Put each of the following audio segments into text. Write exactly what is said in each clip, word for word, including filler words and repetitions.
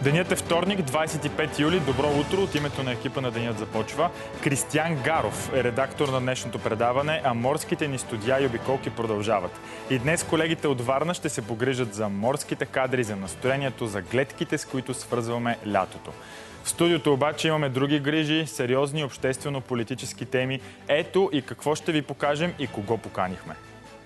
Денят е вторник, двадесет и пети юли. Добро утро от името на екипа на Денят започва. Кристиян Гаров е редактор на днешното предаване, а морските ни студия и обиколки продължават. И днес колегите от Варна ще се погрижат за морските кадри, за настроението, за гледките, с които свързваме лятото. В студиото обаче имаме други грижи, сериозни обществено-политически теми. Ето и какво ще ви покажем и кого поканихме.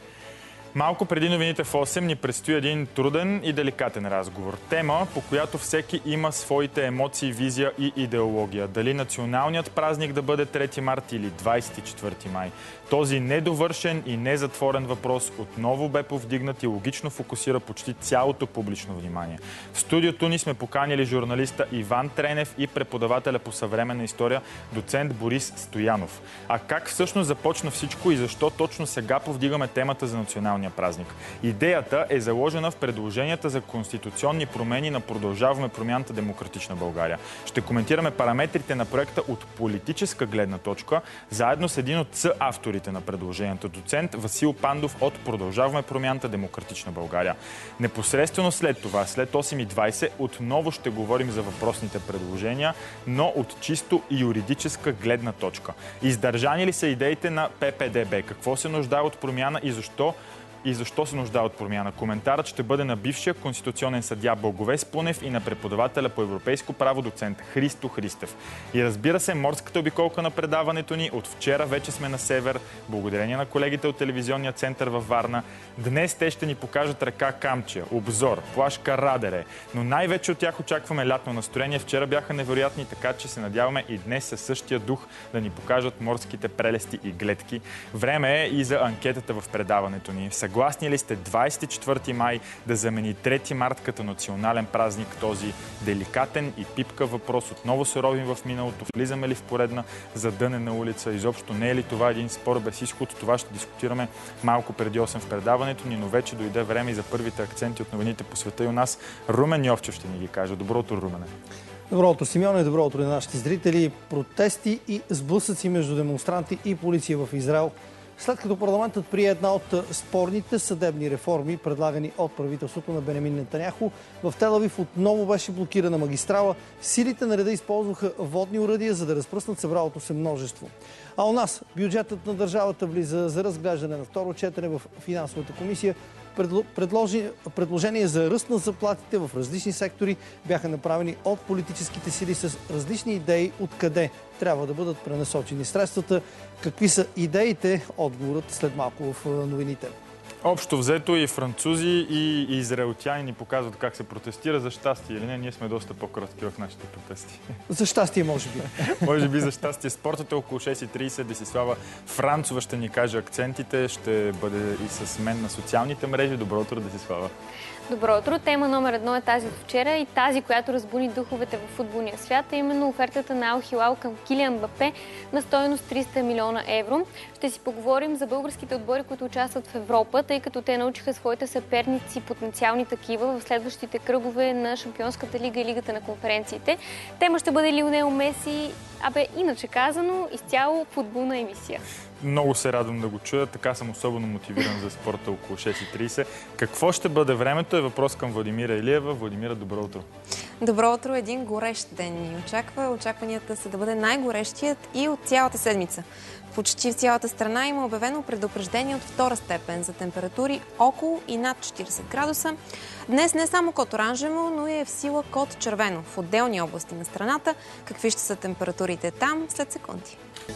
Малко преди новините в осем ни предстои един труден и деликатен разговор. Тема, по която всеки има своите емоции, визия и идеология. Дали националният празник да бъде трети март или двадесет и четвърти май. Този недовършен и незатворен въпрос отново бе повдигнат и логично фокусира почти цялото публично внимание. В студиото ни сме поканили журналиста Иван Тренев и преподавателя по съвременна история доцент Борис Стоянов. А как всъщност започна всичко и защо точно сега повдигаме темата за националния празник? Идеята е заложена в предложенията за конституционни промени на Продължаваме промяната Демократична България. Ще коментираме параметрите на проекта от политическа гледна точка, заедно с един от съавторите на предложението, доцент Васил Пандов от Продължаваме промяната Демократична България. Непосредствено след това, след осем и двадесет, отново ще говорим за въпросните предложения, но от чисто юридическа гледна точка. Издържани ли са идеите на П П Д Б? Какво се нуждае от промяна и защо? И защо се нуждае от промяна? Коментарът ще бъде на бившия конституционен съдия Благовест Пунев и на преподавателя по европейско право доцент Христо Христев. И разбира се, морската обиколка на предаването ни. От вчера вече сме на север, благодарение на колегите от телевизионния център във Варна. Днес те ще ни покажат река Камчия, Обзор, плажка Радере. Но най-вече от тях очакваме лятно настроение. Вчера бяха невероятни, така че се надяваме и днес със същия дух да ни покажат морските прелести и гледки. Време е и за анкетата в предаването ни. Съгласни ли сте двадесет и четвърти май да замени трети март като национален празник? Този деликатен и пипкав въпрос. Отново се ровим в миналото. Влизаме ли в поредна задънена улица? Изобщо не е ли това един спор без изход? Това ще дискутираме малко преди осем в предаването ни, но вече дойде време и за първите акценти от новините по света и у нас. Румен Йовчев ще ни ги каже. Добро утро, Румене. Добро утро, Симеон, и добро утро на нашите зрители. Протести и сблъсъци между демонстранти и полиция в Израел. След като парламентът прие една от спорните съдебни реформи, предлагани от правителството на Бенямин Нетаняху, в Тел Авив отново беше блокирана магистрала. Силите на реда използваха водни оръдия, за да разпръснат събралото се множество. А у нас бюджетът на държавата влиза за разглеждане на второ четене в финансовата комисия. Предложи, предложения за ръст на заплатите в различни сектори бяха направени от политическите сили с различни идеи откъде трябва да бъдат пренасочени средствата. Какви са идеите? Отговорът след малко в новините. Общо взето и французи, и израелтяни ни показват как се протестира. За щастие или не, ние сме доста по-коротки в нашите протести. За щастие, може би. Може би за щастие. Спортът е около шест и тридесет. Десислава Францова ще ни каже акцентите. Ще бъде и с мен на социалните мрежи. Добро утро, Десислава. Добро утро. Тема номер едно е тази от вчера и тази, която разбуни духовете в футболния свят, е именно офертата на Ал Хилал към Килиан Мбапе на стойност триста милиона евро. Ще си поговорим за българските отбори, които участват в Европа, тъй като те научиха своите съперници, потенциални такива, в следващите кръгове на Шампионската лига и Лигата на конференциите. Тема ще бъде Лионел Меси, абе иначе казано, изцяло футболна емисия. Много се радвам да го чуя. Така съм особено мотивиран за спорта около шест и тридесет. Какво ще бъде времето е въпрос към Владимира Илиева. Владимира, добро утро. Добро утро. Един горещ ден ни очаква. Очакванията са да бъде най-горещият и от цялата седмица. Почти в цялата страна има обявено предупреждение от втора степен за температури около и над четиридесет градуса. Днес не само код оранжево, но и е в сила код червено в отделни области на страната. Какви ще са температурите там след секунди?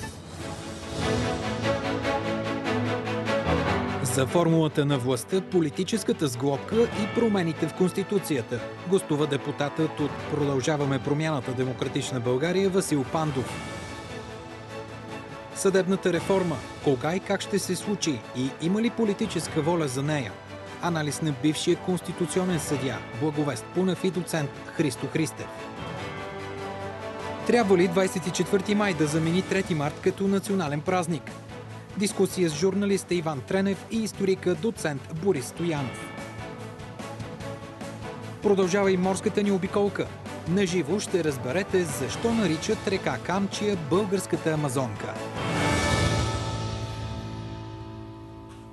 За формулата на властта, политическата сглобка и промените в Конституцията гостува депутатът от Продължаваме промяната Демократична България Васил Пандов. Съдебната реформа. Кога и как ще се случи и има ли политическа воля за нея? Анализ на бившия конституционен съдия Благовест Пунев и доцент Христо Христев. Трябва ли двадесет и четвърти май да замени трети март като национален празник? Дискусия с журналиста Иван Тренев и историка доцент Борис Стоянов. Продължава и морската ни обиколка. Наживо ще разберете защо наричат река Камчия българската Амазонка.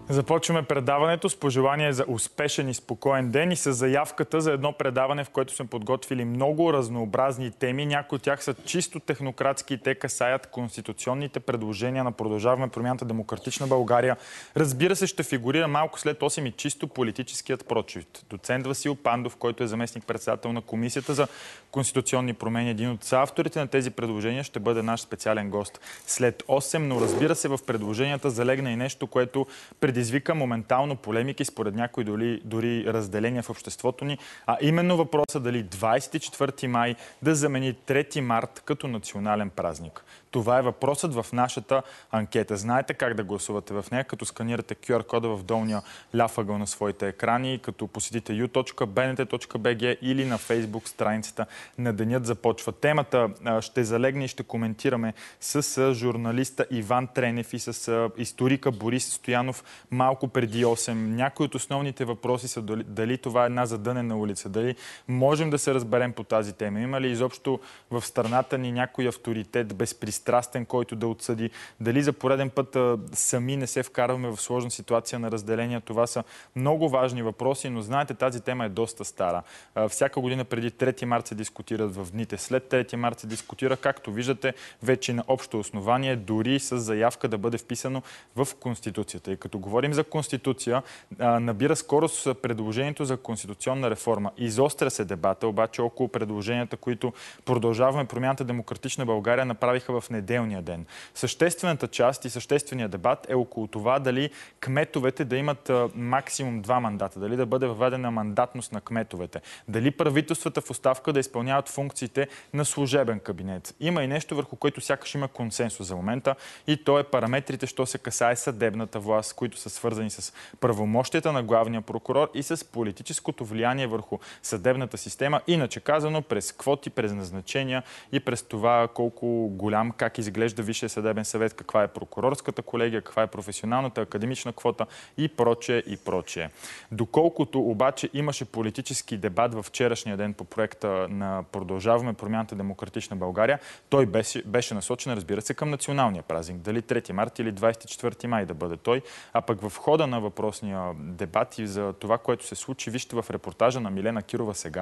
Започваме предаването с пожелание за успешен и спокоен ден и с заявката за едно предаване, в което сме подготвили много разнообразни теми. Някои от тях са чисто технократски и те касаят конституционните предложения на Продължаваме промяната Демократична България. Разбира се, ще фигурира малко след осем и чисто политическият прочит. Доцент Васил Пандов, който е заместник-председател на Комисията за конституционни промени, един от авторите на тези предложения, ще бъде наш специален гост след осем, но разбира се, в предложенията залегна и нещо, което предизвика моментално полемики, според някои дори, дори разделения в обществото ни, а именно въпроса дали двадесет и четвърти май да замени трети март като национален празник. Това е въпросът в нашата анкета. Знаете как да гласувате в нея, като сканирате ку ар кода в долния ляв ъгъл на своите екрани, като посетите ю точка би ен те точка би джи или на Фейсбук страницата на Денят започва. Темата ще залегне и ще коментираме с журналиста Иван Тренев и с историка Борис Стоянов малко преди осем. Някои от основните въпроси са дали, дали това е една задънена улица, дали можем да се разберем по тази тема. Има ли изобщо в страната ни някой авторитет, безпристрастен, който да отсъди? Дали за пореден път а, сами не се вкарваме в сложна ситуация на разделение? Това са много важни въпроси, но знаете, тази тема е доста стара. А, всяка година преди трети март се дискутират в дните. След трети март се дискутира, както виждате, вече на общо основание, дори с заявка да бъде вписано в Конституцията. И като говорим за Конституция, а, набира скорост предложението за конституционна реформа. Изостря се дебата, обаче около предложенията, които Продължаваме промяната Демократична България направиха в неделния ден. Съществената част и същественият дебат е около това дали кметовете да имат а, максимум два мандата, дали да бъде въведена мандатност на кметовете, дали правителствата в оставка да изпълняват функциите на служебен кабинет. Има и нещо, върху което сякаш има консенсус за момента, и то е параметрите, що се касае съдебната власт, които са свързани с правомощията на главния прокурор и с политическото влияние върху съдебната система. Иначе казано, през квоти, през назначения и през това колко голям, как изглежда Висшия съдебен съвет, каква е прокурорската колегия, каква е професионалната академична квота и прочее и прочее. Доколкото обаче имаше политически дебат във вчерашния ден по проекта на Продължаваме промяната Демократична България, той беше, беше насочен, разбира се, към националния празник. Дали трети март или двадесет и четвърти май да бъде той. А пък в хода на въпросния дебат и за това, което се случи, вижте в репортажа на Милена Кирова сега.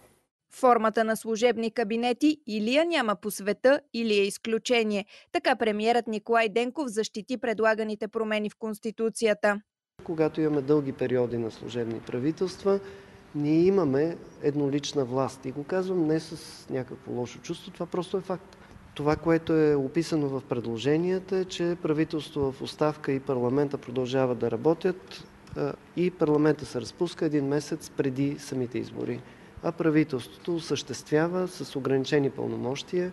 Формата на служебни кабинети или я няма по света, или е изключение. Така премиерът Николай Денков защити предлаганите промени в Конституцията. Когато имаме дълги периоди на служебни правителства, ние имаме еднолична власт. И го казвам не с някакво лошо чувство, това просто е факт. Това, което е описано в предложенията, е, че правителство в оставка и парламента продължават да работят и парламента се разпуска един месец преди самите избори. А правителството осъществява с ограничени пълномощия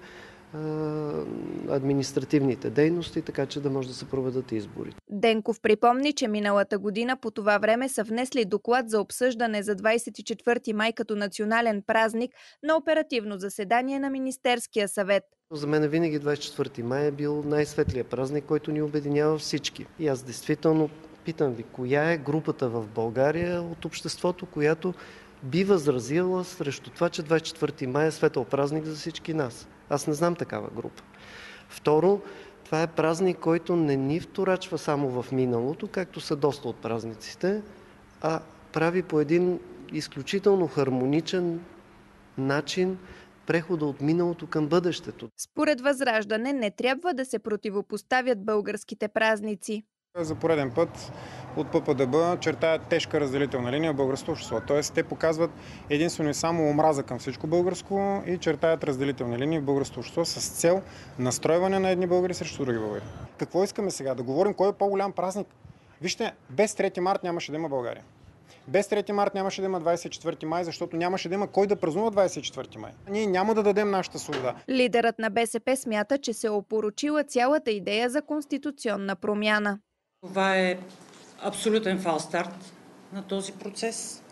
административните дейности, така че да може да се проведат избори. Денков припомни, че миналата година по това време са внесли доклад за обсъждане за двадесет и четвърти май като национален празник на оперативно заседание на Министерския съвет. За мен винаги двадесет и четвърти май е бил най-светлият празник, който ни обединява всички. И аз действително питам ви, коя е групата в България от обществото, която би възразила срещу това, че двадесет и четвърти май е светъл празник за всички нас. Аз не знам такава група. Второ, това е празник, който не ни вторачва само в миналото, както са доста от празниците, а прави по един изключително хармоничен начин прехода от миналото към бъдещето. Според Възраждане не трябва да се противопоставят българските празници. За пореден път от П П Д Б чертаят тежка разделителна линия в българското общество. Тоест, те показват единствено и само омраза към всичко българско и чертаят разделителни линии в българското общество с цел настройване на едни българи срещу други българи. Какво искаме сега? Да говорим кой е по-голям празник? Вижте, без трети март нямаше да има България. Без трети март нямаше да има двадесет и четвърти май, защото нямаше да има кой да празнува двадесет и четвърти май. Ние няма да дадем нашата свобода. Лидерът на Б С П смята, че се е опорочила цялата идея за конституционна промяна. Това е абсолютен фалстарт на този процес.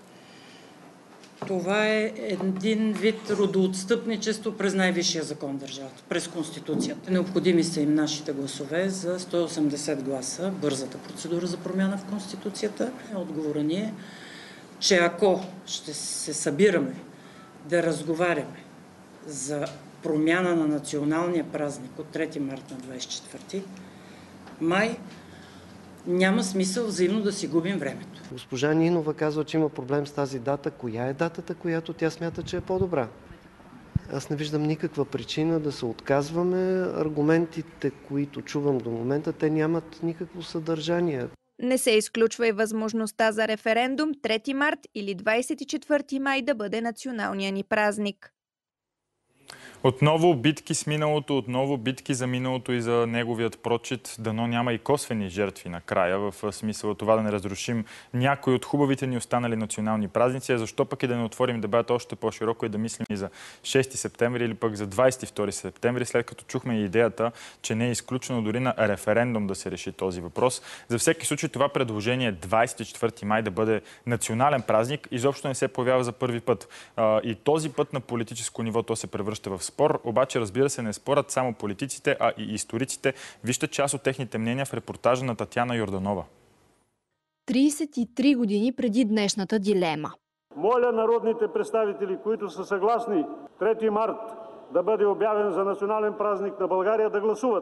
Това е един вид родоотстъпничество през най-висшия закон в държавата, през Конституцията. Необходими са им нашите гласове за сто и осемдесет гласа, бързата процедура за промяна в Конституцията. Отговорът ни е, че ако ще се събираме да разговаряме за промяна на националния празник от трети март на двадесет и четвърти май, Няма смисъл взаимно да си губим времето. Госпожа Нинова казва, че има проблем с тази дата. Коя е датата, която тя смята, че е по-добра? Аз не виждам никаква причина да се отказваме. Аргументите, които чувам до момента, те нямат никакво съдържание. Не се изключва и възможността за референдум трети март или двадесет и четвърти май да бъде националния ни празник. Отново битки с миналото, отново битки за миналото и за неговият прочит, дано няма и косвени жертви накрая, в смисъл това да не разрушим някои от хубавите ни останали национални празници. Защо пък и да не отворим дебата още по-широко и да мислим и за шести септември или пък за двадесет и втори септември, след като чухме и идеята, че не е изключено дори на референдум да се реши този въпрос. За всеки случай това предложение двадесет и четвърти май да бъде национален празник изобщо не се появява за първи път. И този път на политическо ниво то се превръща в спор, обаче разбира се не спорят само политиците, а и историците. Вижте част от техните мнения в репортажа на Татяна Йорданова. тридесет и три години преди днешната дилема. Моля народните представители, които са съгласни трети март да бъде обявен за национален празник на България, да гласуват.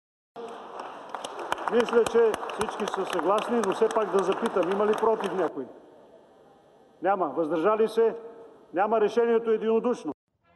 Мисля, че всички са съгласни, но все пак да запитам, има ли против някой? Няма. Въздържали се? Няма. Решението единодушно.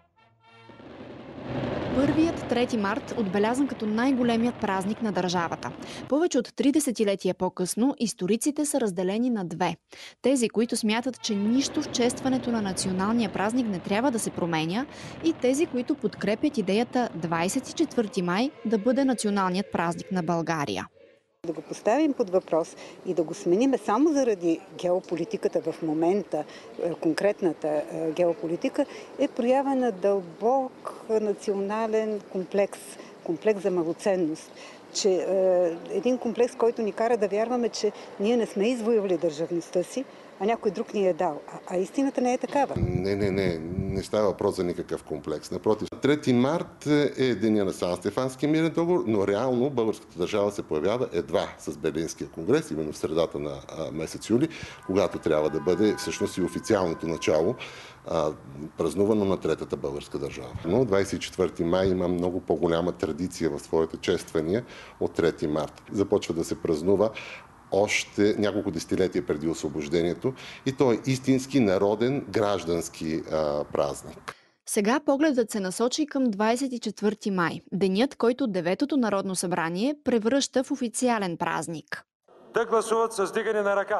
Първият трети март отбелязан като най-големият празник на държавата. Повече от три десетилетия по-късно историците са разделени на две. Тези, които смятат, че нищо в честването на националния празник не трябва да се променя, и тези, които подкрепят идеята двадесет и четвърти май да бъде националният празник на България. Да го поставим под въпрос и да го смениме само заради геополитиката в момента, конкретната геополитика, е проява на дълбок национален комплекс, комплекс за малоценност. Че, е, един комплекс, който ни кара да вярваме, че ние не сме извоювали държавността си, а някой друг ни е дал. А, а истината не е такава. Не, не, не. Не става въпрос за никакъв комплекс. Напротив, трети март е деня на Сан-Стефанския мирен договор, но реално българската държава се появява едва с Берлинския конгрес, именно в средата на а, месец юли, когато трябва да бъде всъщност и официалното начало а, празнувано на третата българска държава. Но двадесет и четвърти май има много по-голяма традиция в своите чествания от трети март. Започва да се празнува още няколко десетилетия преди освобождението и той е истински народен граждански а, празник. Сега погледът се насочи към двадесет и четвърти май, денят, който Деветото народно събрание превръща в официален празник. Да гласуват с дигане на ръка.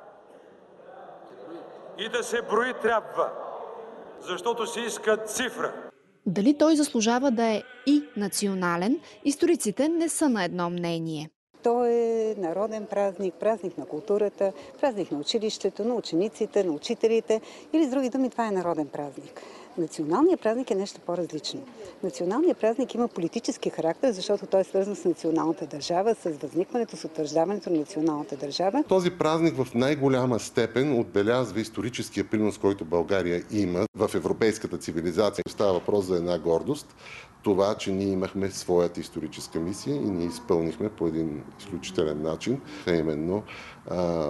И да се брои трябва, защото се иска цифра. Дали той заслужава да е и национален, историците не са на едно мнение. Той е народен празник, празник на културата, празник на училището, на учениците, на учителите, или с други думи, това е народен празник. Националният празник е нещо по-различно. Националният празник има политически характер, защото той е свързан с националната държава, с възникването, с утвърждаването на националната държава. Този празник в най-голяма степен отбелязва историческия принос, който България има в европейската цивилизация. Става въпрос за една гордост. Това, че ние имахме своята историческа мисия и ние изпълнихме по един изключителен начин, а именно а,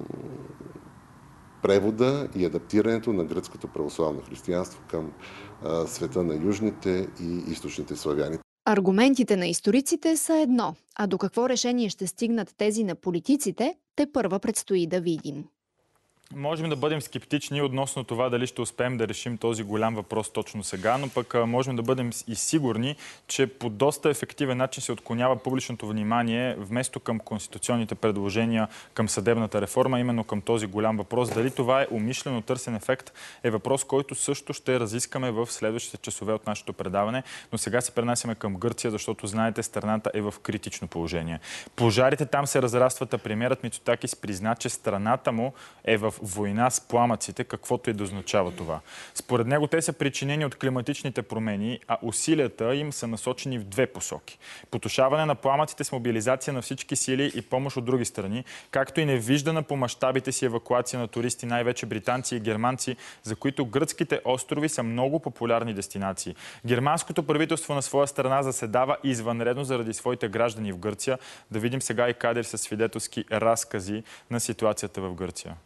превода и адаптирането на гръцкото православно християнство към а, света на южните и източните славяни. Аргументите на историците са едно, а до какво решение ще стигнат тези на политиците, тепърва предстои да видим. Можем да бъдем скептични относно това дали ще успеем да решим този голям въпрос точно сега, но пък можем да бъдем и сигурни, че по доста ефективен начин се отклонява публичното внимание вместо към конституционните предложения, към съдебната реформа, именно към този голям въпрос. Дали това е умишлено търсен ефект е въпрос, който също ще разискаме в следващите часове от нашето предаване, но сега се пренасяме към Гърция, защото знаете, страната е в критично положение. Пожарите там се разрастват, а премиерът Мицотакис призна, че страната му е в война с пламъците, каквото и да означава това. Според него те са причинени от климатичните промени, а усилията им са насочени в две посоки. Потушаване на пламъците с мобилизация на всички сили и помощ от други страни, както и невиждана по мащабите си евакуация на туристи, най-вече британци и германци, за които гръцките острови са много популярни дестинации. Германското правителство на своя страна заседава извънредно заради своите граждани в Гърция. Да видим сега и кадри със свидетелски разкази на ситуацията в Гърция.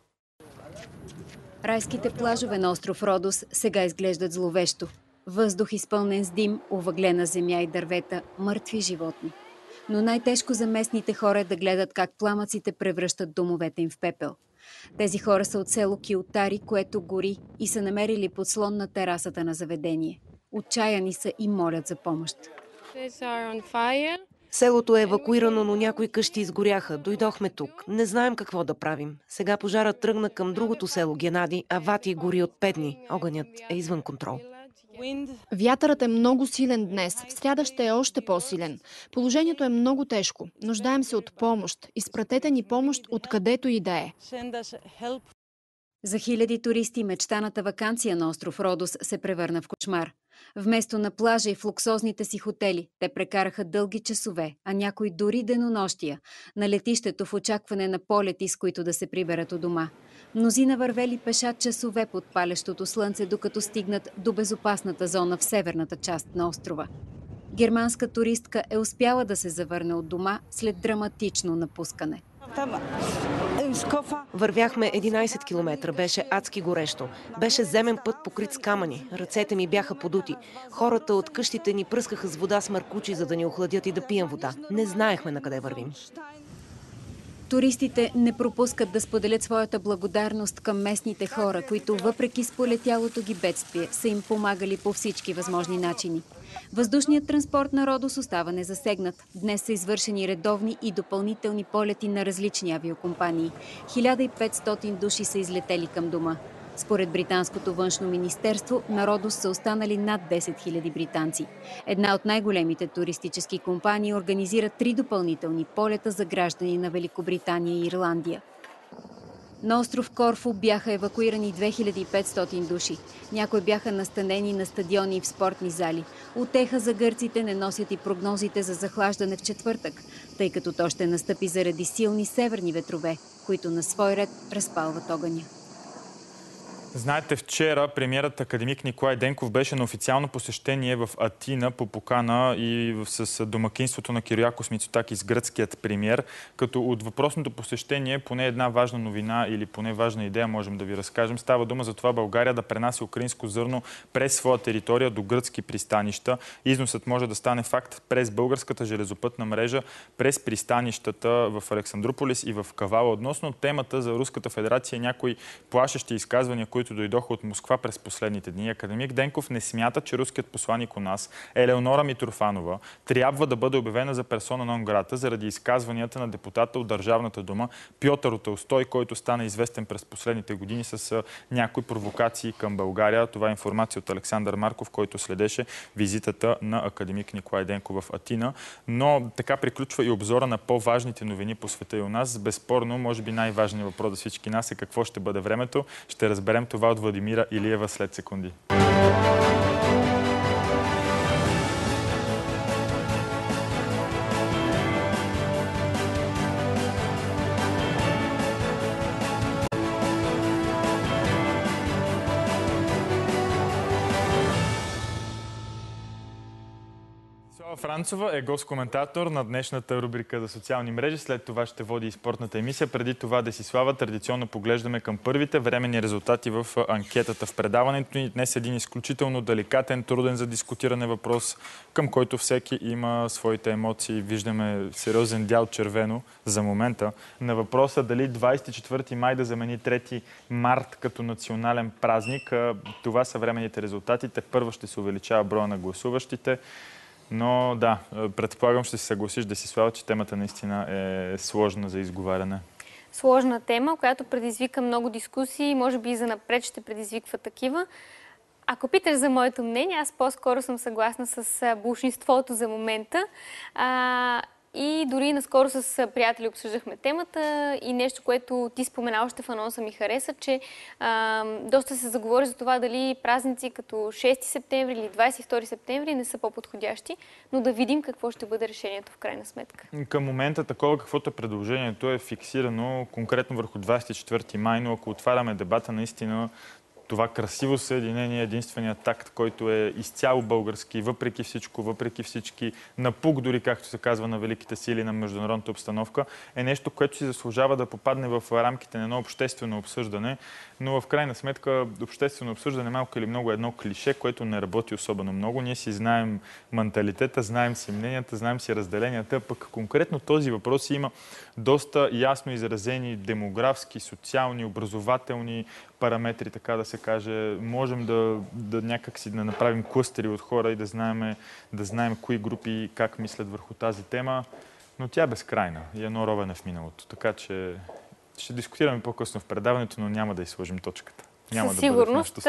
Райските плажове на остров Родос сега изглеждат зловещо. Въздух изпълнен с дим, овъглена земя и дървета, мъртви животни. Но най-тежко за местните хора е да гледат как пламъците превръщат домовете им в пепел. Тези хора са от село Килтари, което гори, и са намерили подслон на терасата на заведение. Отчаяни са и молят за помощ. Селото е евакуирано, но някои къщи изгоряха. Дойдохме тук. Не знаем какво да правим. Сега пожарът тръгна към другото село Генади, а Вати гори от пет дни. Огънят е извън контрол. Вятърът е много силен днес. В сряда ще е още по-силен. Положението е много тежко. Нуждаем се от помощ. Изпратете ни помощ откъдето и да е. За хиляди туристи мечтаната ваканция на остров Родос се превърна в кошмар. Вместо на плажа и в луксозните си хотели, те прекараха дълги часове, а някои дори денонощия, на летището в очакване на полети, с които да се приберат у дома. Мнозина вървели пеша часове под палещото слънце, докато стигнат до безопасната зона в северната част на острова. Германска туристка е успяла да се завърне от дома след драматично напускане. Вървяхме единайсет километра. Беше адски горещо. Беше земен път, покрит с камъни. Ръцете ми бяха подути. Хората от къщите ни пръскаха с вода с маркучи, за да ни охладят и да пием вода. Не знаехме на къде вървим. Туристите не пропускат да споделят своята благодарност към местните хора, които въпреки сполетялото ги бедствие са им помагали по всички възможни начини. Въздушният транспорт на Родос остава незасегнат. Днес са извършени редовни и допълнителни полети на различни авиокомпании. хиляда и петстотин души са излетели към дома. Според британското външно министерство, на Родос са останали над десет хиляди британци. Една от най-големите туристически компании организира три допълнителни полета за граждани на Великобритания и Ирландия. На остров Корфу бяха евакуирани две хиляди и петстотин души. Някои бяха настанени на стадиони и в спортни зали. Утеха за гърците не носят и прогнозите за захлаждане в четвъртък, тъй като то ще настъпи заради силни северни ветрове, които на свой ред разпалват огъня. Знаете, вчера премиерът академик Николай Денков беше на официално посещение в Атина по покана и с домакинството на Кириакос Мицотакис, гръцкият премиер, като от въпросното посещение поне една важна новина или поне важна идея можем да ви разкажем. Става дума за това България да пренася украинско зърно през своя територия до гръцки пристанища. Износът може да стане факт през българската железопътна мрежа, през пристанищата в Александрополис и в Кавала. Относно темата за Руската федерация, някои плашещи изказвания, които които дойдоха от Москва през последните дни. Академик Денков не смята, че руският посланик у нас, Елеонора Митрофанова, трябва да бъде обявена за персона нон грата заради изказванията на депутата от Държавната дума Пьотър Толстой, който стана известен през последните години с някои провокации към България. Това е информация от Александър Марков, който следеше визитата на академик Николай Денков в Атина. Но така приключва и обзора на по-важните новини по света и у нас. Безспорно, може би най-важният въпрос за всички нас е какво ще бъде времето. Ще разберем това от Владимира Илиева след секунди. Францова е гост-коментатор на днешната рубрика за социални мрежи. След това ще води и спортната емисия. Преди това, Десислава, традиционно поглеждаме към първите временни резултати в анкетата в предаването ни. Днес е един изключително деликатен, труден за дискутиране въпрос, към който всеки има своите емоции. Виждаме сериозен дял червено за момента. На въпроса дали двадесет и четвърти май да замени трети март като национален празник. Това са временните резултати. Първо ще се увеличава броя на гласуващите. Но да, предполагам, ще се съгласиш, Десислава, че темата наистина е сложна за изговаряне. Сложна тема, която предизвика много дискусии и може би и занапред ще предизвиква такива. Ако питаш за моето мнение, аз по-скоро съм съгласна с болшинството за момента. А, и дори наскоро с приятели обсъждахме темата и нещо, което ти спомена още в анонса ми хареса, че а, доста се заговори за това дали празници като шести септември или двадесет и втори септември не са по-подходящи, но да видим какво ще бъде решението в крайна сметка. Към момента такова каквото е предложението е фиксирано конкретно върху двадесет и четвърти май, но ако отваряме дебата, наистина това красиво съединение е единственият такт, който е изцяло български, въпреки всичко, въпреки всички напук, дори както се казва на великите сили на международната обстановка, е нещо, което си заслужава да попадне в рамките на едно обществено обсъждане, но в крайна сметка обществено обсъждане малко или много е едно клише, което не работи особено много. Ние си знаем менталитета, знаем си мненията, знаем си разделенията, пък конкретно този въпрос има доста ясно изразени демографски, социални, образователни параметри, така да се каже. Можем да, да някак си да направим клъстери от хора и да знаем, да знаем кои групи как мислят върху тази тема, но тя е безкрайна и едно ровене в миналото. Така че ще дискутираме по-късно в предаването, но няма да изложим точката. Няма Със да сигурност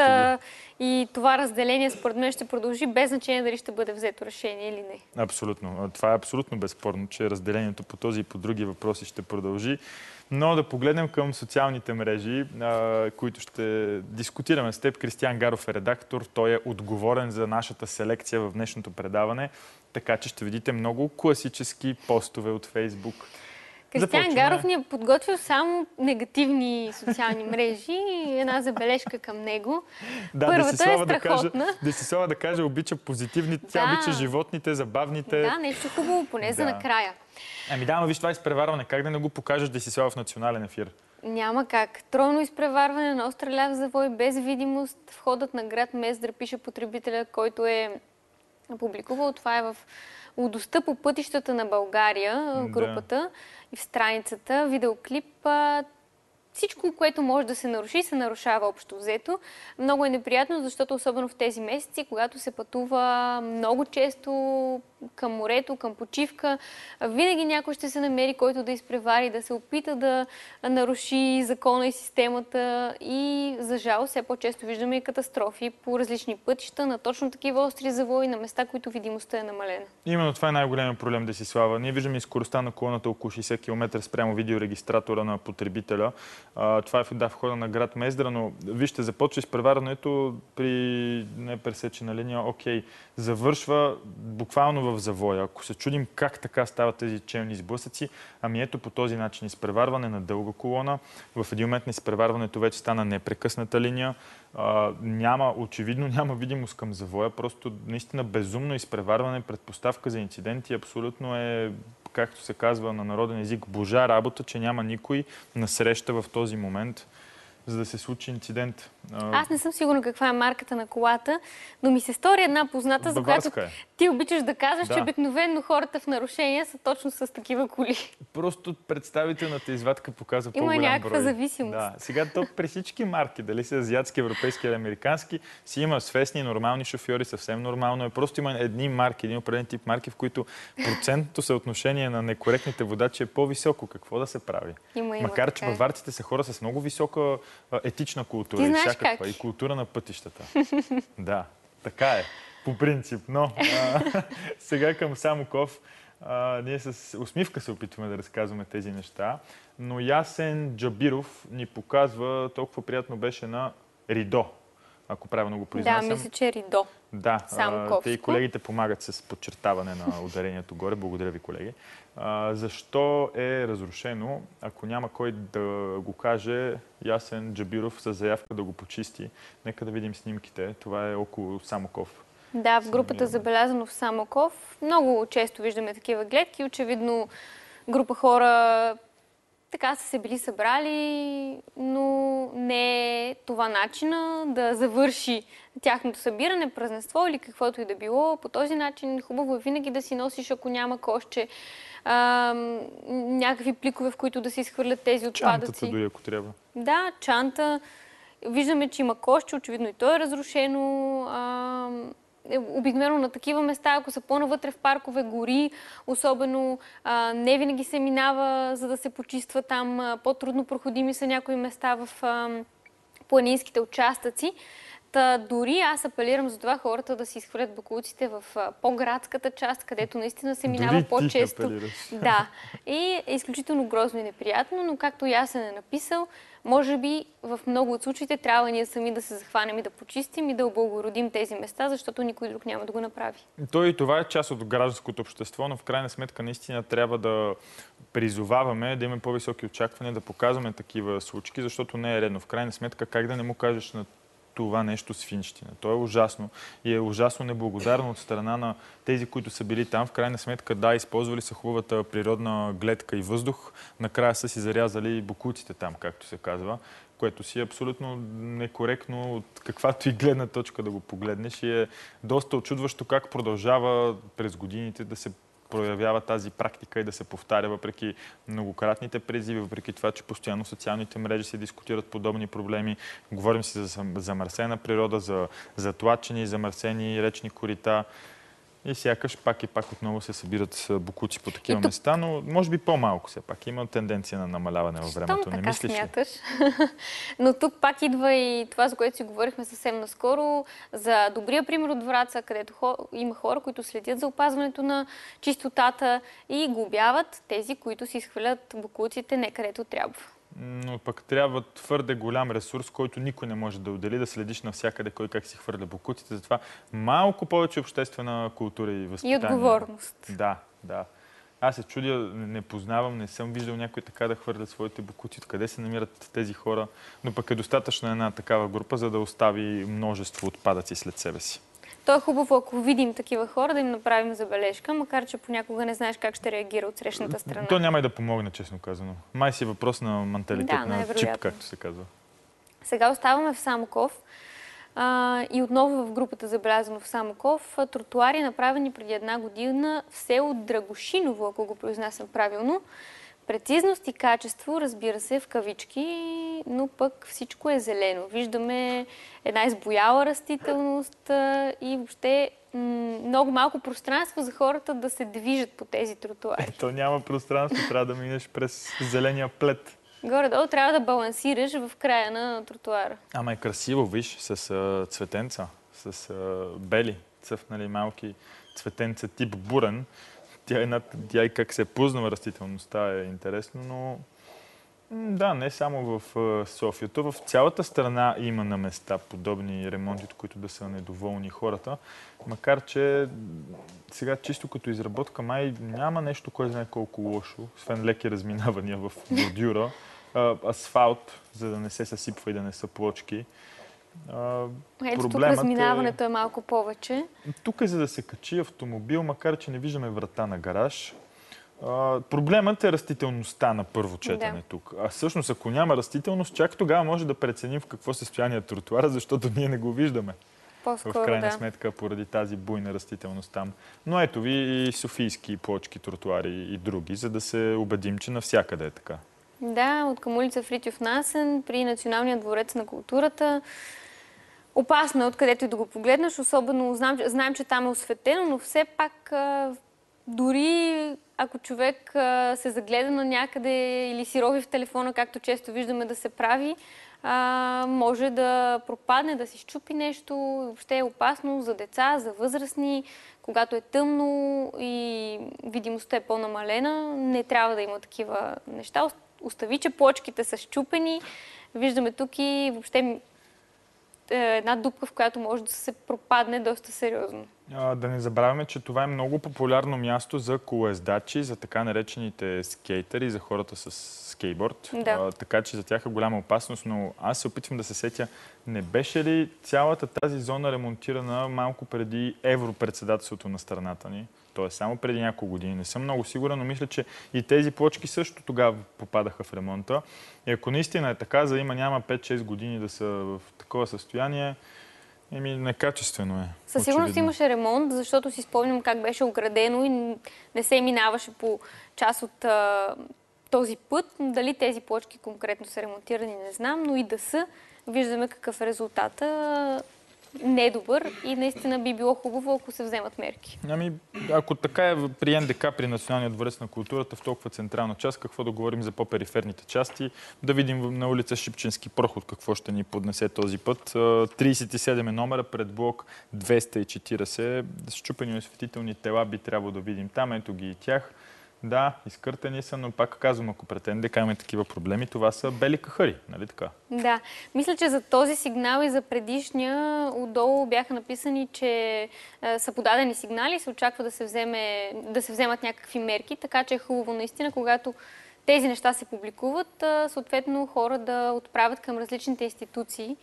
и това разделение според мен ще продължи без значение дали ще бъде взето решение или не. Абсолютно. Това е абсолютно безспорно, че разделението по този и по други въпроси ще продължи. Но да погледнем към социалните мрежи, които ще дискутираме с теб. Кристиян Гаров е редактор. Той е отговорен за нашата селекция в днешното предаване. Така че ще видите много класически постове от Фейсбук. Кристиян Гаров ни е подготвил само негативни социални мрежи и една забележка към него. Да, Първата Десислава е страхотна. Да каже, Десислава да каже, обича позитивни, тя да. обича животните, забавните. Да, нещо хубаво, поне за да. накрая. Ами да, но виж това изпреварване. Как да не го покажеш, Десислава, в национален ефир? Няма как. Тройно изпреварване на остър ляв завой, без видимост. Входът на град Мездра, пише потребителя, който е публикувал. Това е в Лудостта по пътищата на България, групата, да. И в страницата, видеоклип. Всичко, което може да се наруши, се нарушава общо взето. Много е неприятно, защото особено в тези месеци, когато се пътува много често към морето, към почивка, винаги някой ще се намери, който да изпревари, да се опита да наруши закона и системата. И за жал, все по-често виждаме и катастрофи по различни пътища, на точно такива остри завои, на места, които видимостта е намалена. Именно това е най-големият проблем, Десислава. Ние виждаме и скоростта на колоната около шейсет километра спрямо видеорегистратора на потребителя. Това е да, в хода на град Мездра, но вижте, започва изпреварването при непресечена линия. Окей, завършва буквално в завоя. Ако се чудим как така стават тези челни сблъсъци, ами ето по този начин изпреварване на дълга колона. В един момент на изпреварването вече стана непрекъсната линия. А, няма, очевидно няма видимост към завоя. Просто наистина безумно изпреварване, предпоставка за инциденти. Абсолютно е, както се казва на народен език, божа работа, че няма никой насреща в този момент, за да се случи инцидент. Аз не съм сигурна каква е марката на колата, но ми се стори една позната, за която е. ти обичаш да казваш, да. че обикновено хората в нарушения са точно с такива коли. Просто представителната извадка показва по-голям брой. Има някаква зависимост. Да. Сега то при всички марки, дали са азиатски, европейски или американски, си има свестни, нормални шофьори, съвсем нормално е. Просто има едни марки, един определен тип марки, в които процентното съотношение на некоректните водачи е по-високо. Какво да се прави? Има, има, Макар, така че е. баварците са хора с много висока етична култура. Ти и знаеш всякаква, как? и култура на пътищата. Да, така е. По принцип. Но а, сега към Самоков. А, ние с усмивка се опитваме да разказваме тези неща, но Ясен Джабиров ни показва, толкова приятно беше на Ридо, ако правилно го произнасям. Да, мисля, че е Ридо. Да, Самоковско. те и колегите помагат с подчертаване на ударението горе. Благодаря ви, колеги. А, защо е разрушено? Ако няма кой да го каже, Ясен Джабиров с заявка да го почисти. Нека да видим снимките. Това е около Самоков. Да, в групата забелязано в Самоков. Много често виждаме такива гледки. Очевидно група хора така са се били събрали, но не е това начина да завърши тяхното събиране, празненство или каквото и да било. По този начин хубаво е винаги да си носиш, ако няма кошче, а, някакви пликове, в които да се изхвърлят тези отпадъци. Чантата дори, ако трябва. Да, чанта. Виждаме, че има кошче, очевидно и то е разрушено. А, обикновено на такива места, ако са по-навътре в паркове, гори, особено а, не винаги се минава, за да се почиства там. По-трудно проходими са някои места в а, планинските участъци. Та, дори аз апелирам за това хората да си изхвърлят боклуците в а, по-градската част, където наистина се минава по-често. Да. И е изключително грозно и неприятно, но както Ясен е написал, може би в много от случаите трябва ние сами да се захванем и да почистим и да облагородим тези места, защото никой друг няма да го направи. То и това е част от гражданското общество, но в крайна сметка наистина трябва да призоваваме, да имаме по-високи очаквания, да показваме такива случки, защото не е редно. В крайна сметка, как да не му кажеш на това нещо свинщина. То е ужасно и е ужасно неблагодарно от страна на тези, които са били там. В крайна сметка, да, използвали са хубавата природна гледка и въздух. Накрая са си зарязали бокуците там, както се казва, което си е абсолютно некоректно от каквато и гледна точка да го погледнеш. И е доста очудващо как продължава през годините да се проявява тази практика и да се повтаря въпреки многократните призиви, въпреки това, че постоянно в социалните мрежи се дискутират подобни проблеми. Говорим си за замърсена природа, за затлачени и замърсени речни корита. И сякаш пак и пак отново се събират бокуци по такива тук... места, но може би по-малко все пак. Има тенденция на намаляване във времето. Щом не така мислиш ли? Смяташ. Но тук пак идва и това, за което си говорихме съвсем наскоро, за добрия пример от Враца, където хо... има хора, които следят за опазването на чистотата и глобяват тези, които си изхвърлят бокуците не където трябва. Но пък трябва твърде голям ресурс, който никой не може да отдели, да следиш навсякъде кой как си хвърля бокуците. Затова малко повече обществена култура и възпитание. И отговорност. Да, да. Аз се чудя, не познавам, не съм виждал някой така да хвърля своите бокуци. Къде се намират тези хора? Но пък е достатъчно една такава група, за да остави множество отпадъци след себе си. То е хубаво, ако видим такива хора, да им направим забележка, макар че понякога не знаеш как ще реагира от срещната страна. То няма и да помогне, честно казано. Май си въпрос на менталитет, да, на чип, както се казва. Сега оставаме в Самоков. А, и отново в групата Забелязано в Самоков. Тротуари, направени преди една година в село Драгошиново, ако го произнасям правилно. Прецизност и качество, разбира се, в кавички, но пък всичко е зелено. Виждаме една избояла растителност и въобще много малко пространство за хората да се движат по тези тротуари. Ето няма пространство, трябва да минеш през зеления плет. Горе-долу трябва да балансираш в края на тротуара. Ама е красиво, виж, с а, цветенца, с а, бели, цъфнали малки цветенца тип бурен. Тя, е над, тя и как се е пузнала растителността е интересно, но да, не само в София. То в цялата страна има на места подобни ремонти, от които да са недоволни хората. Макар че сега чисто като изработка май няма нещо, кой знае колко лошо, освен леки разминавания в бордюра, асфалт, за да не се съсипва и да не са плочки. А, Ето тук разминаването е... е малко повече. Тук е за да се качи автомобил, макар че не виждаме врата на гараж. А, проблемът е растителността на първо четене да. Тук. А всъщност, ако няма растителност, чак тогава може да преценим в какво състояние е тротуара, защото ние не го виждаме. По-скоро, в крайна да. сметка, поради тази буйна растителност там. Но ето ви и софийски плочки, тротуари и други, за да се убедим, че навсякъде е така. Да, от към улица Фритьоф Насен при Националния дворец на културата. Опасно е откъдето и да го погледнеш, особено знаем, знаем, че там е осветено, но все пак дори ако човек се загледа на някъде или си рови в телефона, както често виждаме да се прави, може да пропадне, да си счупи нещо. Въобще е опасно за деца, за възрастни. Когато е тъмно и видимостта е по-намалена, не трябва да има такива неща. Остави, че плочките са счупени. Виждаме тук и въобще една дупка, в която може да се пропадне доста сериозно. А, да не забравяме, че това е много популярно място за колоездачи, за така наречените скейтери, за хората с скейтборд. Да. А, така че за тях е голяма опасност, но аз се опитвам да се сетя, не беше ли цялата тази зона ремонтирана малко преди европредседателството на страната ни? Т.е. само преди няколко години. Не съм много сигурен, но мисля, че и тези плочки също тогава попадаха в ремонта. И ако наистина е така, за има няма пет-шест години да са в такова състояние, еми некачествено е. Със сигурност имаше ремонт, защото си спомням как беше оградено и не се минаваше по част от а, този път. Дали тези плочки конкретно са ремонтирани, не знам, но и да са. Виждаме какъв е резултата. Недобър и наистина би било хубаво, ако се вземат мерки. Ами, ако така е при Ен Де Ка, при Националния дворец на културата, в толкова централна част, какво да говорим за по-периферните части, да видим на улица Шипченски проход какво ще ни поднесе този път. тридесет и седем е номера пред блок двеста и четиридесет. Счупени осветителни тела би трябвало да видим там. Ето ги и тях. Да, изкъртени са, но пак казвам, ако пред Ен Де Ка имаме такива проблеми, това са бели кахари, нали така? Да. Мисля, че за този сигнал и за предишния отдолу бяха написани, че е, са подадени сигнали и се очаква да се, вземе, да се вземат някакви мерки, така че е хубаво наистина, когато тези неща се публикуват, е, съответно хора да отправят към различните институции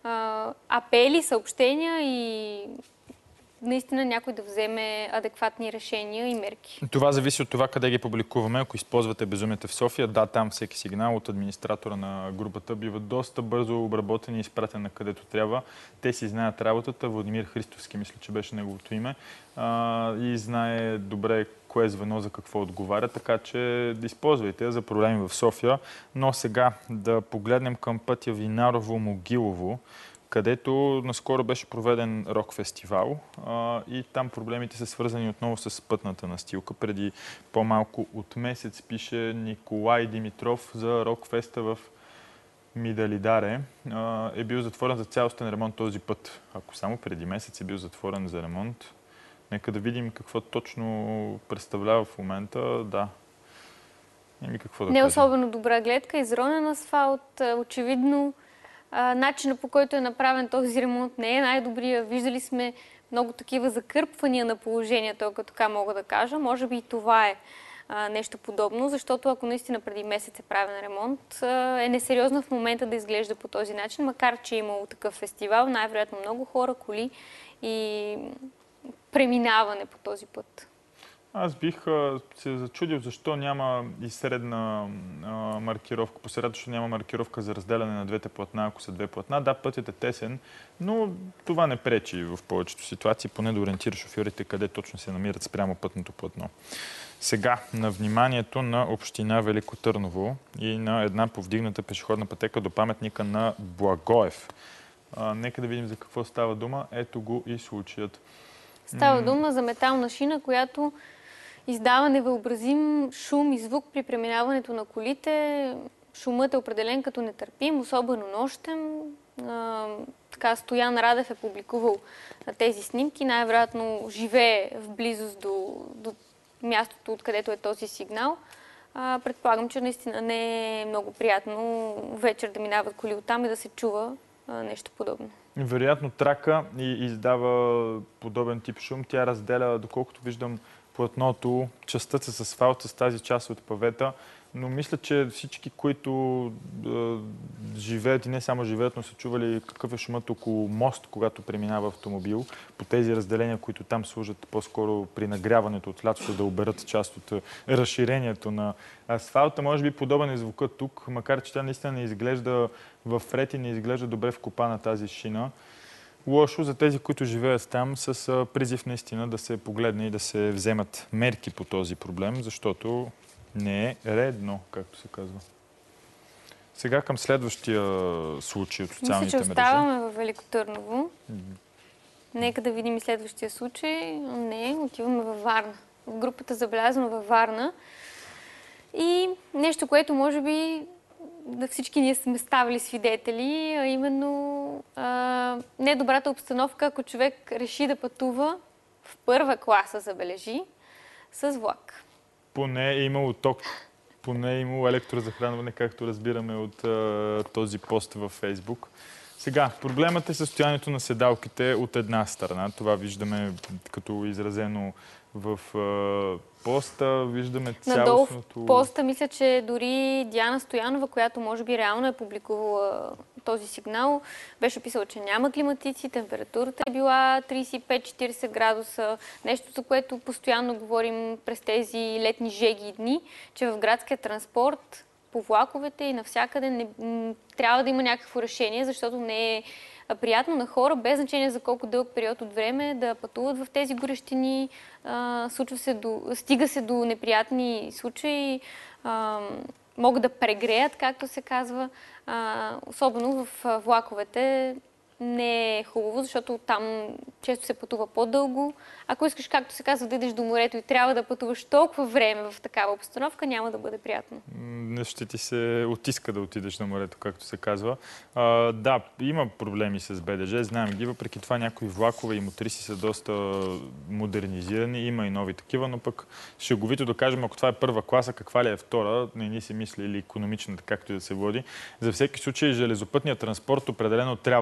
а, апели, съобщения и наистина някой да вземе адекватни решения и мерки. Това зависи от това къде ги публикуваме. Ако използвате Безумите в София, да, там всеки сигнал от администратора на групата бива доста бързо обработен и изпратен на където трябва. Те си знаят работата. Владимир Христовски, мисля, че беше неговото име. А, и знае добре кое звено за какво отговаря, така че да използвайте за проблеми в София. Но сега да погледнем към пътя Винарово-Могилово, където наскоро беше проведен рок-фестивал а, и там проблемите са свързани отново с пътната настилка. Преди по-малко от месец пише Николай Димитров за рок-феста в Мидалидаре. А, е бил затворен за цялостен ремонт този път. Ако само преди месец е бил затворен за ремонт, нека да видим какво точно представлява в момента. Да. Еми какво да Не кажем. особено добра гледка, изронен асфалт, очевидно. Начинът, по който е направен този ремонт, не е най-добрия. Виждали сме много такива закърпвания на положението, ако така мога да кажа. Може би и това е а, нещо подобно, защото ако наистина преди месец е правен ремонт, а, е несериозно в момента да изглежда по този начин, макар че е имало такъв фестивал, най-вероятно много хора, коли и преминаване по този път. Аз бих а, се зачудил защо няма и средна а, маркировка. По средата, защото няма маркировка за разделяне на двете платна, ако са две платна. Да, пътят е тесен, но това не пречи в повечето ситуации, поне да ориентира шофьорите къде точно се намират спрямо пътното платно. Сега на вниманието на община Велико Търново и на една повдигната пешеходна пътека до паметника на Благоев. А, нека да видим за какво става дума. Ето го и случаят. Става дума за метална шина, която издава невъобразим шум и звук при преминаването на колите. Шумът е определен като нетърпим, особено нощем. А, така, Стоян Радев е публикувал тези снимки. Най-вероятно живее в близост до, до мястото, откъдето е този сигнал. А, предполагам, че наистина не е много приятно вечер да минават коли оттам и да се чува а, нещо подобно. Вероятно трака и издава подобен тип шум. Тя разделя, доколкото виждам, платното, частта с асфалт с тази част от павета, но мисля, че всички, които е, живеят и не само живеят, но са чували какъв е шумът около мост, когато преминава автомобил, по тези разделения, които там служат по-скоро при нагряването от лятото да оберат част от разширението на асфалта. Може би подобен е звукът тук, макар че тя наистина не изглежда в ред и не изглежда добре вкопана тази шина. Лошо за тези, които живеят там, с призив наистина да се погледне и да се вземат мерки по този проблем, защото не е редно, както се казва. Сега към следващия случай от социалните мрежи. Мисля, че оставаме във Велико Търново. Mm-hmm. Нека да видим и следващия случай. Не, отиваме във Варна. В групата Забелязано във Варна. И нещо, което може би да всички ние сме ставали свидетели, а именно а, недобрата обстановка, ако човек реши да пътува в първа класа, забележи, с влак. Поне е имало ток, поне е имало електрозахранване, както разбираме от а, този пост във Фейсбук. Сега, проблемът е състоянието на седалките от една страна. Това виждаме като изразено в а, поста, виждаме цялостното... Надолу в поста мисля, че дори Диана Стоянова, която може би реално е публикувала този сигнал, беше писала, че няма климатици, температурата е била трийсет и пет до четирийсет градуса, нещо, за което постоянно говорим през тези летни жеги дни, че в градския транспорт, по влаковете и навсякъде не, м, трябва да има някакво решение, защото не е приятно на хора, без значение за колко дълъг период от време, да пътуват в тези горещини. А, случва се до, стига се до неприятни случаи, а, могат да прегреят, както се казва. А, особено в влаковете не е хубаво, защото там често се пътува по-дълго. Ако искаш, както се казва, да идеш до морето и трябва да пътуваш толкова време в такава обстановка, няма да бъде приятно. Не ще ти се отиска да отидеш на морето, както се казва. А, да, има проблеми с БДЖ, знаем ги. Въпреки това някои влакове и мотриси са доста модернизирани. Има и нови такива, но пък шеговито да кажем, ако това е първа класа, каква ли е втора, не ни се мисли или икономичната, както и да се води. За всеки случай, железопътният транспорт определено трябва да бъде приоритет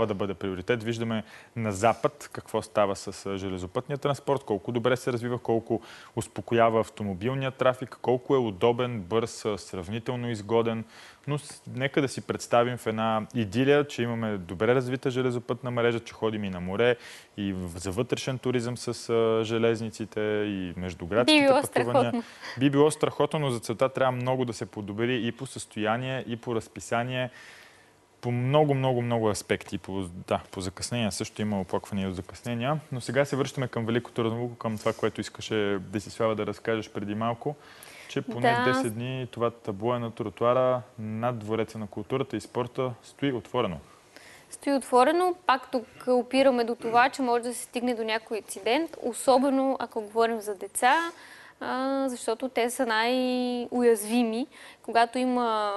приоритет. Виждаме на запад какво става с железопътния транспорт, колко добре се развива, колко успокоява автомобилния трафик, колко е удобен, бърз, сравнително изгоден. Но нека да си представим в една идилия, че имаме добре развита железопътна мрежа, че ходим и на море, и за вътрешен туризъм с железниците, и междуградските Би било пътувания. страхотно. Би било страхотно, но за целта трябва много да се подобри и по състояние, и по разписание, по много, много, много аспекти. По, да, по закъснения също има оплаквания от закъснения. Но сега се връщаме към Великото Търново, към това, което искаше Десислава да разкажеш преди малко, че поне Да. десет дни това табло е на тротуара над Двореца на културата и спорта стои отворено. Стои отворено. Пак тук опираме до това, че може да се стигне до някой инцидент, особено ако говорим за деца, защото те са най-уязвими. Когато има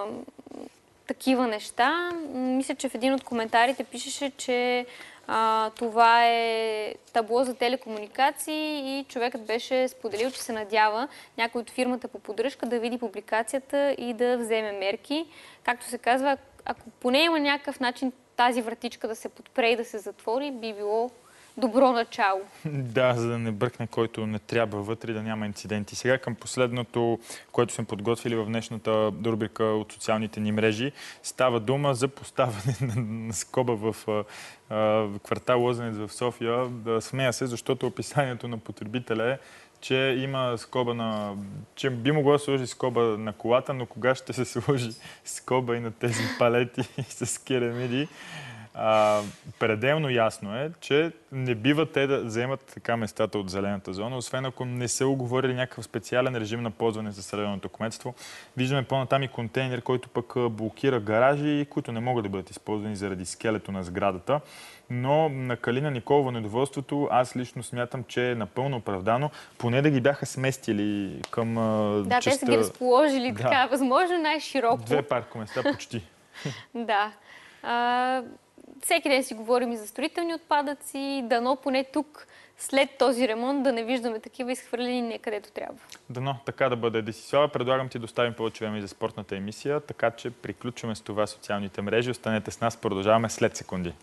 такива неща, мисля, че в един от коментарите пишеше, че а, това е табло за телекомуникации и човекът беше споделил, че се надява някой от фирмата по поддръжка да види публикацията и да вземе мерки. Както се казва, ако поне има някакъв начин тази вратичка да се подпре и да се затвори, би било добро начало. Да, за да не бъркне който не трябва вътре и да няма инциденти. Сега към последното, което сме подготвили в днешната рубрика от социалните ни мрежи, става дума за поставяне на, на скоба в а, квартал Лозенец в София. Да, смея се, защото описанието на потребителя е, че има скоба на... че би могло да сложи скоба на колата, но кога ще се сложи скоба и на тези палети с керамиди? А, пределно ясно е, че не бива те да вземат така местата от зелената зона, освен ако не са уговорили някакъв специален режим на ползване за районното кметство. Виждаме по-натам и контейнер, който пък блокира гаражи, които не могат да бъдат използвани заради скелето на сградата. Но на Калина Николова недоволството, аз лично смятам, че е напълно оправдано, поне да ги бяха сместили към Да, частта... те са ги разположили Да. така, възможно най-широко. Две паркоместа почти. Да. А, всеки ден си говорим и за строителни отпадъци, дано поне тук, след този ремонт, да не виждаме такива изхвърлени некъдето трябва. Дано така да бъде. Десислава, предлагам ти да оставим повече време и за спортната емисия, така че приключваме с това социалните мрежи. Останете с нас, продължаваме след секунди.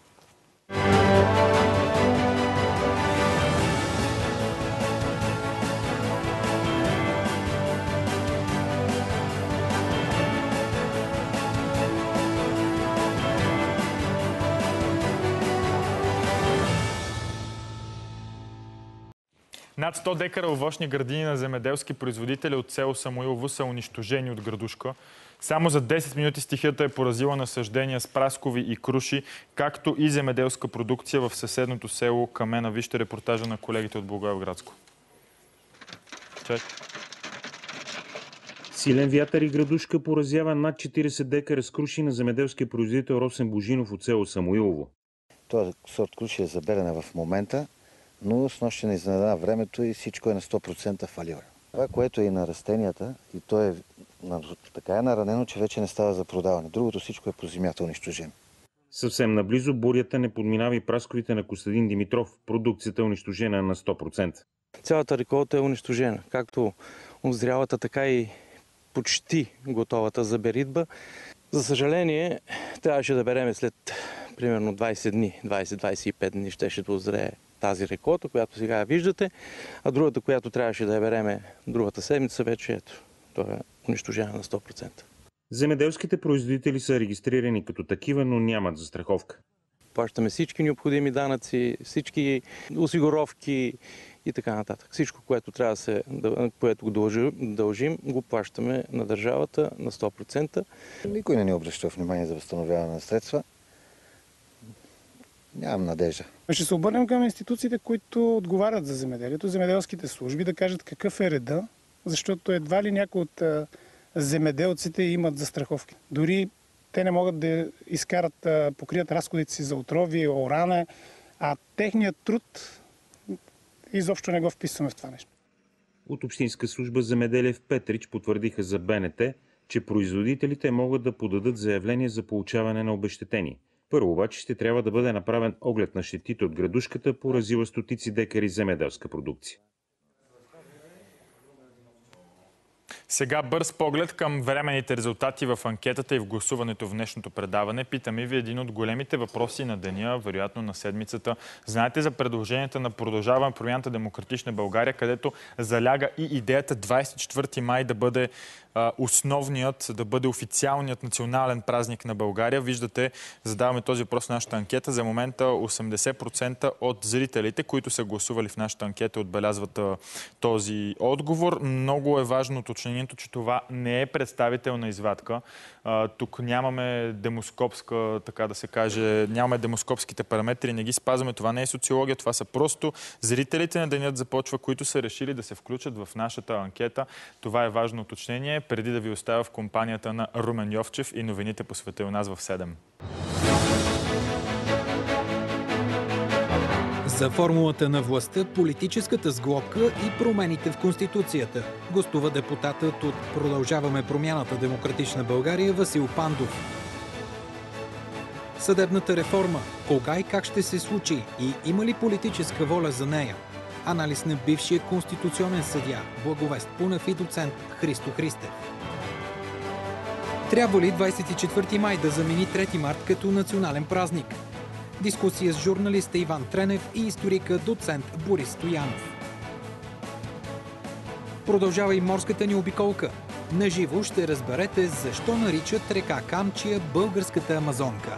Над сто декара овощни градини на земеделски производители от село Самуилово са унищожени от градушка. Само за десет минути стихията е поразила насаждения с праскови и круши, както и земеделска продукция в съседното село Камена. Вижте репортажа на колегите от Благоевградско. Чак. Силен вятър и градушка поразява над четиридесет декара с круши на земеделския производител Росен Божинов от село Самуилово. Този сорт круши е забелена в момента, но с нощи не изненада времето и всичко е на сто процента фалира. Това, което е и на растенията, и то е така е наранено, че вече не става за продаване. Другото всичко е по земята унищожено. Съвсем наблизо бурята не подминава и прасковите на Костадин Димитров. Продукцията е унищожена на сто процента. Цялата реколта е унищожена, както озрялата, така и почти готовата за беритба. За съжаление, трябваше да береме след примерно двадесет дни, двадесет до двадесет и пет дни щеше да озрее тази реколта, която сега я виждате, а другата, която трябваше да я береме другата седмица, вече ето, това е унищожена на сто процента. Земеделските производители са регистрирани като такива, но нямат застраховка. Плащаме всички необходими данъци, всички осигуровки и така нататък. Всичко, което трябва да се, което го дължим, дължим, го плащаме на държавата на сто процента. Никой не ни обръща внимание за възстановяване на средства. Нямам надежда. Ще се обърнем към институциите, които отговарят за земеделието, земеделските служби, да кажат какъв е реда, защото едва ли някои от земеделците имат застраховки. Дори те не могат да изкарат, покрият разходите си за отрови, оране, а техният труд изобщо не го вписваме в това нещо. От Общинска служба земеделие в Петрич потвърдиха за БНТ, че производителите могат да подадат заявление за получаване на обезщетение. Първо обаче ще трябва да бъде направен оглед на щетите от градушката, поразила стотици декари земеделска продукция. Сега бърз поглед към временните резултати в анкетата и в гласуването в днешното предаване. Питаме ви един от големите въпроси на деня, вероятно на седмицата. Знаете за предложенията на Продължаваме промяната Демократична България, където заляга и идеята двадесет и четвърти май да бъде а, основният, да бъде официалният национален празник на България. Виждате, задаваме този въпрос в нашата анкета. За момента осемдесет процента от зрителите, които са гласували в нашата анкета, отбелязват а, този отговор. Много е важно уточнението, че това не е представителна извадка. А, тук нямаме демоскопска, така да се каже, нямаме демоскопските параметри, не ги спазваме. Това не е социология, това са просто зрителите на Денят започва, които са решили да се включат в нашата анкета. Това е важно уточнение, преди да ви оставя в компанията на Румен Йовчев и новините по света у нас в седем. За формулата на властта, политическата сглобка и промените в Конституцията гостува депутатът от Продължаваме промяната Демократична България Васил Пандов. Съдебната реформа. Кога и как ще се случи и има ли политическа воля за нея? Анализ на бившия конституционен съдия Благовест Пунев и доцент Христо Христев. Трябва ли двадесет и четвърти май да замени трети март като национален празник? Дискусия с журналиста Иван Тренев и историка доцент Борис Стоянов. Продължава и морската ни обиколка. Наживо ще разберете защо наричат река Камчия българската Амазонка.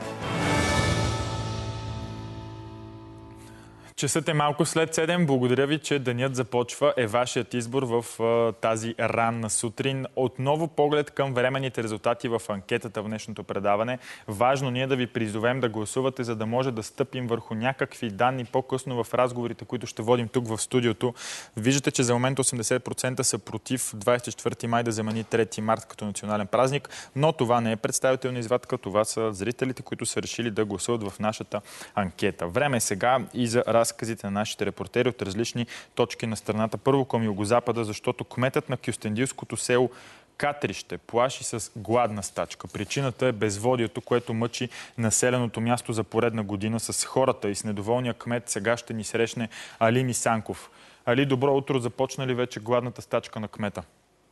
Часът е малко след седем. Благодаря ви, че денят започва. Е вашият избор в а, тази ранна сутрин. Отново поглед към временните резултати в анкетата в днешното предаване. Важно ние да ви призовем да гласувате, за да може да стъпим върху някакви данни по-късно в разговорите, които ще водим тук в студиото. Виждате, че за момент осемдесет процента са против двадесет и четвърти май да замени трети март като национален празник, но това не е представителна извадка. Това са зрителите, които са решили да гласуват в нашата анкета. Време е сега и за разказите на нашите репортери от различни точки на страната. Първо към югозапада, защото кметът на кюстендилското село Катрище плаши с гладна стачка. Причината е безводието, което мъчи населеното място за поредна година. С хората и с недоволния кмет сега ще ни срещне Али Мисанков. Али, добро утро. Започна ли вече гладната стачка на кмета?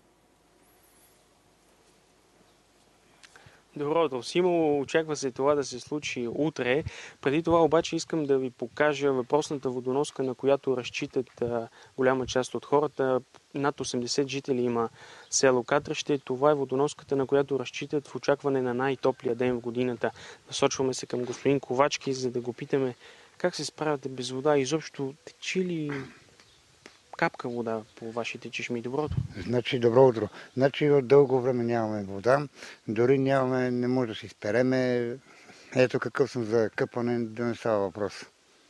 Добро утро, Симо. Очаква се това да се случи утре. Преди това обаче искам да ви покажа въпросната водоноска, на която разчитат а, голяма част от хората. Над осемдесет жители има село Катрище. Това е водоноската, на която разчитат в очакване на най-топлия ден в годината. Насочваме се към господин Ковачки, за да го питаме как се справяте без вода. Изобщо течи ли капка вода по вашите чешми? Доброто. Значи, добро утро. Значи от дълго време нямаме вода. Дори нямаме, не може да се изпереме. Ето какъв съм за къпане, да не става въпрос.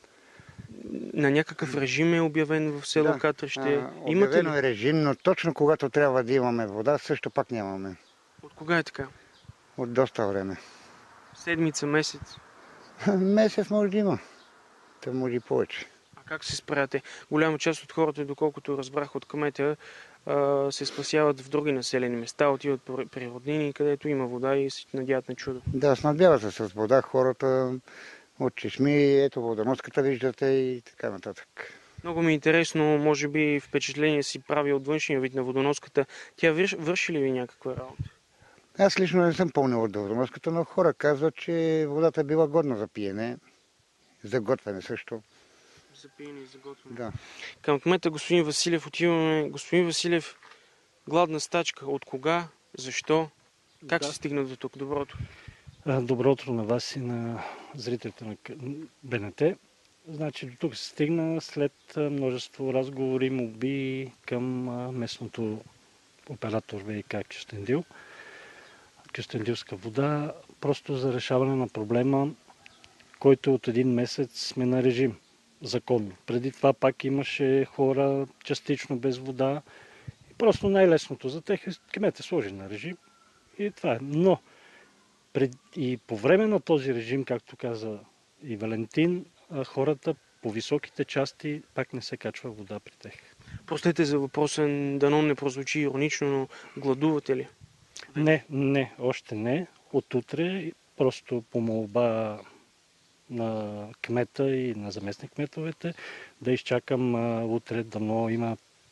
На някакъв режим е обявен в село да, Катрище. Обявено е режим, но точно когато трябва да имаме вода, също пак нямаме. От кога е така? От доста време. Седмица, месец? Месец може да има. Та може и повече. Как се справяте? Голяма част от хората, доколкото разбрах от кмета, се спасяват в други населени места, отиват при роднини, където има вода и се надяват на чудо. Да, снабдяват се с вода хората от чешми, ето водоноската виждате и така нататък. Много ми е интересно, може би впечатление си прави от външния вид на водоноската. Тя върши, върши ли ви някаква работа? Аз лично не съм пълнил от водоноската, но хора казват, че водата била годна за пиене, за готвене също. За пиене и за готвене. Да. Към кмета господин Василев отиваме. Господин Василев, гладна стачка. От кога? Защо? Как да. се стигна до тук? Доброто. Добро утро на вас и на зрителите на БНТ. Значи до тук се стигна след множество разговори, молби към местното оператор ВиК Кюстендил. Кюстендилска вода, просто за решаване на проблема, който от един месец сме на режим. Законно. Преди това пак имаше хора частично без вода. И просто най-лесното за тях е кмет е сложи на режим и това е. Но пред... и по време на този режим, както каза и Валентин, хората по високите части пак не се качва вода при тях. Простете за въпроса, дано не прозвучи иронично, но гладувате ли? Не, не, още не. От утре просто по молба на кмета и на заместник кметовете да изчакам а, утре, дано има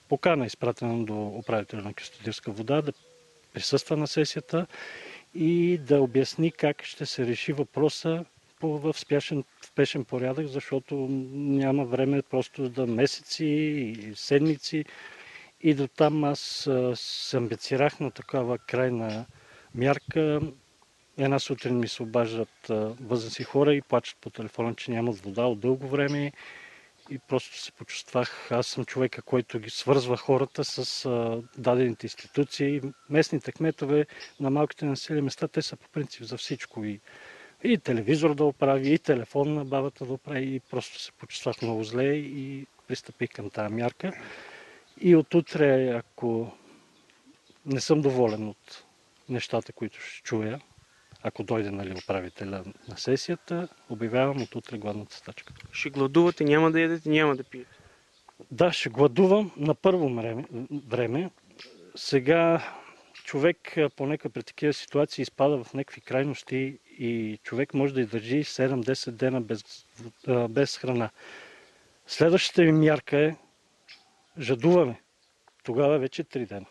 покана, изпратена до управителя на Кюстендилска вода, да присъства на сесията и да обясни как ще се реши въпроса в спешен, спешен порядък, защото няма време просто да месеци и седмици. И до там аз се амбицирах на такава крайна мярка. Една сутрин ми се обаждат възрастни хора и плачат по телефона, че нямат вода от дълго време. И просто се почувствах, аз съм човека, който ги свързва хората с а, дадените институции. Местните кметове на малките населени места, те са по принцип за всичко. И, и телевизор да оправи, и телефон на бабата да оправи. И просто се почувствах много зле и пристъпих към тази мярка. И отутре, ако не съм доволен от нещата, които ще чуя, ако дойде, нали, управителя на сесията, обявявам отутре гладната стачка. Ще гладувате, няма да ядете, няма да пиете? Да, ще гладувам на първо време. време. Сега човек понека при такива ситуации изпада в някакви крайности и човек може да издържи седем-десет дена без, без храна. Следващата ми мярка е жадуваме. Тогава вече три дена.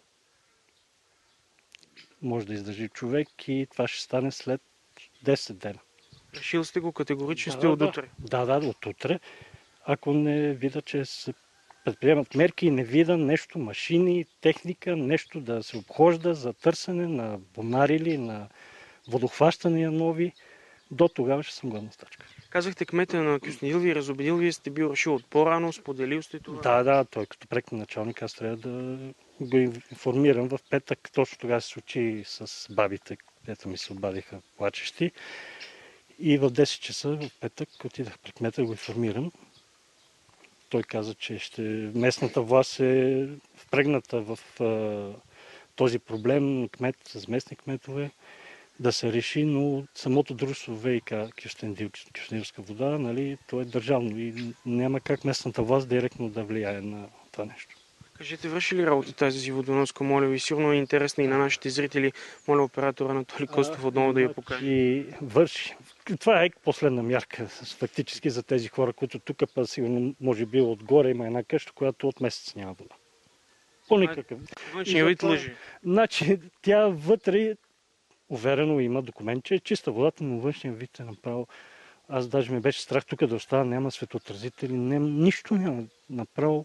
Може да издържи човек и това ще стане след десет дена. Решил сте го категорично, да, сте да, от утре? Да, да, от утре. Ако не видя, че се предприемат мерки и не видя нещо, машини, техника, нещо да се обхожда за търсене на бунарили, на водохващания нови, до тогава ще съм гладна стачка. Казахте, кмета на Кюстендил ви разобедил, вие сте бил решил от по-рано, споделил сте това? Да, да, той като проектен началник, аз трябва да го информирам в петък. Точно тогава се случи с бабите, където ми се обадиха плачещи. И в десет часа в петък отидах при кмета да го информирам. Той каза, че ще... местната власт е впрегната в а, този проблем, кмет с местни кметове, да се реши, но самото дружество ВиК Кюстендилска вода, нали, то е държавно и няма как местната власт директно да влияе на това нещо. Кажете, върши ли работа тази водоноска, моля ви? Сигурно е интересна и на нашите зрители. Моля оператора Анатолий Костов отново да я покаже. И върши. Това е последна мярка фактически за тези хора, които тук, па сигурно, може би отгоре има една къща, която от месец няма вода. По никакъв. Външния вид лъжи. Значи, тя вътре уверено има документ, че е чиста водата, но външния вид е направо. Аз даже ми беше страх тук да остана, няма светоотразители, не, нищо няма. Направо,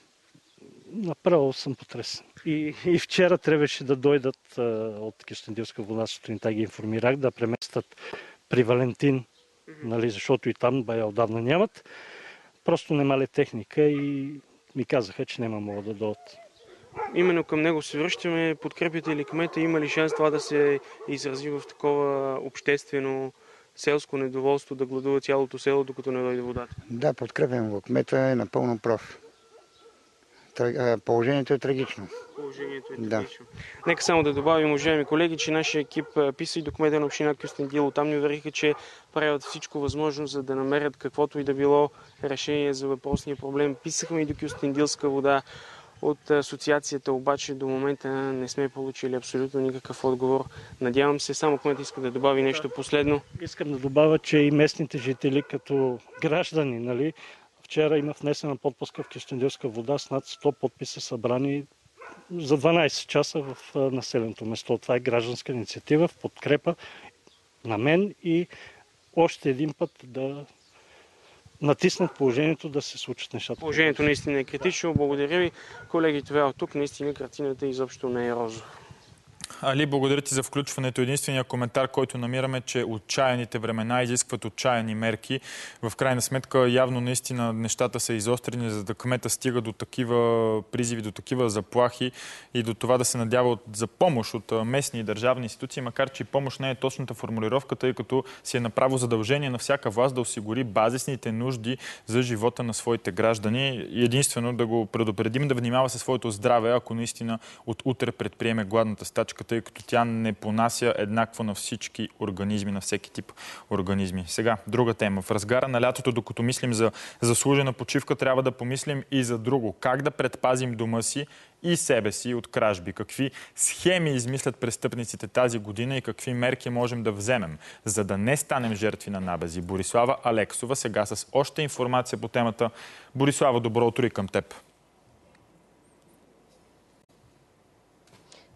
направо съм потресен. И, и вчера трябваше да дойдат а, от Кюстендилска вода, сутринта ги информирах, да преместят при Валентин, mm-hmm. нали, защото и там бая отдавна нямат. Просто немале техника и ми казаха, че няма мога да дойдат. Именно към него се връщаме. Подкрепите ли кмета? Има ли шанс това да се изрази в такова обществено селско недоволство, да гладува цялото село, докато не дойде водата? Да, подкрепям го. Кмета е напълно прав. Положението е трагично. Положението е трагично. Да. Нека само да добавим, уважаеми колеги, че нашия екип писа и до кмета на община Кюстендил. Там ни увериха, че правят всичко възможно, за да намерят каквото и да било решение за въпросния проблем. Писахме и до Кюстендилска вода. От асоциацията обаче до момента не сме получили абсолютно никакъв отговор. Надявам се, само кмет иска да добави нещо последно. Искам да добавя, че и местните жители като граждани, нали, вчера има внесена подписка в Кюстендилска вода с над сто подписа събрани за дванайсет часа в населеното место. Това е гражданска инициатива в подкрепа на мен и още един път да натиснат положението да се случат нещата. Положението наистина е критично. Благодаря ви. Колеги, това от тук. Наистина картината изобщо не е розова. Али, благодаря ти за включването. Единственият коментар, който намираме, че отчаяните времена изискват отчаяни мерки. В крайна сметка, явно наистина нещата са изострени, за да кмета стига до такива призиви, до такива заплахи и до това да се надява за помощ от местни и държавни институции, макар че помощ не е точната формулировка, тъй като си е направо задължение на всяка власт да осигури базисните нужди за живота на своите граждани и единствено да го предупредим да внимава със своето здраве, ако наистина от утре предприеме гладната стачка, тъй като тя не понася еднакво на всички организми, на всеки тип организми. Сега, друга тема. В разгара на лятото, докато мислим за заслужена почивка, трябва да помислим и за друго. Как да предпазим дома си и себе си от кражби? Какви схеми измислят престъпниците тази година и какви мерки можем да вземем, за да не станем жертви на набези? Борислава Алексова сега с още информация по темата. Борислава, добро утро и към теб.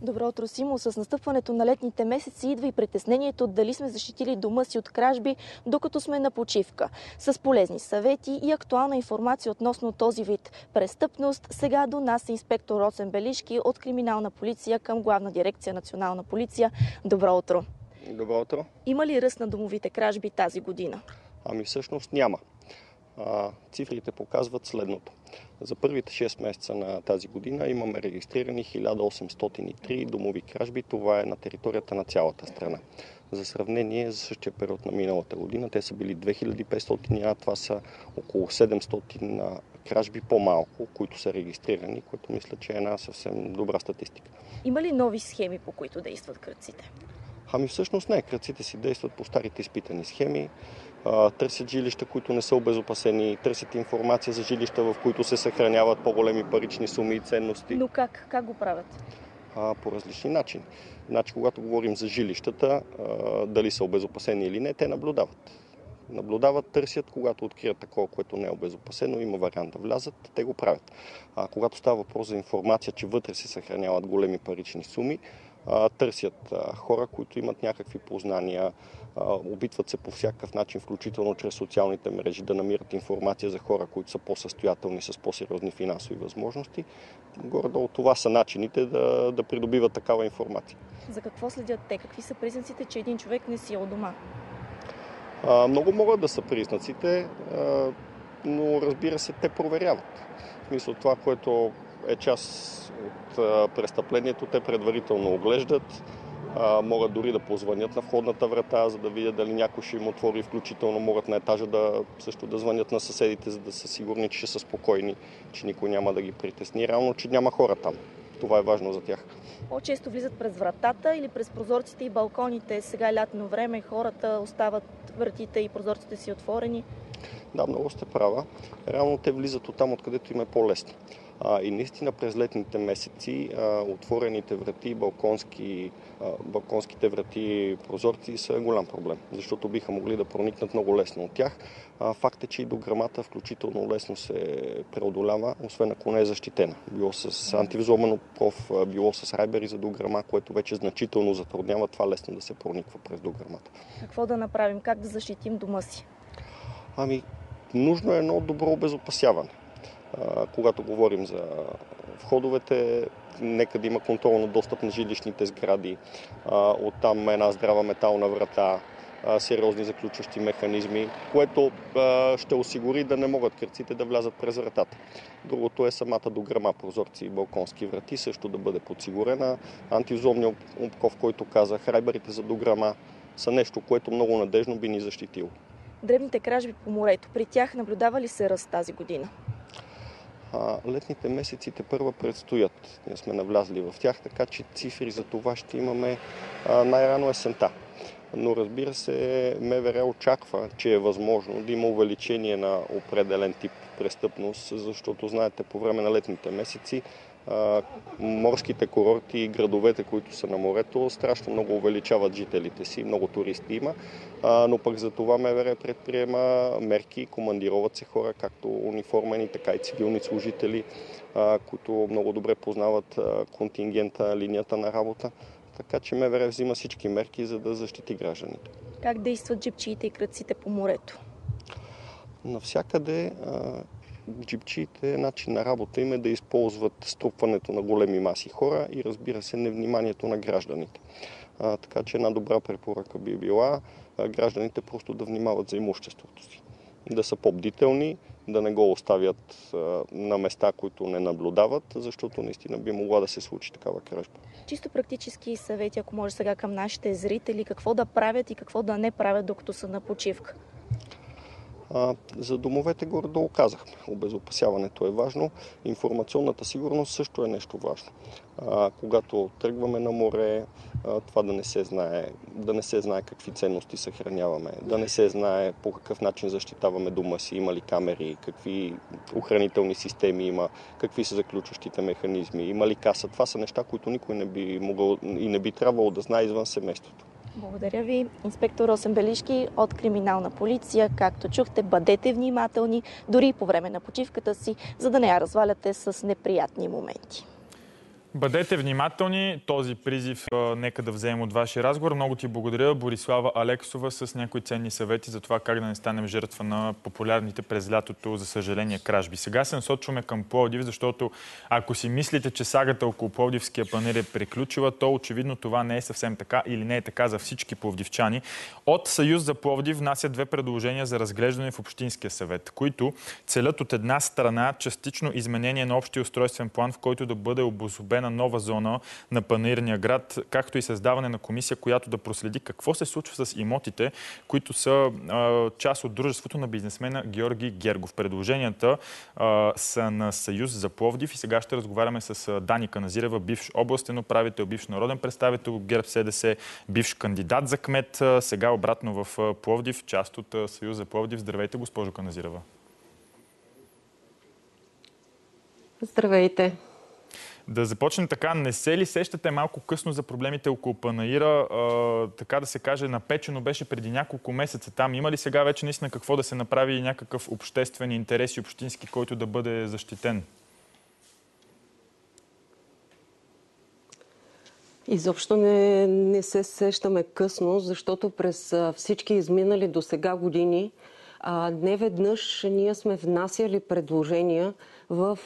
Добро утро, Симо. С настъпването на летните месеци идва и притеснението дали сме защитили дома си от кражби, докато сме на почивка. С полезни съвети и актуална информация относно този вид престъпност, сега до нас е инспектор Росен Белишки от Криминална полиция към Главна дирекция Национална полиция. Добро утро. Добро утро. Има ли ръст на домовите кражби тази година? Ами всъщност няма. А, цифрите показват следното. За първите шест месеца на тази година имаме регистрирани хиляда осемстотин и три домови кражби. Това е на територията на цялата страна. За сравнение, за същия период на миналата година те са били две хиляди петстотин, а това са около седемстотин кражби по-малко, които са регистрирани, което мисля, че е една съвсем добра статистика. Има ли нови схеми, по които действат крадците? Ами всъщност не. Крадците си действат по старите изпитани схеми. Търсят жилища, които не са обезопасени, търсят информация за жилища, в които се съхраняват по-големи парични суми и ценности. Но как? Как го правят? А, по различни начини. Значи, когато говорим за жилищата, а, дали са обезопасени или не, те наблюдават. Наблюдават, търсят, когато открият такова, което не е обезопасено, има вариант да влязат, те го правят. А когато става въпрос за информация, че вътре се съхраняват големи парични суми, търсят хора, които имат някакви познания, опитват се по всякакъв начин, включително чрез социалните мрежи, да намират информация за хора, които са по-състоятелни, с по-сериозни финансови възможности. Горе-долу това са начините да, да придобиват такава информация. За какво следят те? Какви са признаците, че един човек не си е у дома? А, много могат да са признаците, а, но разбира се, те проверяват. В смисъл това, което е част от а, престъплението, те предварително оглеждат, а, могат дори да позвънят на входната врата, за да видят дали някой ще им отвори, включително могат на етажа да също да звънят на съседите, за да са сигурни, че ще са спокойни, че никой няма да ги притесни, реално, че няма хора там. Това е важно за тях. По-често влизат през вратата или през прозорците и балконите. Сега е лятно време, хората остават вратите и прозорците си отворени. Да, много сте права. Реално те влизат оттам, откъдето им е по-лесно. А, и наистина през летните месеци а, отворените врати, балконски, а, балконските врати и прозорци са голям проблем, защото биха могли да проникнат много лесно от тях. А, факт е, че и дограмата включително лесно се преодолява, освен ако не е защитена. Било с антивизуален обкров, било с райбери за дограма, което вече значително затруднява това лесно да се прониква през дограмата. Какво да направим? Как да защитим дома си? Ами, нужно е едно добро обезопасяване. Когато говорим за входовете, нека да има контролно достъп на жилищните сгради, оттам една здрава метална врата, сериозни заключващи механизми, което ще осигури да не могат крадците да влязат през вратата. Другото е самата дограма, прозорци и балконски врати също да бъде подсигурена. Антивизуалният обкров, който казах, райберите за дограма са нещо, което много надежно би ни защитило. Дребните кражби по морето, при тях наблюдава ли се ръст тази година? Летните месеци тепърва предстоят. Ние сме навлязли в тях, така че цифри за това ще имаме най-рано есента. Но разбира се, МВР очаква, че е възможно да има увеличение на определен тип престъпност, защото знаете, по време на летните месеци морските курорти и градовете, които са на морето, страшно много увеличават жителите си, много туристи има, но пък за това МВР предприема мерки, командироват се хора, както униформени, така и цивилни служители, които много добре познават контингента, линията на работа. Така че МВР взима всички мерки, за да защити гражданите. Как действат джипчиите и крадците по морето? Навсякъде джипчиите, начин на работа им е да използват струпването на големи маси хора и разбира се невниманието на гражданите. А, така че една добра препоръка би била а, гражданите просто да внимават за имуществото си. Да са по-бдителни, да не го оставят а, на места, които не наблюдават, защото наистина би могла да се случи такава кражба. Чисто практически съвети, ако може сега към нашите зрители, какво да правят и какво да не правят, докато са на почивка? А, за домовете горе-долу казахме. Обезопасяването е важно. Информационната сигурност също е нещо важно. А, когато тръгваме на море, а, това да не се знае, да не се знае какви ценности съхраняваме, да не се знае по какъв начин защитаваме дома си, има ли камери, какви охранителни системи има, какви са заключващите механизми, има ли каса. Това са неща, които никой не би могъл и не би трябвало да знае извън семейството. Благодаря ви, инспектор Росен Белишки от Криминална полиция. Както чухте, бъдете внимателни, дори и по време на почивката си, за да не я разваляте с неприятни моменти. Бъдете внимателни. Този призив а, нека да вземем от вашия разговор. Много ти благодаря, Борислава Алексова, с някои ценни съвети за това как да не станем жертва на популярните през лятото, за съжаление, кражби. Сега се насочваме към Пловдив, защото ако си мислите, че сагата около Пловдивския панаир е приключила, то очевидно това не е съвсем така или не е така за всички пловдивчани. От Съюз за Пловдив внасят две предложения за разглеждане в Общинския съвет, които целят от една страна частично изменение на общия устройствен план, в който да бъде обособена нова зона на панаирния град, както и създаване на комисия, която да проследи какво се случва с имотите, които са а, част от дружеството на бизнесмена Георги Гергов. Предложенията а, са на Съюз за Пловдив и сега ще разговаряме с Дани Каназирева, бивш областен управител, бивш народен представител ГЕРБ СДС, бивш кандидат за кмет, сега обратно в Пловдив, част от Съюз за Пловдив. Здравейте, госпожо Каназирева. Здравейте. Да започнем така. Не се ли сещате малко късно за проблемите около панаира? А, така да се каже, напечено беше преди няколко месеца там. Има ли сега вече наистина какво да се направи някакъв обществен интерес и общински, който да бъде защитен? Изобщо не, не се сещаме късно, защото през всички изминали до сега години а, не веднъж ние сме внасяли предложения в,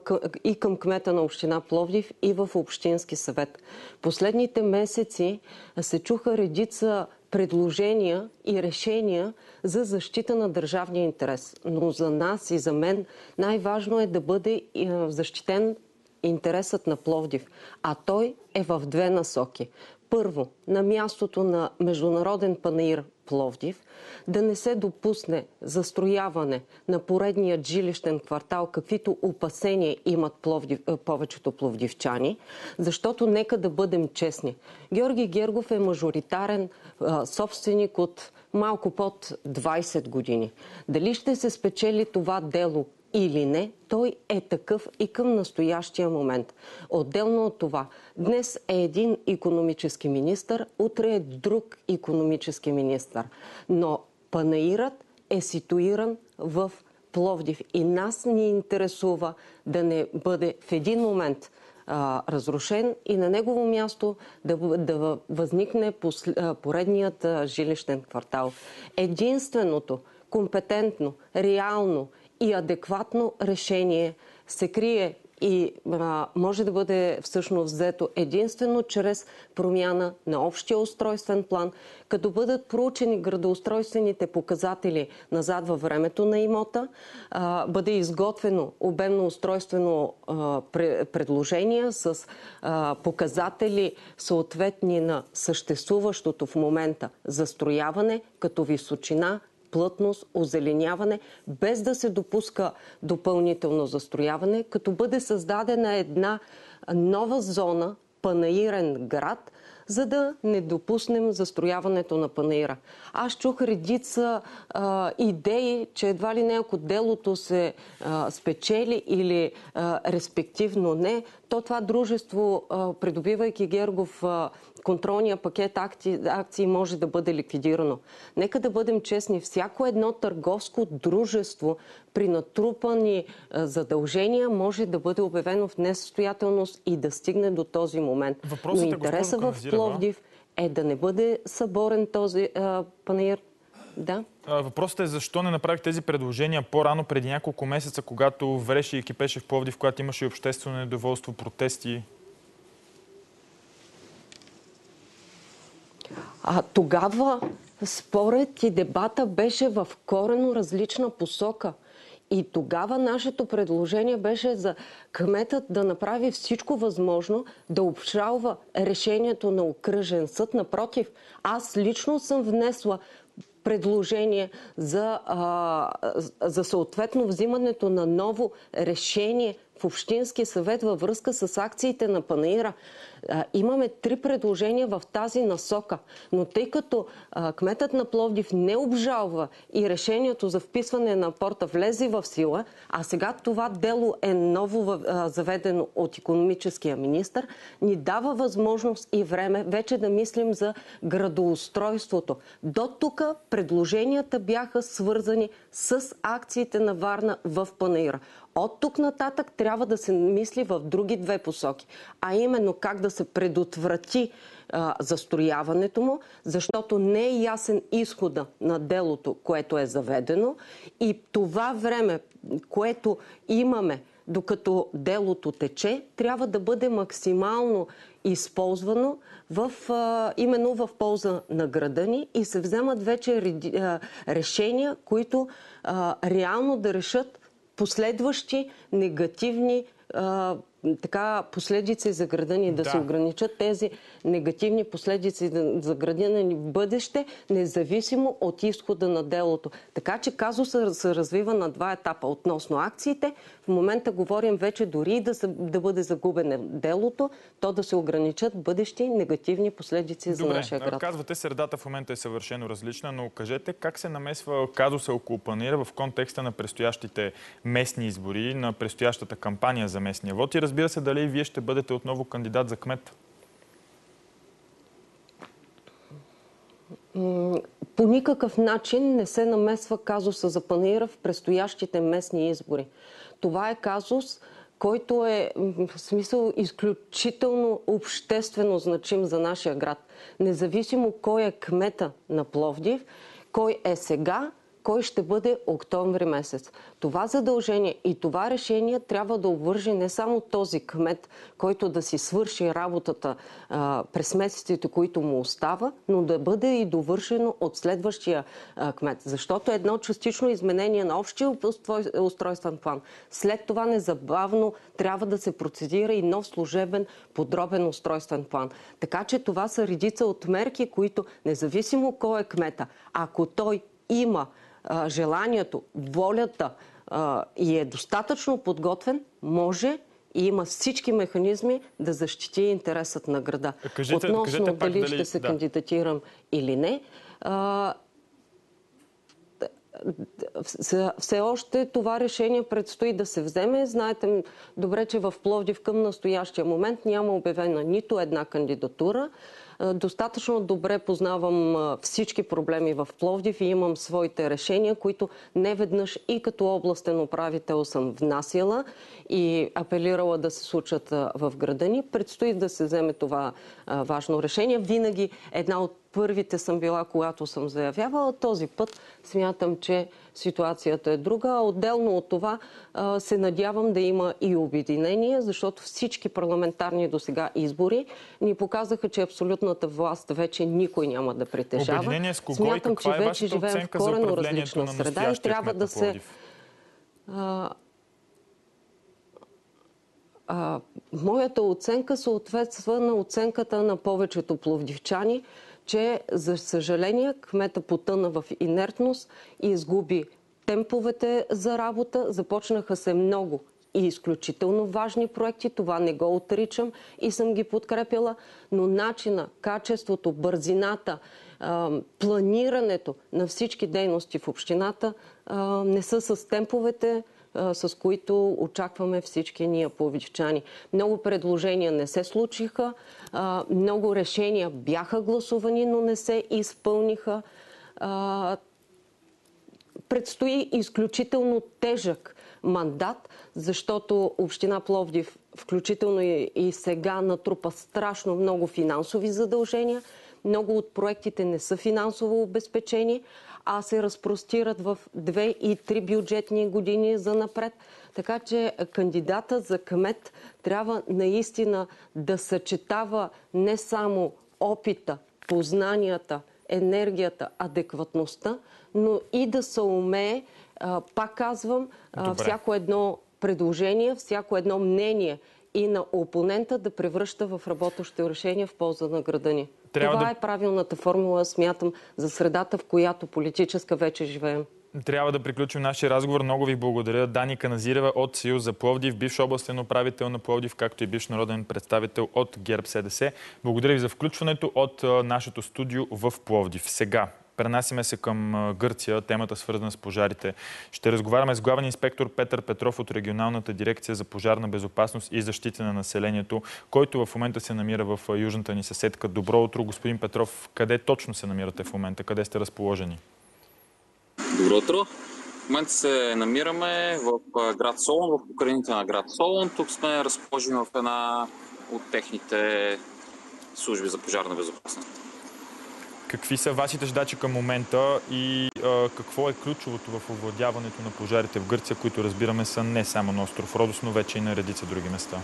и към кмета на община Пловдив, и в Общински съвет. Последните месеци се чуха редица предложения и решения за защита на държавния интерес. Но за нас и за мен най-важно е да бъде защитен интересът на Пловдив, а той е в две насоки. Първо, на мястото на Международен панаир Пловдив да не се допусне застрояване на поредният жилищен квартал, каквито опасения имат Пловдив, повечето пловдивчани, защото нека да бъдем честни. Георги Гергов е мажоритарен а, собственик от малко под двайсет години. Дали ще се спечели това дело или не, той е такъв и към настоящия момент. Отделно от това, днес е един икономически министър, утре е друг икономически министър. Но панаирът е ситуиран в Пловдив и нас ни интересува да не бъде в един момент а, разрушен и на негово място да, да възникне посл... поредният а, жилищен квартал. Единственото компетентно, реално и адекватно решение се крие и а, може да бъде всъщност взето единствено чрез промяна на общия устройствен план, като бъдат проучени градоустройствените показатели назад във времето на имота, а, бъде изготвено обемно устройствено а, предложение с а, показатели съответни на съществуващото в момента застрояване, като височина, плътност, озеленяване, без да се допуска допълнително застрояване, като бъде създадена една нова зона, панаирен град, за да не допуснем застрояването на панаира. Аз чух редица а, идеи, че едва ли не ако делото се а, спечели или а, респективно не, то това дружество, а, придобивайки Гергов а, контролния пакет акции, акции, може да бъде ликвидирано. Нека да бъдем честни, всяко едно търговско дружество при натрупани а, задължения може да бъде обявено в несъстоятелност и да стигне до този момент. Въпросът Но интереса в Пловдив е да не бъде съборен този а, панаир. Да. Въпросът е защо не направих тези предложения по-рано, преди няколко месеца, когато вреше и кипеше в Пловдив, когато имаше обществено недоволство, протести? А тогава според и дебата беше в коренно различна посока. И тогава нашето предложение беше за кметът да направи всичко възможно да обжалва решението на окръжен съд. Напротив, аз лично съм внесла предложение за, а, за съответно взимането на ново решение в Общински съвет във връзка с акциите на панаира. А, имаме три предложения в тази насока, но тъй като а, кметът на Пловдив не обжалва и решението за вписване на порта влезе в сила, а сега това дело е ново а, заведено от икономическия министър, ни дава възможност и време вече да мислим за градоустройството. До тук предложенията бяха свързани с акциите на Варна в Панаира. От тук нататък трябва да се мисли в други две посоки, а именно как да се предотврати а, застрояването му, защото не е ясен изхода на делото, което е заведено, и това време, което имаме докато делото тече, трябва да бъде максимално използвано в, а, именно в полза на града ни и се вземат вече реди, а, решения, които а, реално да решат последващи негативни а, така, последици за града ни, да, да се ограничат тези негативни последици за града ни в бъдеще, независимо от изхода на делото. Така че казусът се развива на два етапа. Относно акциите, в момента говорим вече дори да, се, да бъде загубено делото, то да се ограничат бъдещи негативни последици за нашия град. Казвате, средата в момента е съвършено различна, но кажете как се намесва казуса около Панаира в контекста на предстоящите местни избори, на предстоящата кампания за местния вод и разбира се, дали вие ще бъдете отново кандидат за кмет? По никакъв начин не се намесва казуса за Панаира в предстоящите местни избори. Това е казус, който е в смисъл изключително обществено значим за нашия град. Независимо кой е кмета на Пловдив, кой е сега, кой ще бъде октомври месец. Това задължение и това решение трябва да обвърже не само този кмет, който да си свърши работата а, през месеците, които му остава, но да бъде и довършено от следващия а, кмет. Защото едно частично изменение на общия устройствен план, след това незабавно трябва да се процедира и нов служебен подробен устройствен план. Така че това са редица от мерки, които независимо кой е кмета, ако той има желанието, волята а, и е достатъчно подготвен, може и има всички механизми да защити интересът на града. Кажете, Относно кажете пак, дали, дали ще се да. кандидатирам или не, а, все още това решение предстои да се вземе. Знаете добре, че в Пловдив към настоящия момент няма обявена нито една кандидатура. Достатъчно добре познавам всички проблеми в Пловдив и имам своите решения, които не веднъж и като областен управител съм внасяла и апелирала да се случат в града ни. Предстои да се вземе това важно решение. Винаги една от първите съм била, когато съм заявявала. Този път смятам, че ситуацията е друга. Отделно от това се надявам да има и обединение, защото всички парламентарни досега избори ни показаха, че абсолютната власт вече никой няма да притежава. Обединение с кого смятам, и каква че е вече вашата живеем оценка в за коренно управлението различна на среда и трябва да се... А, а, моята оценка съответства на оценката на повечето пловдивчани, че, за съжаление, кмета потъна в инертност и изгуби темповете за работа. Започнаха се много и изключително важни проекти. Това не го отричам и съм ги подкрепила. Но начина, качеството, бързината, планирането на всички дейности в общината не са с темповете, с които очакваме всички ние пловдивчани. Много предложения не се случиха, много решения бяха гласувани, но не се изпълниха. Предстои изключително тежък мандат, защото община Пловдив, включително и сега, натрупа страшно много финансови задължения. Много от проектите не са финансово обезпечени, а се разпростират в две и три бюджетни години за напред. Така че кандидатът за кмет трябва наистина да съчетава не само опита, познанията, енергията, адекватността, но и да се умее, пак казвам, Добре. всяко едно предложение, всяко едно мнение и на опонента да превръща в работещо решение в полза на града ни. Трябва Това да... е правилната формула, смятам, за средата, в която политическа вече живеем. Трябва да приключим нашия разговор. Много ви благодаря. Дани Каназирева от Съюз за Пловдив, бивш областен управител на Пловдив, както и бивш народен представител от ГЕРБ СДС. Благодаря ви за включването от нашето студио в Пловдив. Сега пренасиме се към Гърция, темата свързана с пожарите. Ще разговаряме с главен инспектор Петър Петров от регионалната дирекция за пожарна безопасност и защита на населението, който в момента се намира в южната ни съседка. Добро утро, господин Петров. Къде точно се намирате в момента? Къде сте разположени? Добро утро! В момента се намираме в град Солун, в покрайнините на град Солун. Тук сме разположени в една от техните служби за пожарна безопасност. Какви са вашите задачи към момента и а, какво е ключовото в овладяването на пожарите в Гърция, които разбираме са не само на остров Родос, но вече и на редица други места?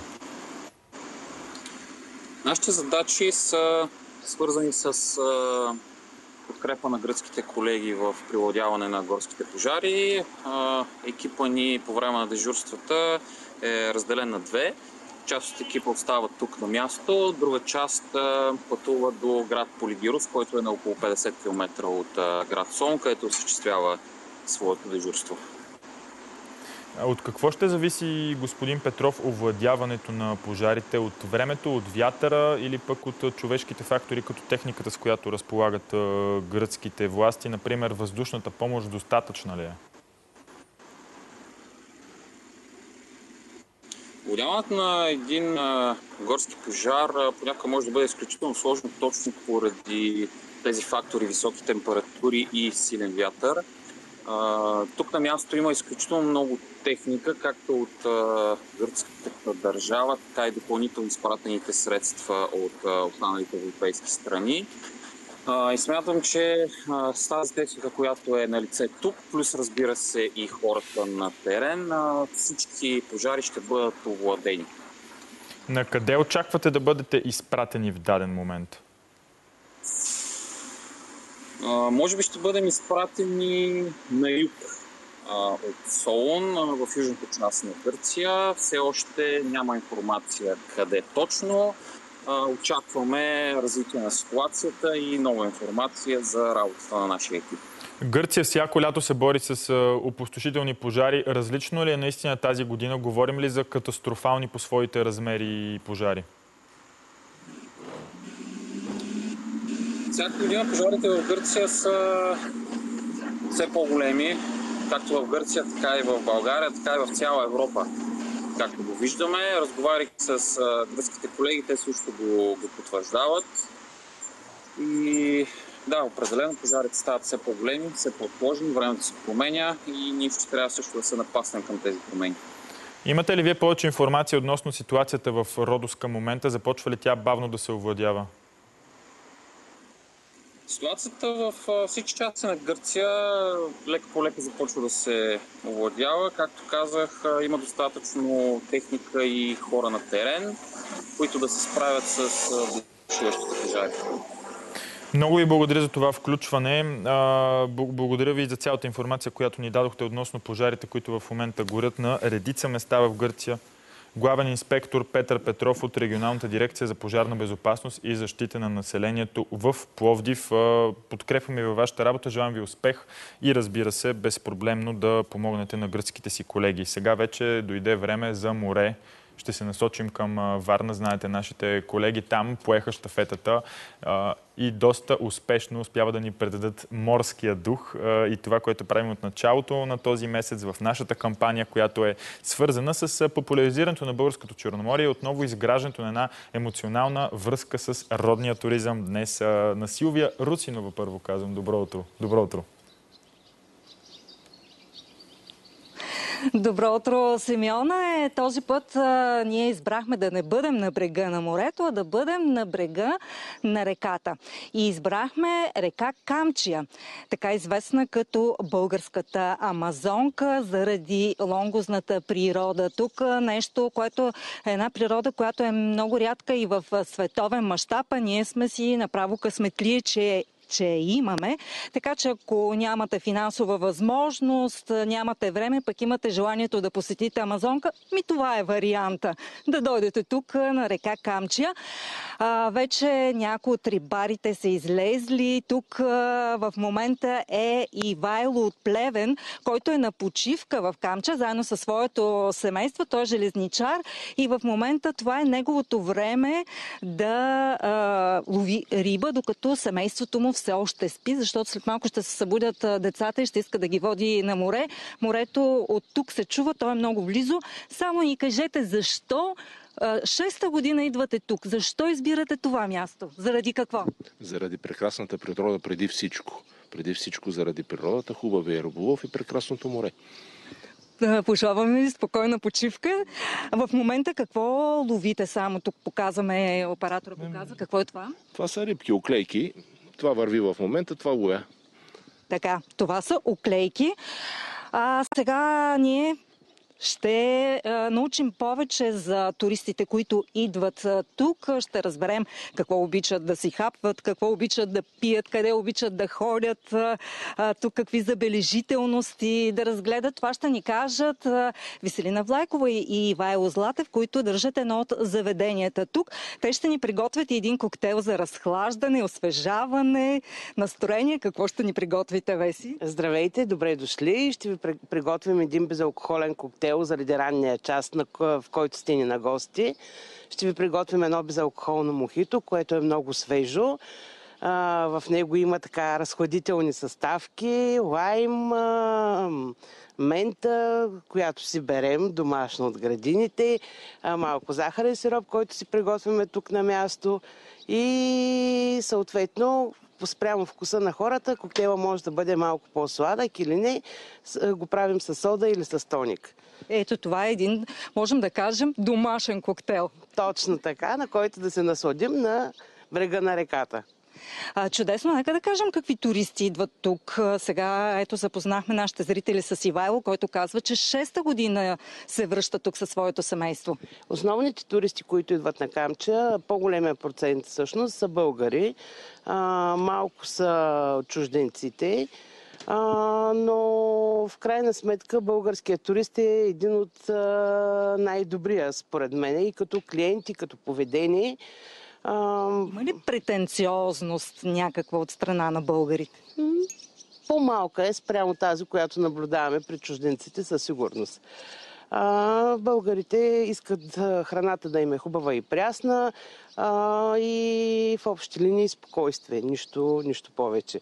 Нашите задачи са свързани с а, подкрепа на гръцките колеги в приладяване на горските пожари. А, екипа ни по време на дежурствата е разделен на две. Част от екипа остава тук на място, друга част а, пътува до град Полигирос, който е на около петдесет километра от а, град Солун, където осъществява своето дежурство. От какво ще зависи, господин Петров, овладяването на пожарите? От времето, от вятъра или пък от човешките фактори, като техниката, с която разполагат гръцките власти? Например, въздушната помощ достатъчна ли е? Овладяването на един а, горски пожар а, понякога може да бъде изключително сложно, точно поради тези фактори, високи температури и силен вятър. Uh, тук на място има изключително много техника, както от uh, гръцката държава, така и допълнително изпратените средства от uh, останалите европейски страни. Uh, и смятам, че uh, с тази техника, която е на лице тук, плюс разбира се и хората на терен, uh, всички пожари ще бъдат овладени. На къде очаквате да бъдете изпратени в даден момент? Uh, може би ще бъдем изпратени на юг uh, от Солун, uh, в южната част на Гърция. Все още няма информация къде точно. Uh, очакваме развитие на ситуацията и нова информация за работата на нашия екип. Гърция всяко лято се бори с uh, опустошителни пожари. Различно ли е наистина тази година? Говорим ли за катастрофални по своите размери пожари? Всяка година пожарите в Гърция са все по-големи, както в Гърция, така и в България, така и в цяла Европа. Както го виждаме, разговарях с гръцките колеги, те също го, го потвърждават. И да, определено пожарите стават все по-големи, все по-отложени, времето се променя и ние ще трябва също да се напаснем към тези промени. Имате ли вие повече информация относно ситуацията в Родос към момента? Започва ли тя бавно да се овладява? Ситуацията в всички части на Гърция лека по лека започва да се овладява. Както казах, има достатъчно техника и хора на терен, които да се справят с бушуващите пожари. Много ви благодаря за това включване. Благодаря ви за цялата информация, която ни дадохте относно пожарите, които в момента горят на редица места в Гърция. Главен инспектор Петър Петров от Регионалната дирекция за пожарна безопасност и защита на населението в Пловдив. Подкрепяме във вашата работа, желаем ви успех и разбира се, безпроблемно да помогнете на гръцките си колеги. Сега вече дойде време за море. Ще се насочим към Варна. Знаете, нашите колеги там поеха щафетата а, и доста успешно успява да ни предадат морския дух а, и това, което правим от началото на този месец в нашата кампания, която е свързана с популяризирането на българското Черноморие и отново изграждането на една емоционална връзка с родния туризъм. Днес а, на Силвия Русинова първо казвам добро утро. Добро утро. Добро утро, Симеона. Е, този път а, ние избрахме да не бъдем на брега на морето, а да бъдем на брега на реката. И избрахме река Камчия, така известна като българската Амазонка, заради лонгозната природа. Тук нещо, което е една природа, която е много рядка и в световен мащаб, а ние сме си направо късметли, че че имаме. Така че ако нямате финансова възможност, нямате време, пък имате желанието да посетите Амазонка, ми това е варианта. Да дойдете тук на река Камчия. А, вече някои от рибарите са излезли. Тук а, в момента е Ивайло от Плевен, който е на почивка в Камчия, заедно със своето семейство. Той е железничар и в момента това е неговото време да а, лови риба, докато семейството му все още спи, защото след малко ще се събудят децата и ще иска да ги води на море. Морето от тук се чува, то е много близо. Само ни кажете защо шеста година идвате тук. Защо избирате това място? Заради какво? Заради прекрасната природа преди всичко. преди всичко заради природата, хубавия риболов и прекрасното море. Пожелаваме ви спокойна почивка. В момента какво ловите само? Тук показваме, оператора показва. Какво е това? Това са рибки, оклейки. Това върви в момента, това ловя. Така, това са оклейки. А сега ние ще а, научим повече за туристите, които идват а, тук. Ще разберем какво обичат да си хапват, какво обичат да пият, къде обичат да ходят, а, а, тук какви забележителности да разгледат. Това ще ни кажат а, Веселина Влайкова и Ивайло Златев, които държат едно от заведенията тук. Те ще ни приготвят и един коктейл за разхлаждане, освежаване, настроение. Какво ще ни приготвите, Веси? Здравейте, добре дошли. Ще ви приготвим един безалкохолен коктейл заради ранния час, в който сте ни на гости. Ще ви приготвим едно безалкохолно мохито, което е много свежо. А, в него има така разхладителни съставки, лайм, а, мента, която си берем домашно от градините, а, малко захарен сироп, който си приготвяме тук на място и съответно спрямо вкуса на хората, коктейла може да бъде малко по-сладък или не, го правим с сода или с тоник. Ето това е един, можем да кажем, домашен коктейл. Точно така, на който да се насладим на брега на реката. А, чудесно, нека да кажем какви туристи идват тук. Сега ето запознахме нашите зрители с Ивайло, който казва, че шеста година се връща тук със своето семейство. Основните туристи, които идват на Камчия, по-големия процент всъщност са българи, а, малко са чужденците. А, но в крайна сметка българският турист е един от а, най-добрия според мен и като клиент, и като поведение. А... Има ли претенциозност някаква от страна на българите? По-малка е спрямо тази, която наблюдаваме при чужденците със сигурност. А, българите искат храната да им е хубава и прясна а, и в общи линии спокойствие, нищо, нищо повече.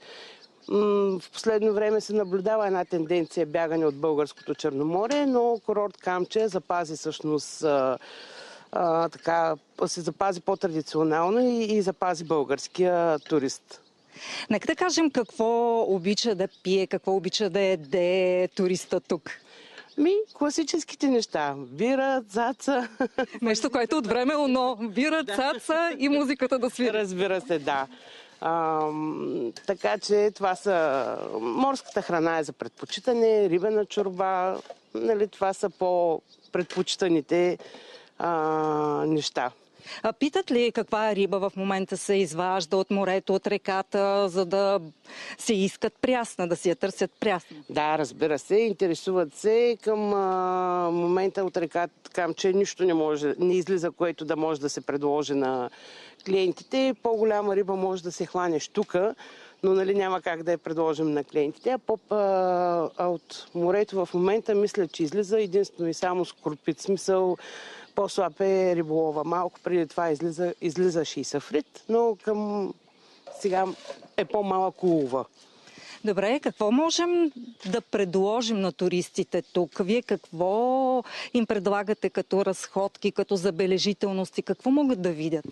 В последно време се наблюдава една тенденция бягане от българското Черноморие, но курорт Камчия запази всъщност а, а, така, се запази по-традиционално и, и запази българския турист. Нека да кажем какво обича да пие, какво обича да еде туриста тук. Ми, класическите неща. Бира, цаца. Нещо, което от време оно. Бира, цаца и музиката да свири. Разбира се, да. А, така че това са... Морската храна е за предпочитане, рибена чорба. Нали, това са по-предпочитаните а, неща. А питат ли каква риба в момента се изважда от морето, от реката, за да се искат прясна, да си я търсят прясна? Да, разбира се. Интересуват се. Към а, момента от реката Камчия нищо не, може, не излиза, което да може да се предложи на клиентите. По-голяма риба може да се хванеш тук, но нали, няма как да я предложим на клиентите. А, по, а, а от морето в момента мисля, че излиза единствено и само скорпит. Смисъл, по-слаб е риболова. Малко преди това излиза, излизаше и сафрит, но към сега е по-малък улова. Добре, какво можем да предложим на туристите тук? Вие какво им предлагате като разходки, като забележителности? Какво могат да видят?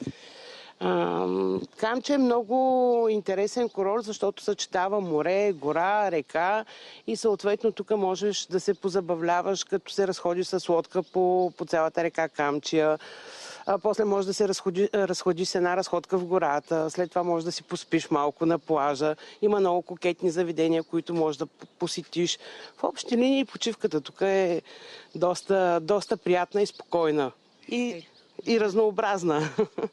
Камчия е много интересен курорт, защото съчетава море, гора, река и съответно тук можеш да се позабавляваш, като се разходиш с лодка по, по цялата река Камчия. А, после можеш да се разходи, разходиш с една разходка в гората, след това можеш да си поспиш малко на плажа. Има много кокетни заведения, които можеш да посетиш. В общи линии почивката тук е доста, доста приятна и спокойна и, и разнообразна.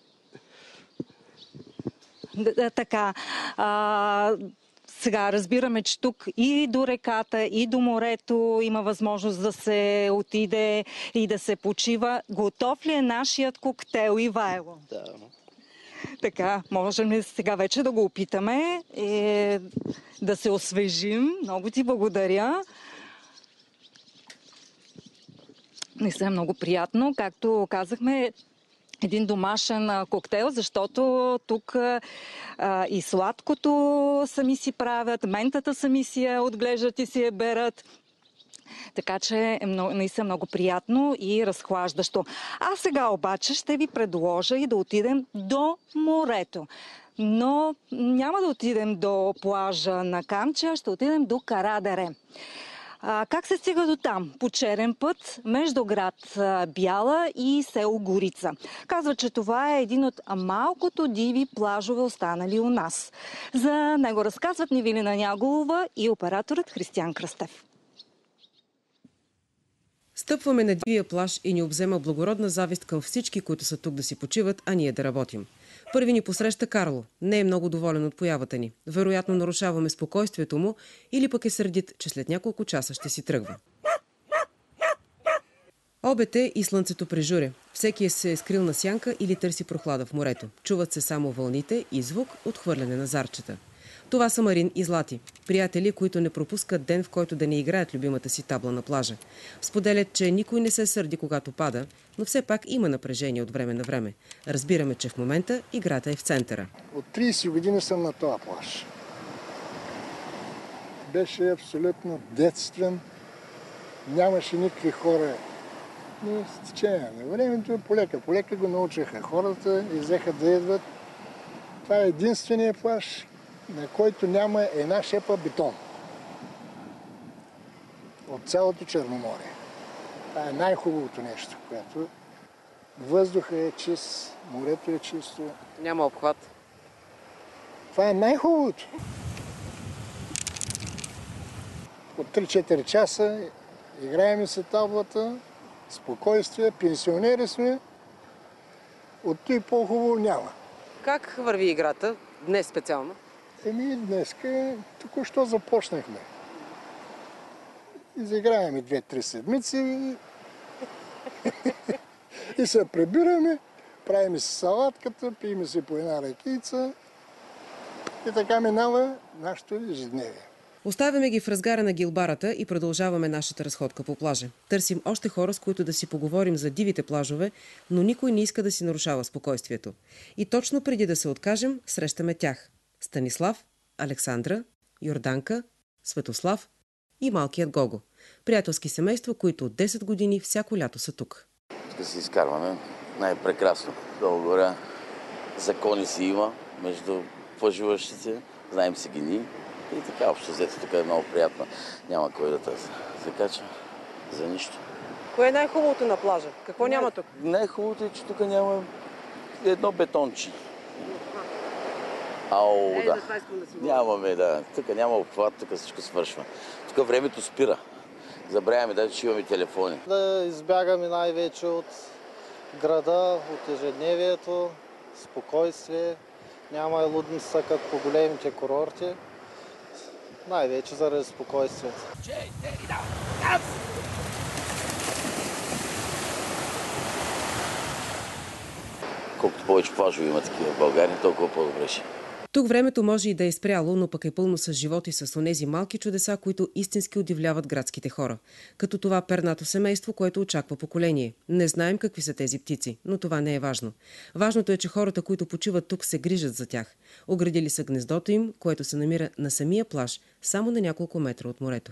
Да, така. А, сега разбираме, че тук и до реката, и до морето има възможност да се отиде и да се почива. Готов ли е нашият коктейл, Ивайло? Да. Така, можем ли сега вече да го опитаме, е, да се освежим. Много ти благодаря. Не се е много приятно, както казахме, един домашен коктейл, защото тук а, и сладкото сами си правят, ментата сами си я отглеждат и си я берат. Така че е много, наистина много приятно и разхлаждащо. А сега обаче ще ви предложа и да отидем до морето. но няма да отидем до плажа на Камчия, ще отидем до Карадере. А, как се стига до там? По черен път между град Бяла и село Горица. Казва, че това е един от малкото диви плажове, останали у нас. За него разказват Невилина Няголова и операторът Християн Кръстев. Стъпваме на дивия плаж и ни обзема благородна завист към всички, които са тук да си почиват, а ние да работим. Първи ни посреща Карло. Не е много доволен от появата ни. Вероятно нарушаваме спокойствието му или пък е сърдит, че след няколко часа ще си тръгва. Обед е и слънцето прежуря. Всеки е се е скрил на сянка или търси прохлада в морето. Чуват се само вълните и звук от хвърляне на зарчета. Това са Марин и Злати. Приятели, които не пропускат ден, в който да не играят любимата си табла на плажа. Споделят, че никой не се сърди, когато пада, но все пак има напрежение от време на време. Разбираме, че в момента играта е в центъра. От трийсет години съм на този плаж. Беше абсолютно детствен. Нямаше никакви хора. Но с течение на времето полека, полека го научиха хората и взеха да идват. Това е единствения плаж, на който няма една шепа бетон. От цялото Черноморие. Това е най-хубавото нещо, което въздуха е чист, морето е чисто. Няма обхват. Това е най-хубавото. От три-четири часа играем се таблата, спокойствие, пенсионери сме. От той по-хубаво няма. Как върви играта? Днес специално? Еми, днеска току-що започнахме. Изиграем и две-три седмици и се прибираме, правим си салатката, пием си по една ракийца и така минава нашето ежедневие. Оставяме ги в разгара на гилбарата и продължаваме нашата разходка по плажа. Търсим още хора, с които да си поговорим за дивите плажове, но никой не иска да си нарушава спокойствието. И точно преди да се откажем, срещаме тях. Станислав, Александра, Йорданка, Светослав и малкият Гого. Приятелски семейства, които от десет години всяко лято са тук. Тук си изкарваме най-прекрасно. Долу горе закони си има между плажуващите, знаем си ги ни. И така, общо взето, тук е много приятно. Няма кой да те закача за нищо. Кое е най-хубавото на плажа? Какво най- няма тук? Най-хубавото е, че тук няма едно бетонче. Ау, е, да. да Нямаме, да. Тук няма обхват, тук всичко свършва. Тук времето спира. Забравяме, даже че имаме телефони. Да избягаме най-вече от града, от ежедневието, спокойствие. Няма и лудница, като по големите курорти. Най-вече заради спокойствието. Колкото повече плажове има такива в България, толкова по-добре ще. Тук времето може и да е спряло, но пък е пълно с живот и с онези малки чудеса, които истински удивляват градските хора. Като това пернато семейство, което очаква поколение. Не знаем какви са тези птици, но това не е важно. Важното е, че хората, които почиват тук, се грижат за тях. Оградили са гнездото им, което се намира на самия плаж, само на няколко метра от морето.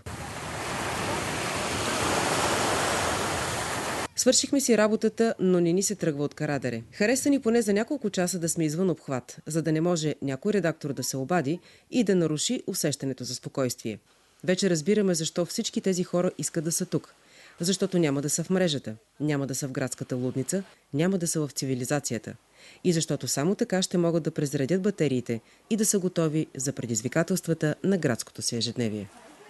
Свършихме си работата, но не ни се тръгва от Карадере. Хареса ни поне за няколко часа да сме извън обхват, за да не може някой редактор да се обади и да наруши усещането за спокойствие. Вече разбираме защо всички тези хора искат да са тук. Защото няма да са в мрежата, няма да са в градската лудница, няма да са в цивилизацията. И защото само така ще могат да презредят батериите и да са готови за предизвикателствата на градското си ежедневие.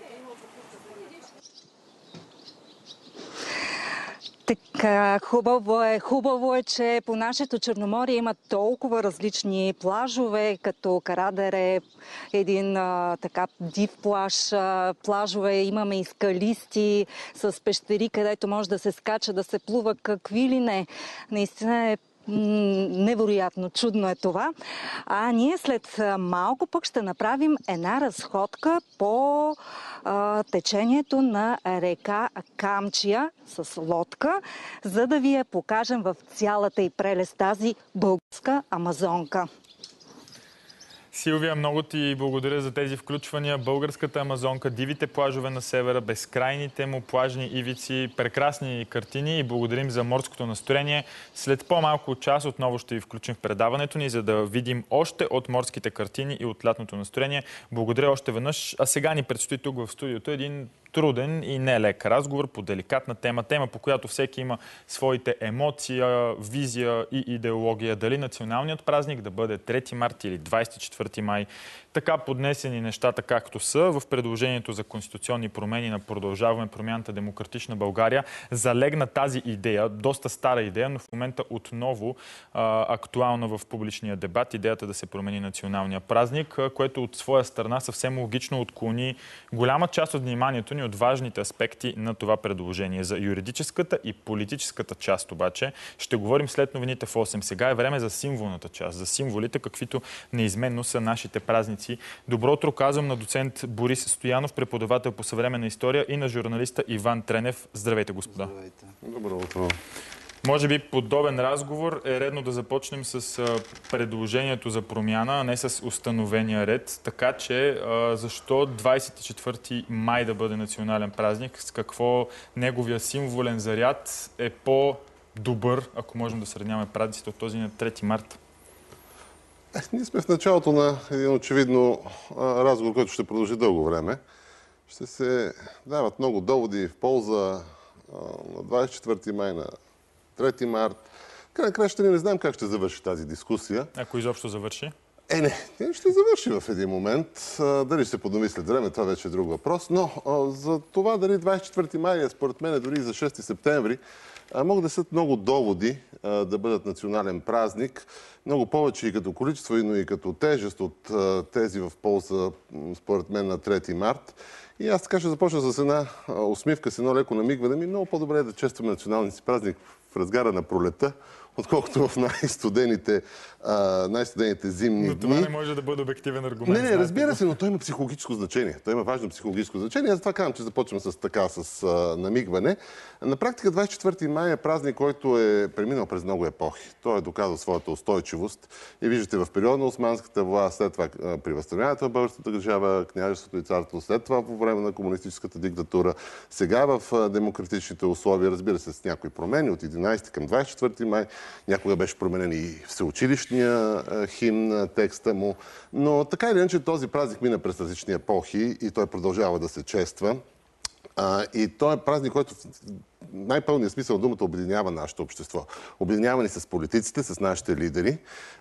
Така, хубаво е, хубаво е, че по нашето Черноморие има толкова различни плажове, като Карадере, един а, така див плаж, а, плажове, имаме и скалисти с пещери, където може да се скача, да се плува, какви ли не. Наистина е невероятно, чудно е това. А ние след малко пък ще направим една разходка по а, течението на река Камчия с лодка, за да ви я покажем в цялата и прелест, тази българска амазонка. Силвия, много ти благодаря за тези включвания. Българската Амазонка, дивите плажове на севера, безкрайните му плажни ивици, прекрасни картини и благодарим за морското настроение. След по-малко час отново ще ви включим в предаването ни, за да видим още от морските картини и от лятното настроение. Благодаря още веднъж. А сега ни предстои тук в студиото един труден и нелек разговор по деликатна тема. Тема, по която всеки има своите емоция, визия и идеология. Дали националният празник да бъде трети март или двадесет и четвърти май. Така поднесени нещата както са в предложението за конституционни промени на Продължаваме промяната Демократична България залегна тази идея, доста стара идея, но в момента отново а, актуална в публичния дебат, идеята да се промени националния празник, което от своя страна съвсем логично отклони голяма част от вниманието ни от важните аспекти на това предложение. За юридическата и политическата част обаче ще говорим след новините в осем. Сега е време за символната част, за символите, каквито неизменно са нашите празници. Добро утро казвам на доцент Борис Стоянов, преподавател по съвременна история, и на журналиста Иван Тренев. Здравейте, господа. Здравейте. Добро утро. Може би подобен разговор е редно да започнем с предложението за промяна, а не с установения ред. Така че защо двадесет и четвърти май да бъде национален празник? С какво неговия символен заряд е по-добър, ако можем да сравняваме празниците от този на трети март? Е, ние сме в началото на един очевидно разговор, който ще продължи дълго време. Ще се дават много доводи в полза на двадесет и четвърти май, на трети март. Край на краща не знаем как ще завърши тази дискусия. Ако изобщо завърши? Е, не, не ще завърши в един момент. Дали ще се поднови след време, това вече е друг въпрос. Но за това дали двадесет и четвърти май, според мен дори и за шести септември, могат да са много доводи да бъдат национален празник. Много повече и като количество, но и като тежест от тези в полза, според мен, на трети март. И аз така ще започна с една усмивка, с едно леко намигване. Ми много по-добре е да честваме националния си празник в разгара на пролета, отколкото в най-студените, най-студените зимни дни. Но това не може да бъде обективен аргумент. Не, не, разбира се, но той има психологическо значение. Той има важно психологическо значение. Аз затова казвам, че започвам с така, с а, намигване. На практика двадесет и четвърти май е празник, който е преминал през много епохи. Той е доказал своята устойчивост. И виждате в периода на османската власт, след това при възстановяването на българската държава, княжеството и царството, след това по време на комунистическата диктатура, сега в демократичните условия, разбира се, с някои промени от единадесети към двадесет и четвърти май. Някога беше променен и всеучилищния химн, текста му. Но така или иначе този празник мина през различни епохи и той продължава да се чества. А, и той е празник, който в най-пълния смисъл думата обединява нашето общество. Обединява ни с политиците, с нашите лидери,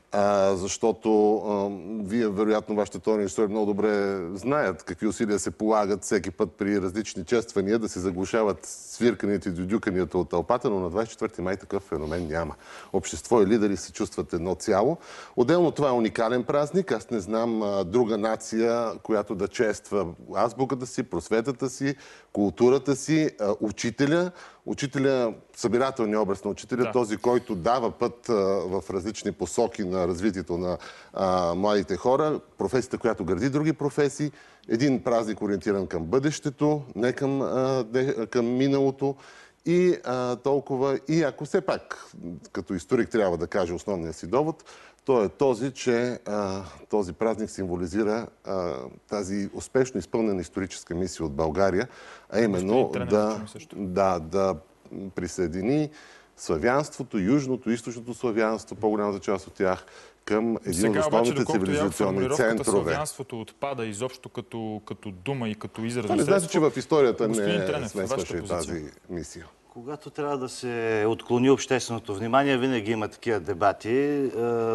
а, защото а, вие, вероятно, вашите тонни истории много добре знаят какви усилия се полагат всеки път при различни чествания да се заглушават свирканията и дюдюканията от тълпата, но на двадесет и четвърти май такъв феномен няма. Общество и лидери се чувстват едно цяло. Отделно това е уникален празник. Аз не знам а, друга нация, която да чества азбуката си, просветата си, културата си, а, учителя. Учителя, събирателния образ на учителя, да. Този, който дава път а, в различни посоки на развитието на а, младите хора, професията, която гради други професии, един празник ориентиран към бъдещето, не към, а, де, към миналото и а, толкова. И ако все пак, като историк трябва да каже основния си довод, то е този, че а, този празник символизира а, тази успешно изпълнена историческа мисия от България, а именно да, да, да присъедини славянството, южното, източното славянство, по-голямата част от тях, към един Сега, от основните обаче, цивилизационни центрове. Славянството отпада изобщо като, като дума и като израз. Това не значи, че в историята не Тренев, смесваше и тази мисия. Когато трябва да се отклони общественото внимание, винаги има такива дебати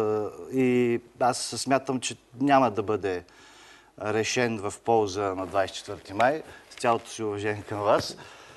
и аз смятам, че няма да бъде решен в полза на двадесет и четвърти май, с цялото си уважение към вас.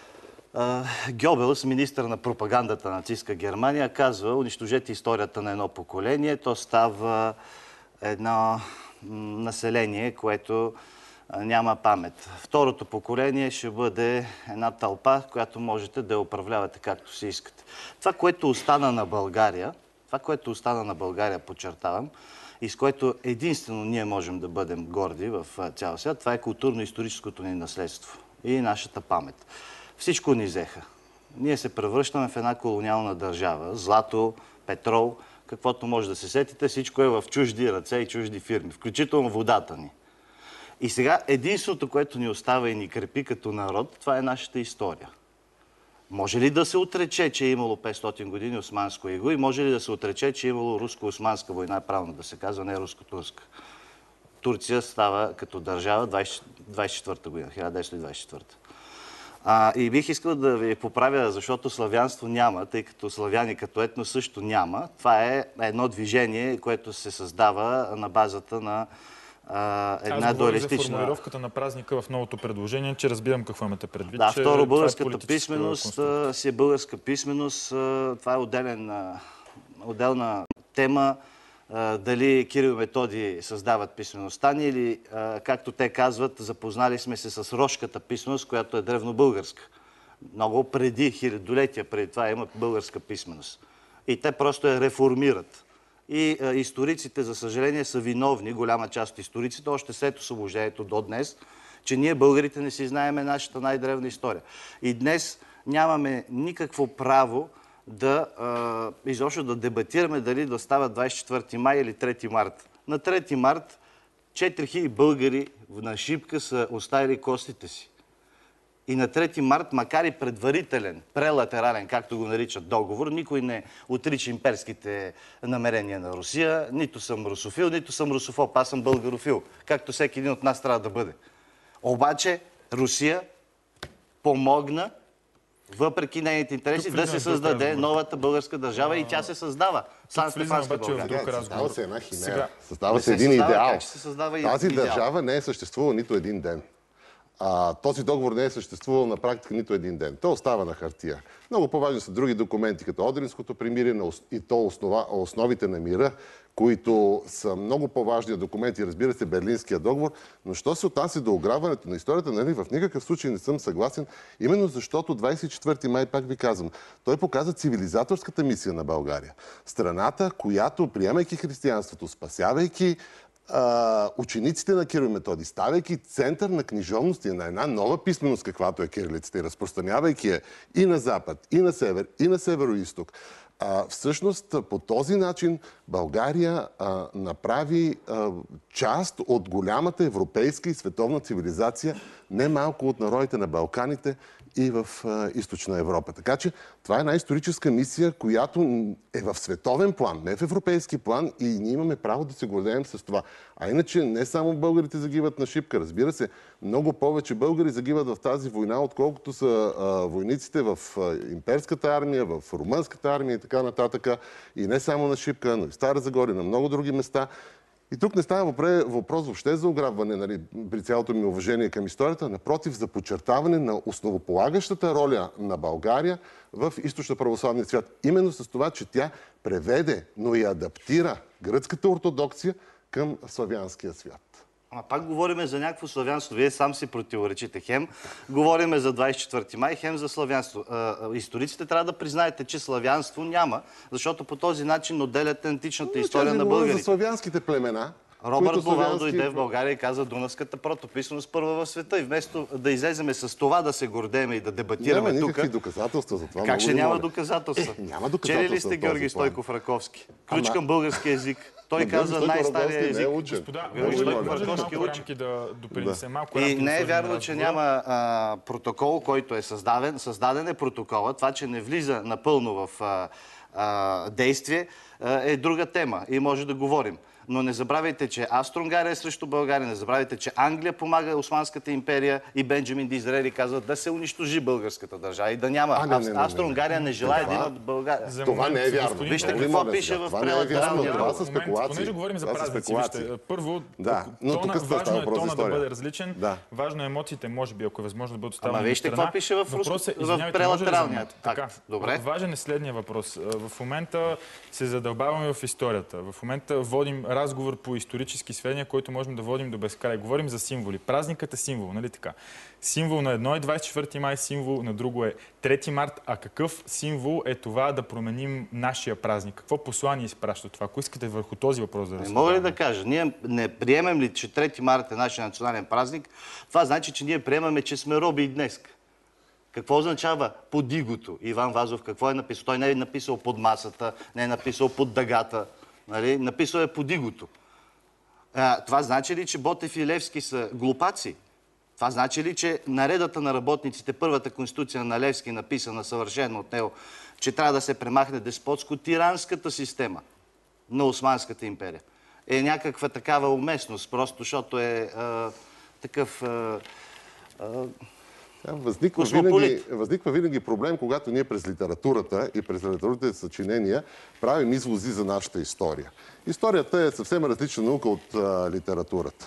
Гьобелс, министър на пропагандата на нацистска Германия, казва: унищожете историята на едно поколение, то става едно население, което няма памет. Второто поколение ще бъде една тълпа, която можете да я управлявате както си искате. Това, което остана на България, това, което остана на България, подчертавам, и с което единствено ние можем да бъдем горди в цял свят, това е културно-историческото ни наследство и нашата памет. Всичко ни взеха. Ние се превръщаме в една колониална държава. Злато, петрол, каквото може да се сетите, всичко е в чужди ръце и чужди фирми, включително водата ни. И сега единството, което ни остава и ни крепи като народ, това е нашата история. Може ли да се отрече, че е имало петстотин години османско иго и може ли да се отрече, че е имало руско-османска война, правилно да се казва, не руско-турска? Турция става като държава двайсет и четвърта година, хиляда деветстотин двайсет и четвърта. А, и бих искал да ви поправя, защото славянство няма, тъй като славяни като етно също няма. Това е едно движение, което се създава на базата на а, една Аз дуалистична... за формулировката на празника в новото предложение, че разбирам какво имате предвид. Да, че второ, е българската писменост си е българска писменост. Това е отделен, отделна тема. Дали Кирил и Методий създават писмеността ни или, както те казват, запознали сме се с рошката писменост, която е древнобългарска. Много преди, хилядолетия преди това имат българска писменост. И те просто я реформират. И а, историците, за съжаление, са виновни, голяма част от историците, още след освобождението до днес, че ние българите не си знаеме нашата най-древна история. И днес нямаме никакво право да а, изобщо да дебатираме дали да става двайсет и четвърти май или трети март. На трети март четири хиляди българи на Шипка са оставили костите си. И на трети март, макар и предварителен, прелатерален, както го наричат договор, никой не отрича имперските намерения на Русия. Нито съм русофил, нито съм русофоб, аз съм българофил. Както всеки един от нас трябва да бъде. Обаче Русия помогна, въпреки нейните интереси, да се създаде новата българска държава и тя се създава. Сан-Стефанска България. Създава се една химера. Създава се един идеал. Тази държава не е съществувала нито един ден. А, този договор не е съществувал на практика нито един ден. Той остава на хартия. Много по-важни са други документи, като Одринското примирие и то основа, основите на мира, които са много по-важни документи, разбира се, Берлинския договор. Но що се отнася до ограбването на историята, нали, в никакъв случай не съм съгласен, именно защото двайсет и четвърти май, пак ви казвам, той показа цивилизаторската мисия на България. Страната, която, приемайки християнството, спасявайки учениците на Кирил и Методий, ставайки център на книжовности на една нова писменост, каквато е кирилицата, и разпространявайки я и на запад, и на север, и на северо-исток, всъщност по този начин България а, направи а, част от голямата европейска и световна цивилизация, не малко от народите на Балканите и в а, източна Европа. Така че това е една историческа мисия, която е в световен план, не в европейски план, и ние имаме право да се гордеем с това. А иначе не само българите загиват на Шипка, разбира се, много повече българи загиват в тази война, отколкото са а, войниците в а, имперската армия, в румънската армия и така нататък. И не само на Шипка, но и в Стара Загора, на много други места. И тук не става въпрос въобще за ограбване, нали, при цялото ми уважение към историята, напротив, за подчертаване на основополагащата роля на България в източно православния свят. Именно с това, че тя преведе, но и адаптира гръцката ортодоксия към славянския свят. А пак говориме за някакво славянство. Вие сам си противоречите. Хем говориме за двайсет и четвърти май, хем за славянство. Историците трябва да признаете, че славянство няма, защото по този начин отделят античната но, история на българите. За славянските племена. Робърт Бовал славянски... дойде в България и каза Дунавската протописаност първа в света. И вместо да излеземе с това да се гордееме и да дебатираме тук... Няма никакви тук... доказателства за това. Как ще няма доказателства? Е, няма доказателства. Чели ли сте Георги Стойков Раковски? Ключ към български език. Той казва най-стария език. Господа, може ли малко рамки да допринесе? Малко и не е вярно, че няма а, протокол, който е създаден. Създаден е протокола. Това, че не влиза напълно в а, а, действие, а, е друга тема и може да говорим. Но не забравяйте, че Австро-Унгария е срещу България, не забравяйте, че Англия помага Османската империя и Бенджамин Дизраели казва да се унищожи българската държава и да няма. Австро-Унгария не желая да има България. Това не е вярно. Вижте какво пише в прелатералния. Това са спекулации. Понеже говорим за празници, първо, важно е тона да бъде различен, важно е емоциите, може би, ако е възможно да бъдат оставени на страна. Ама вижте какво пише в прелатералния. Важен е следния въпрос. В момента се задълбаваме в историята. В момента водим разговор по исторически сведения, който можем да водим до безкрай. Говорим за символи. Празникът е символ, нали така? Символ на едно е двайсет и четвърти май, символ на друго е трети март. А какъв символ е това да променим нашия празник? Какво послание изпраща това? Ако искате върху този въпрос да разсъждаваме. Не мога ли да кажа? Ние не приемем ли, че трети март е нашия национален празник? Това значи, че ние приемаме, че сме роби и днес. Какво означава подигото? Иван Вазов какво е написал? Той не е написал под масата, не е написал под дъгата. Нали? Написал е подигото. А, това значи ли, че Ботев и Левски са глупаци? Това значи ли, че наредата на работниците, първата конституция на Левски, написана съвършено от него, че трябва да се премахне деспотско-тиранската система на Османската империя, е някаква такава уместност, просто защото е а, такъв... А, а, Възниква винаги, възниква винаги проблем, когато ние през литературата и през литературните съчинения правим извози за нашата история. Историята е съвсем различна наука от а, литературата.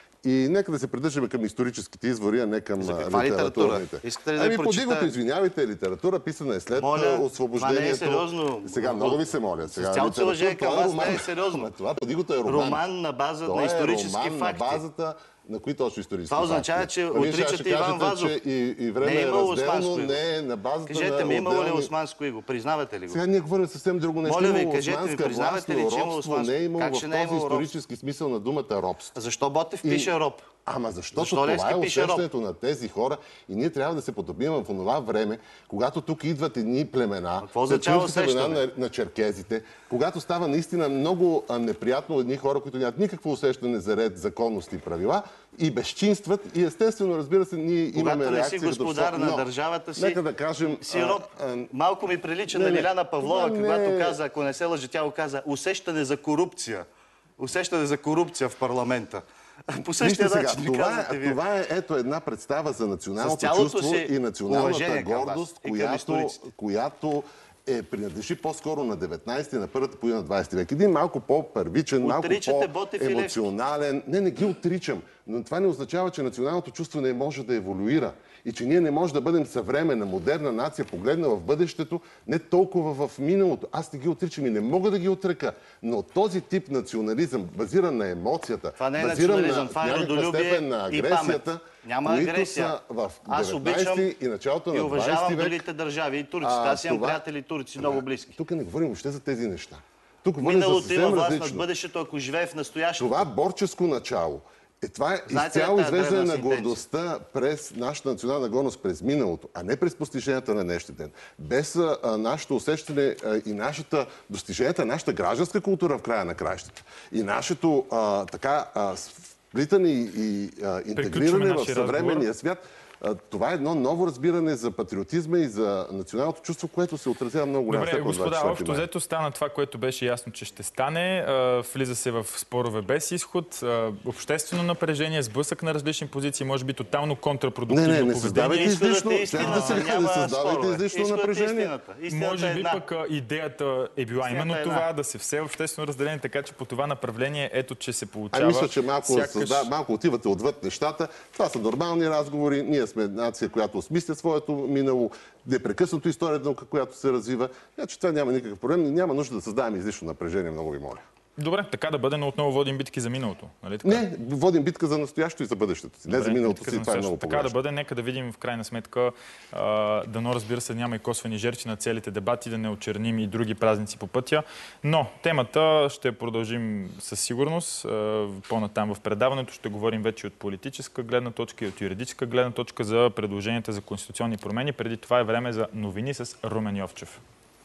И нека да се придържаме към историческите извори, а не към литературните. Да ами прочита... подигото, извинявайте, литература писана е след моля, освобождението. Това не е сериозно. Сега много ви се моля. С цялото уважение към вас не е сериозно. Това подигото е роман. Роман на база на исторически роман факти. На базата на кои точно исторически това означава, факти? че отричате Иван Вазов. Че и, и време не е имало разделно, османско иго. Не е на базата кажете на ми, имало отделни... ли османско иго? Признавате ли го? Сега ние говорим съвсем друго нещо. Моля ви, имало кажете ми, признавате ли, че имало османско? Не е имало как в този исторически смисъл на думата робство. Защо Ботев пише роб? Ама защото Защо това е усещането роб? на тези хора и ние трябва да се потопим в това време, когато тук идват едни племена, племена на, на черкезите, когато става наистина много неприятно едни хора, които нямат никакво усещане за ред, законност и правила и безчинстват и естествено, разбира се, ние когато имаме реакция. Когато не си господар на държавата си, нека да кажем, си роб. А, а, малко ми прилича не, на Лиляна Павлова, не, когато каза, ако не се лъжа, тя го каза, усещане за корупция. Усещане за корупция в парламента. По същия начин ви казвате вие. Това е ето една представа за националното чувство и националната гордост, която, която е, принадлежи по-скоро на деветнайсети, на първата половина на двайсети век. Един малко по-първичен, малко по-емоционален. Не, не ги отричам. Но това не означава, че националното чувство не може да еволюира. И че ние не можем да бъдем съвременна, модерна нация, погледна в бъдещето, не толкова в миналото. Аз не ги отричам и не мога да ги отрека. Но този тип национализъм, базиран на емоцията, това не е базиран на това е някаква степен на агресията, няма които агресия. са в Аз обичам деветнайсети и началото на двайсети век. И уважавам другите държави и турците. Аз имам това... приятели турци, много близки. Тук не говорим въобще за тези неща. Тук миналото има власт над бъдещето, ако живее в настоящето. Това борческо начало. Е, това е знаете, изцяло извеждане на гордостта през нашата национална гордост през миналото, а не през постиженията на днешния ден. Без а, нашето усещане а, и нашата достиженията, нашата гражданска култура в края на краищата. И нашето а, така а, сплитане и, и а, интегриране в съвременния свят. Това е едно ново разбиране за патриотизма и за националното чувство, което се отразява много голямо. Добре, господа, общо взето стана това, което беше ясно, че ще стане. Влиза се в спорове без изход, обществено напрежение, сблъсък на различни позиции, може би тотално контрапродуктивно поведение. Не, не, не създавайте излишно, не създавайте излишно напрежение. Може би пък идеята е била именно това, да се все в обществено разделение, така че по това направление, ето, че се получава. А мисля, че малко отивате отвъд нещата. Това са нормални разговори. Ние сме нация, която осмисля своето минало, непрекъснато историята, която се развива. Значи това няма никакъв проблем. Няма нужда да създаваме излишно напрежение, много ви моля. Добре, така да бъде, но отново водим битки за миналото. Нали така? Не, водим битка за настоящето и за бъдещето си. Не за миналото си, това е много по-важно. Така да бъде, нека да видим в крайна сметка, а, дано разбира се няма и косвени жертви на целите дебати, да не очерним и други празници по пътя. Но темата ще продължим със сигурност. По-натам в предаването ще говорим вече от политическа гледна точка и от юридическа гледна точка за предложенията за конституционни промени. Преди това е време за новини с Румен Йовчев.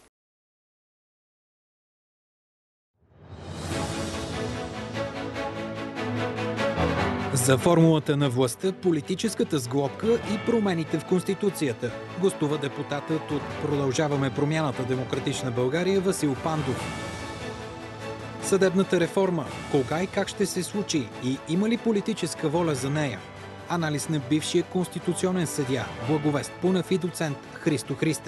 За формулата на властта, политическата сглобка и промените в Конституцията гостува депутатът от Продължаваме промяната Демократична България Васил Пандов. Съдебната реформа, кога и как ще се случи и има ли политическа воля за нея? Анализ на бившия конституционен съдия Благовест Пунев и доцент Христо Христев.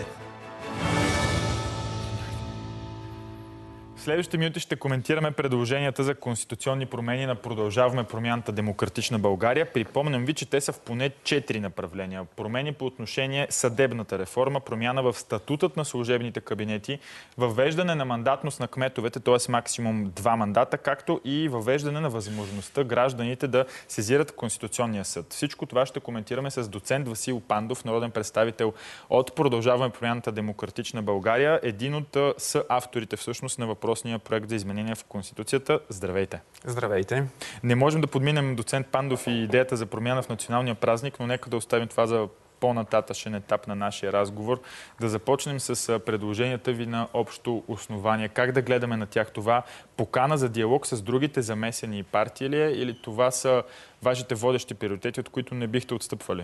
В следващите минути ще коментираме предложенията за конституционни промени на Продължаваме промяната Демократична България. Припомням ви, че те са в поне четири направления. Промени по отношение съдебната реформа, промяна в статутът на служебните кабинети, въвеждане на мандатност на кметовете, т.е. максимум два мандата, както и въвеждане на възможността гражданите да сезират Конституционния съд. Всичко това ще коментираме с доцент Васил Пандов, народен представител от Продължаваме промяната Демократична България, един от съавторите всъщност на въпрос проект за изменения в Конституцията. Здравейте! Здравейте! Не можем да подминем доцент Пандов и идеята за промяна в националния празник, но нека да оставим това за по-нататъчен етап на нашия разговор. Да започнем с предложенията ви на общо основание. Как да гледаме на тях? Това покана за диалог с другите замесени партии ли е, или това са вашите водещи приоритети, от които не бихте отстъпвали?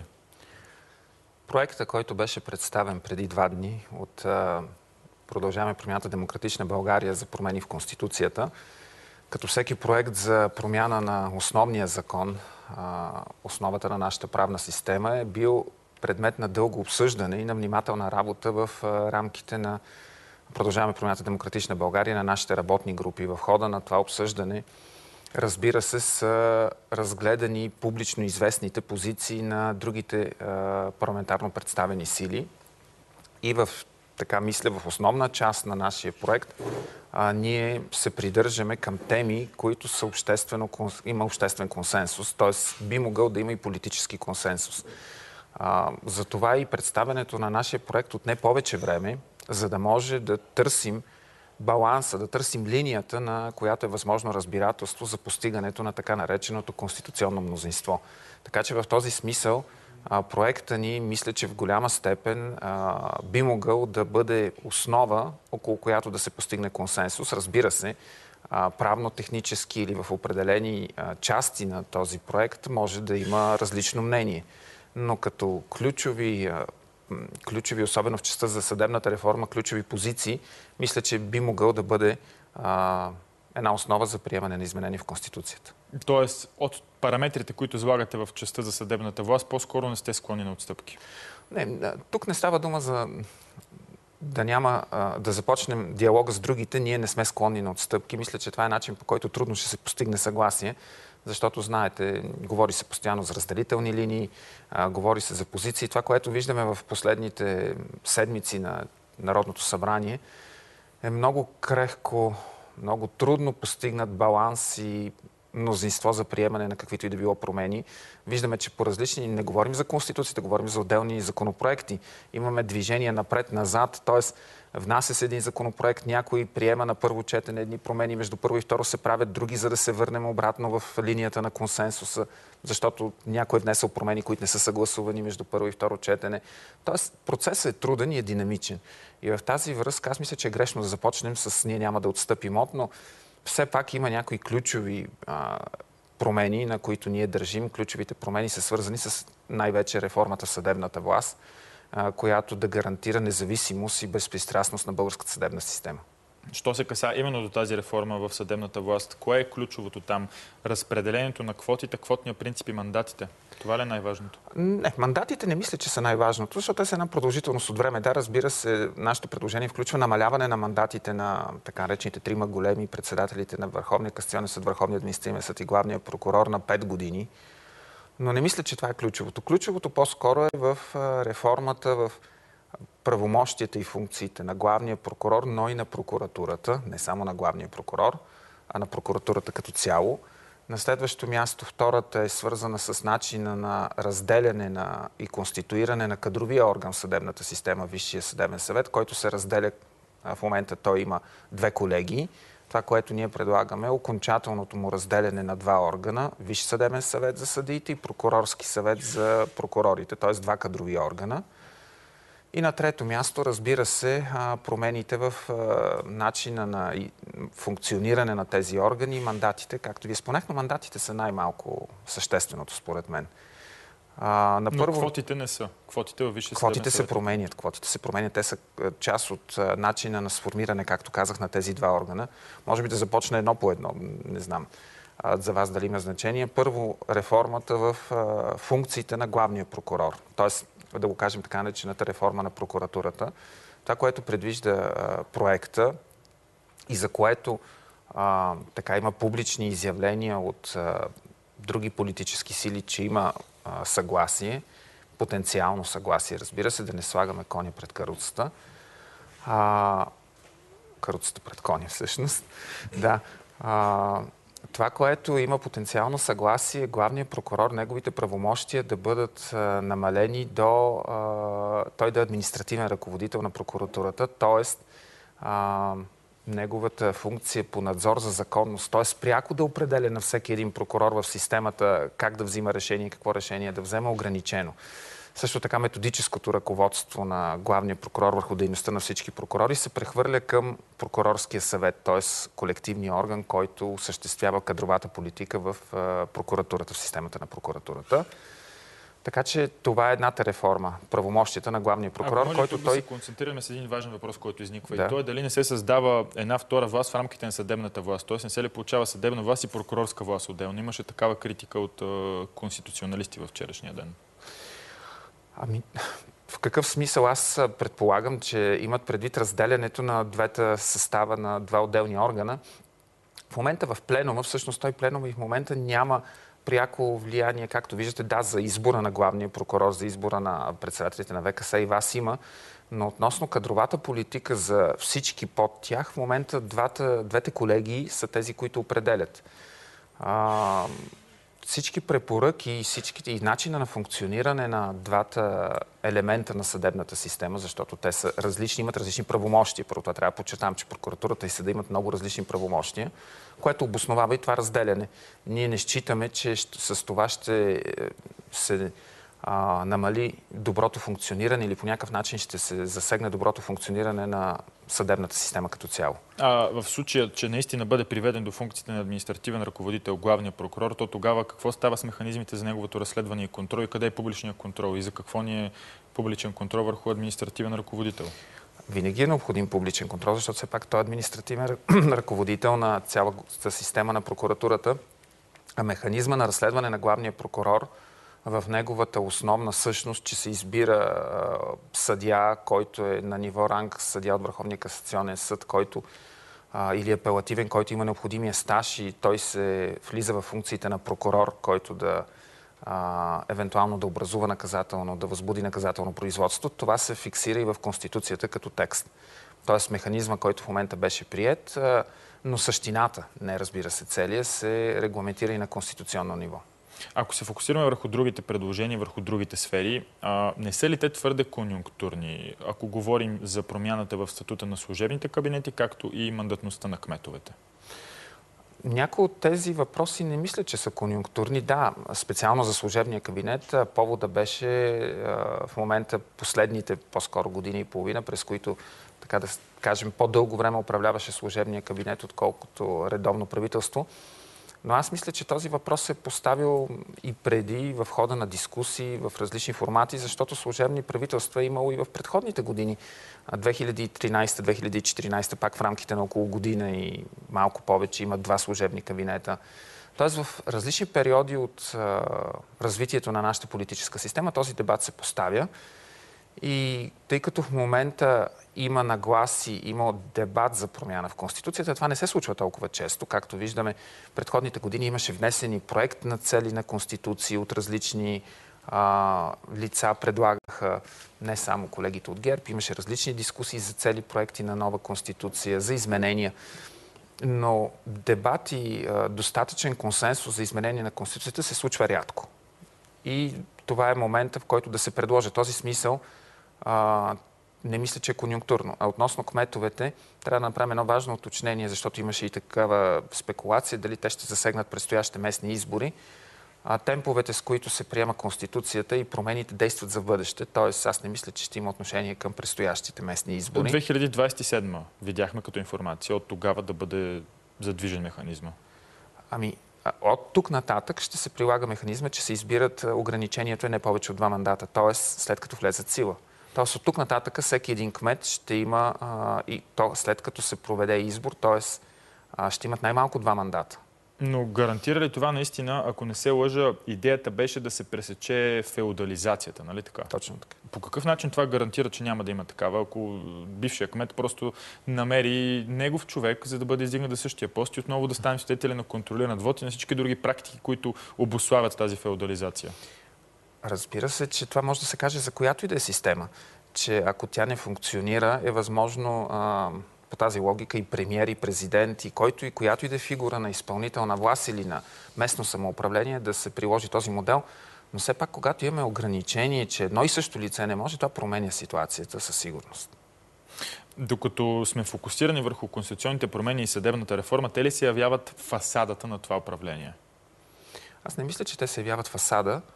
Проектът, който беше представен преди два дни от Продължаваме промяната Демократична България за промени в Конституцията, като всеки проект за промяна на основния закон, основата на нашата правна система, е бил предмет на дълго обсъждане и на внимателна работа в рамките на Продължаваме промяната Демократична България, на нашите работни групи. В хода на това обсъждане, разбира се, са разгледани публично известните позиции на другите парламентарно представени сили. И в, така мисля, в основна част на нашия проект а, ние се придържаме към теми, които са обществено, има обществен консенсус, т.е. би могъл да има и политически консенсус. А, затова и представянето на нашия проект отне повече време, за да може да търсим баланса, да търсим линията, на която е възможно разбирателство за постигането на така нареченото конституционно мнозинство. Така че в този смисъл проекта ни, мисля, че в голяма степен а, би могъл да бъде основа, около която да се постигне консенсус. Разбира се, а, правно-технически или в определени а, части на този проект може да има различно мнение. Но като ключови, а, ключови, особено в частта за съдебната реформа, ключови позиции, мисля, че би могъл да бъде а, една основа за приемане на изменения в Конституцията. Тоест, от параметрите, които излагате в частта за съдебната власт, по-скоро не сте склонни на отстъпки? Не, тук не става дума за да няма, да започнем диалог с другите. Ние не сме склонни на отстъпки. Мисля, че това е начин, по който трудно ще се постигне съгласие, защото, знаете, говори се постоянно за разделителни линии, говори се за позиции. Това, което виждаме в последните седмици на Народното събрание, е много крехко, много трудно постигнат баланс и мнозинство за приемане на каквито и да било промени. Виждаме, че по различни, не говорим за Конституцията, говорим за отделни законопроекти. Имаме движение напред-назад, т.е. внася се един законопроект, някой приема на първо четене едни промени, между първо и второ се правят други, за да се върнем обратно в линията на консенсуса, защото някой е внесъл промени, които не са съгласувани между първо и второ четене. Тоест процесът е труден и е динамичен. И в тази връзка аз мисля, че е грешно да започнем с ние няма да отстъпим от, но все пак има някои ключови а, промени, на които ние държим. Ключовите промени са свързани с най-вече реформата в съдебната власт, а, която да гарантира независимост и безпристрастност на българската съдебна система. Що се каса именно до тази реформа в съдебната власт? Кое е ключовото там? Разпределението на квотите, квотния принцип и мандатите? Това ли е най-важното? Не, мандатите не мисля, че са най-важното, защото те са една продължителност от време. Да, разбира се, нашето предложение включва намаляване на мандатите на така наречените трима големи председателите на Върховния касационен съд, Върховния административен съд и главния прокурор на пет години. Но не мисля, че това е ключовото. Ключовото по-скоро е в реформата, в правомощията и функциите на главния прокурор, но и на прокуратурата, не само на главния прокурор, а на прокуратурата като цяло. На следващо място, втората е свързана с начина на разделяне на и конституиране на кадровия орган в съдебната система, Висшия съдебен съвет, който се разделя, в момента той има две колегии. Това, което ние предлагаме, е окончателното му разделяне на два органа, Висш съдебен съвет за съдиите и прокурорски съвет за прокурорите, т.е. два кадрови органа. И на трето място, разбира се, промените в начина на функциониране на тези органи и мандатите. Както ви споменах, но мандатите са най-малко същественото, според мен. А, на първо... Но квотите не са. Квотите във Висшия съдебен съвет. Квотите се променят. Квотите се променят. Те са част от начина на сформиране, както казах, на тези два органа. Може би да започне едно по едно. Не знам за вас дали има значение. Първо, реформата в функциите на главния прокурор. Тоест, да го кажем така наречената реформа на прокуратурата. Това, което предвижда а, проекта и за което а, така има публични изявления от а, други политически сили, че има а, съгласие, потенциално съгласие, разбира се, да не слагаме коня пред каруцата. А, каруцата пред коня, всъщност. Да. А, Това, което има потенциално съгласие, главният прокурор, неговите правомощия да бъдат а, намалени до а, той да е административен ръководител на прокуратурата, т.е. неговата функция по надзор за законност, т.е. пряко да определя на всеки един прокурор в системата как да взима решение и какво решение да взема, ограничено. също така методическото ръководство на главния прокурор върху дейността на всички прокурори се прехвърля към прокурорския съвет, т.е. колективния орган, който осъществява кадровата политика в прокуратурата, в системата на прокуратурата. Така че това е едната реформа. Правомощията на главния прокурор, Ако който да той... се концентрираме с един важен въпрос, който изниква. Да. И той е дали не се създава една втора власт в рамките на съдебната власт. Тоест не се ли получава съдебна власт и прокурорска власт отделно. Имаше такава критика от uh, конституционалисти във вчерашния ден. Ами, в какъв смисъл? Аз предполагам, че имат предвид разделянето на двете състава на два отделни органа. В момента в пленума, всъщност той пленум и в момента няма пряко влияние, както виждате, да, за избора на главния прокурор, за избора на председателите на ВКС и вас има, но относно кадровата политика за всички под тях, в момента двата, двете колегии са тези, които определят. А, всички препоръки и, всичките, и начина на функциониране на двата елемента на съдебната система, защото те са различни, имат различни правомощия. Първо това трябва да подчертам, че прокуратурата и съда имат много различни правомощия, което обосновава и това разделяне. Ние не считаме, че с това ще се а, намали доброто функциониране или по някакъв начин ще се засегне доброто функциониране на съдебната система като цяло. А в случая, че наистина бъде приведен до функциите на административен ръководител, главния прокурор, то тогава какво става с механизмите за неговото разследване и контрол и къде е публичният контрол и за какво ни е публичен контрол върху административен ръководител? Винаги е необходим публичен контрол, защото все пак той е административен ръководител на цялата система на прокуратурата, а механизма на разследване на главния прокурор в неговата основна същност, че се избира а, съдия, който е на ниво ранг съдия от Върховния касационен съд, който а, или апелативен, който има необходимия стаж и той се влиза в функциите на прокурор, който да а, евентуално да образува наказателно, да възбуди наказателно производство. Това се фиксира и в Конституцията като текст. Тоест механизма, който в момента беше приет, а, но същината, не разбира се целия, се регламентира и на конституционно ниво. Ако се фокусираме върху другите предложения, върху другите сфери, а, не са ли те твърде конюнктурни, ако говорим за промяната в статута на служебните кабинети, както и мандатността на кметовете? Някои от тези въпроси не мисля, че са конюнктурни. Да, специално за служебния кабинет повода беше а, в момента последните по-скоро години и половина, през които, така да кажем, по-дълго време управляваше служебния кабинет, отколкото редовно правителство. Но аз мисля, че този въпрос се е поставил и преди в хода на дискусии в различни формати, защото служебни правителства е имало и в предходните години. две хиляди и тринадесета - две хиляди и четиринадесета пак в рамките на около година и малко повече има два служебни кабинета. Тоест в различни периоди от а, развитието на нашата политическа система този дебат се поставя. И тъй като в момента има нагласи, има дебат за промяна в Конституцията, това не се случва толкова често. Както виждаме, в предходните години имаше внесени проект на цели на Конституции от различни а, лица, предлагаха не само колегите от ГЕРБ, имаше различни дискусии за цели проекти на нова Конституция, за изменения. Но дебат и а, достатъчен консенсус за изменение на Конституцията се случва рядко. И това е момента, в който да се предложи този смисъл. А, не мисля, че е конюнктурно. А относно кметовете, трябва да направим едно важно уточнение, защото имаше и такава спекулация, дали те ще засегнат предстоящите местни избори. А, темповете, с които се приема Конституцията и промените действат за бъдеще. Тоест, аз не мисля, че ще има отношение към предстоящите местни избори. От две хиляди двадесет и седма видяхме като информация от тогава да бъде задвижен механизма. Ами, от тук нататък ще се прилага механизма, че се избират, ограничението е не повече от два мандата, т.е. след като влезат в сила. Тоест от тук нататък всеки един кмет ще има, а, и то след като се проведе избор, т.е. ще имат най-малко два мандата. Но гарантира ли това наистина, ако не се лъжа, идеята беше да се пресече феодализацията, нали така? Точно така. По какъв начин това гарантира, че няма да има такава, ако бившия кмет просто намери негов човек, за да бъде издигнат до същия пост и отново да стане свидетели на контролиран вот и на всички други практики, които обуславят тази феодализация? Разбира се, че това може да се каже за която и да е система. Че ако тя не функционира, е възможно а, по тази логика и премиер, и президент, и който и която и да е фигура на изпълнителна власт или на местно самоуправление да се приложи този модел. Но все пак, когато имаме ограничение, че едно и също лице не може, това променя ситуацията със сигурност. Докато сме фокусирани върху конституционните промени и съдебната реформа, те ли се явяват фасадата на това управление? Аз не мисля, че те се явяват фасада.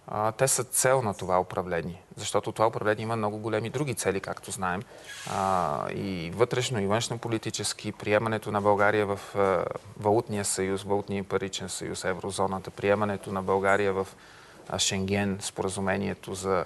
а, те са цел на това управление. Защото това управление има много големи други цели, както знаем. А, и вътрешно, и външно-политически, приемането на България в а, валутния съюз, валутния паричен съюз, еврозоната, приемането на България в а, Шенген, споразумението за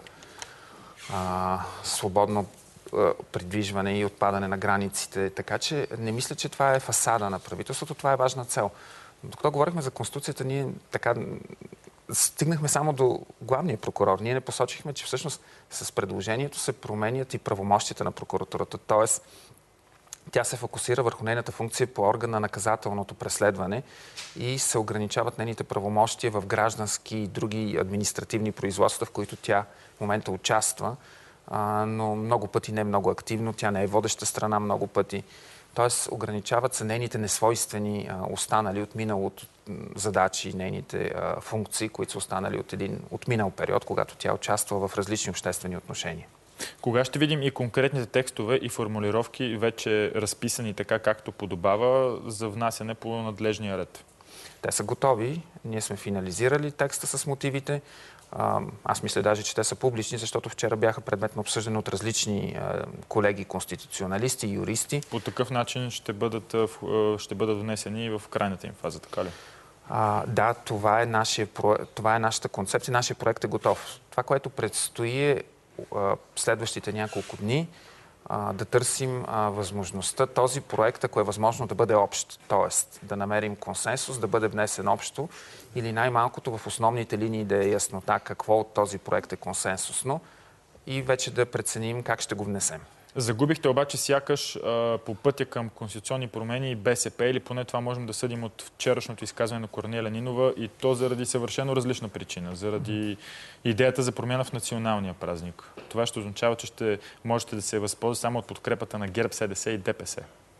а, свободно а, придвижване и отпадане на границите. Така че не мисля, че това е фасада на правителството, това е важна цел. Докато говорихме за Конституцията, ние така стигнахме само до главния прокурор. Ние не посочихме, че всъщност с предложението се променят и правомощията на прокуратурата. Тоест, тя се фокусира върху нейната функция по орган на наказателното преследване и се ограничават нейните правомощия в граждански и други административни производства, в които тя в момента участва, но много пъти не е много активно. Тя не е водеща страна много пъти. Тоест, ограничават се нейните несвойствени а, останали от миналото задачи, нейните а, функции, които са останали от един отминал период, когато тя участва в различни обществени отношения. Кога ще видим и конкретните текстове и формулировки вече разписани така, както подобава за внасяне по надлежния ред? Те са готови. Ние сме финализирали текста с мотивите. Аз мисля даже, че те са публични, защото вчера бяха предмет на обсъждане от различни колеги, конституционалисти, юристи. По такъв начин ще бъдат, ще бъдат внесени в крайната им фаза, така ли? А, да, това е, нашия, това е нашата концепция. Нашия проект е готов. Това, което предстои е следващите няколко дни да търсим а, възможността този проект, ако е възможно, да бъде общ. Тоест, да намерим консенсус, да бъде внесен общо или най-малкото в основните линии да е яснота какво от този проект е консенсусно и вече да преценим как ще го внесем. Загубихте обаче сякаш а, по пътя към конституционни промени и БСП, или поне това можем да съдим от вчерашното изказване на Корнелия Нинова, и то заради съвършено различна причина, заради идеята за промяна в националния празник. Това ще означава, че ще можете да се възползвате само от подкрепата на ГЕРБ, СДС и ДПС.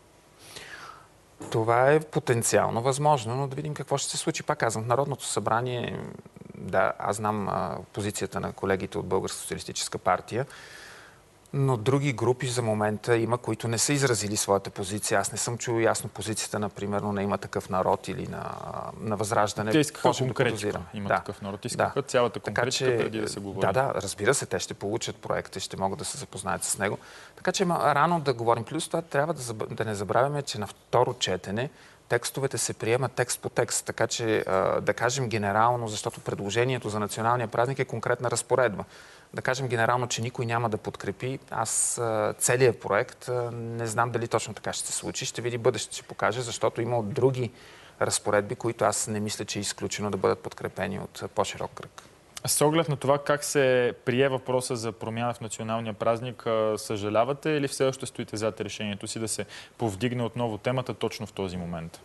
Това е потенциално възможно, но да видим какво ще се случи. Пак казвам, в Народното събрание, да, аз знам а, позицията на колегите от Българска социалистическа партия, но други групи за момента има, които не са изразили своята позиция. Аз не съм чул ясно позицията, например, на Има такъв народ или на, на Възраждане. Те искаха конкретика. Има да. такъв народ. Искаха да. цялата конкретика, така, че, преди да се говори. Да, да, разбира се, те ще получат проекта и ще могат да се запознаят с него. Така че рано да говорим. Плюс това трябва да, заб... да не забравяме, че на второ четене текстовете се приемат текст по текст. Така че да кажем генерално, защото предложението за националния празник е конкретна разпоредба. Да кажем генерално, че никой няма да подкрепи. Аз целият проект не знам дали точно така ще се случи. Ще види бъдещето, ще покаже, защото има от други разпоредби, които аз не мисля, че е изключено да бъдат подкрепени от по-широк кръг. С оглед на това как се прие въпроса за промяна в националния празник, съжалявате или все още стоите зад решението си да се повдигне отново темата точно в този момент?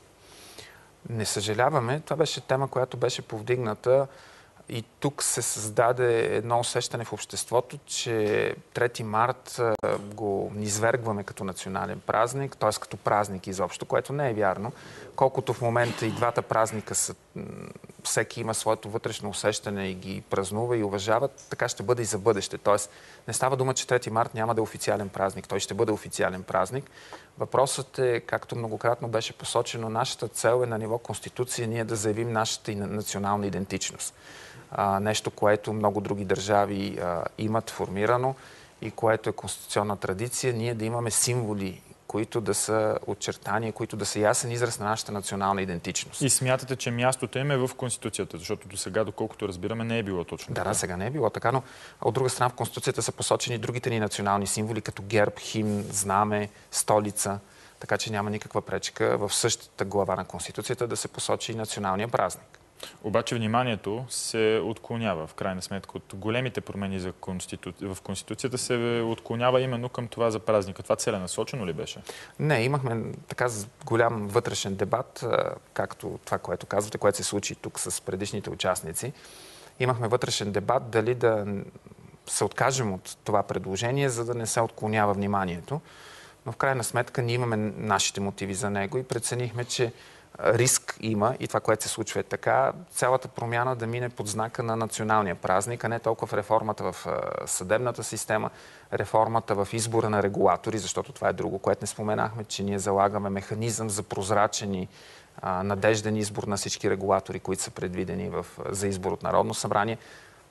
Не съжаляваме. Това беше тема, която беше повдигната. И тук се създаде едно усещане в обществото, че трети март го низвергваме като национален празник, т.е. като празник изобщо, което не е вярно. Колкото в момента и двата празника са, всеки има своето вътрешно усещане и ги празнува и уважава, така ще бъде и за бъдеще. Т.е. не става дума, че трети март няма да е официален празник. Той ще бъде официален празник. Въпросът е, както многократно беше посочено, нашата цел е на ниво Конституция ние да заявим нашата национална идентичност. А, нещо, което много други държави а, имат формирано и което е конституционна традиция, ние да имаме символи, които да са очертания, които да са ясен израз на нашата национална идентичност. И смятате, че мястото им е в Конституцията, защото до сега, доколкото разбираме, не е било точно да, така. Да, сега не е било така, но от друга страна в Конституцията са посочени другите ни национални символи, като герб, химн, знаме, столица. Така че няма никаква пречка в същата глава на Конституцията да се посочи и националния празник. Обаче вниманието се отклонява, в крайна сметка. От големите промени за конститу... в Конституцията се отклонява именно към това за празника. Това целенасочено ли беше? Не, имахме така голям вътрешен дебат, както това, което казвате, което се случи тук с предишните участници. Имахме вътрешен дебат дали да се откажем от това предложение, за да не се отклонява вниманието. Но в крайна сметка ние имаме нашите мотиви за него и преценихме, че риск има и това, което се случва е така, цялата промяна да мине под знака на националния празник, а не толкова в реформата в съдебната система, реформата в избора на регулатори, защото това е друго, което не споменахме, че ние залагаме механизъм за прозрачен и надежден избор на всички регулатори, които са предвидени в, за избор от Народно събрание.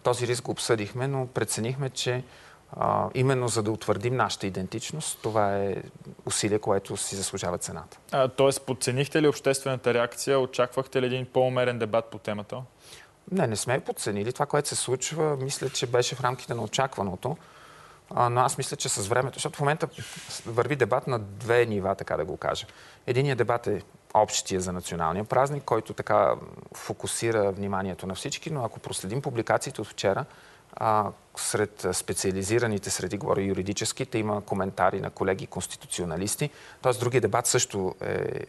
този риск го обсъдихме, но преценихме, че а, именно за да утвърдим нашата идентичност, това е усилие, което си заслужава цената. А, тоест, подценихте ли обществената реакция? Очаквахте ли един по-умерен дебат по темата? Не, не сме подценили. Това, което се случва, мисля, че беше в рамките на очакваното. А, но аз мисля, че с времето, защото в момента върви дебат на две нива, така да го кажа. Единият дебат е общия за националния празник, който така фокусира вниманието на всички, но ако проследим публикациите от вчера, а, сред специализираните среди, говоря юридическите, има коментари на колеги конституционалисти. Тоест, другия дебат също е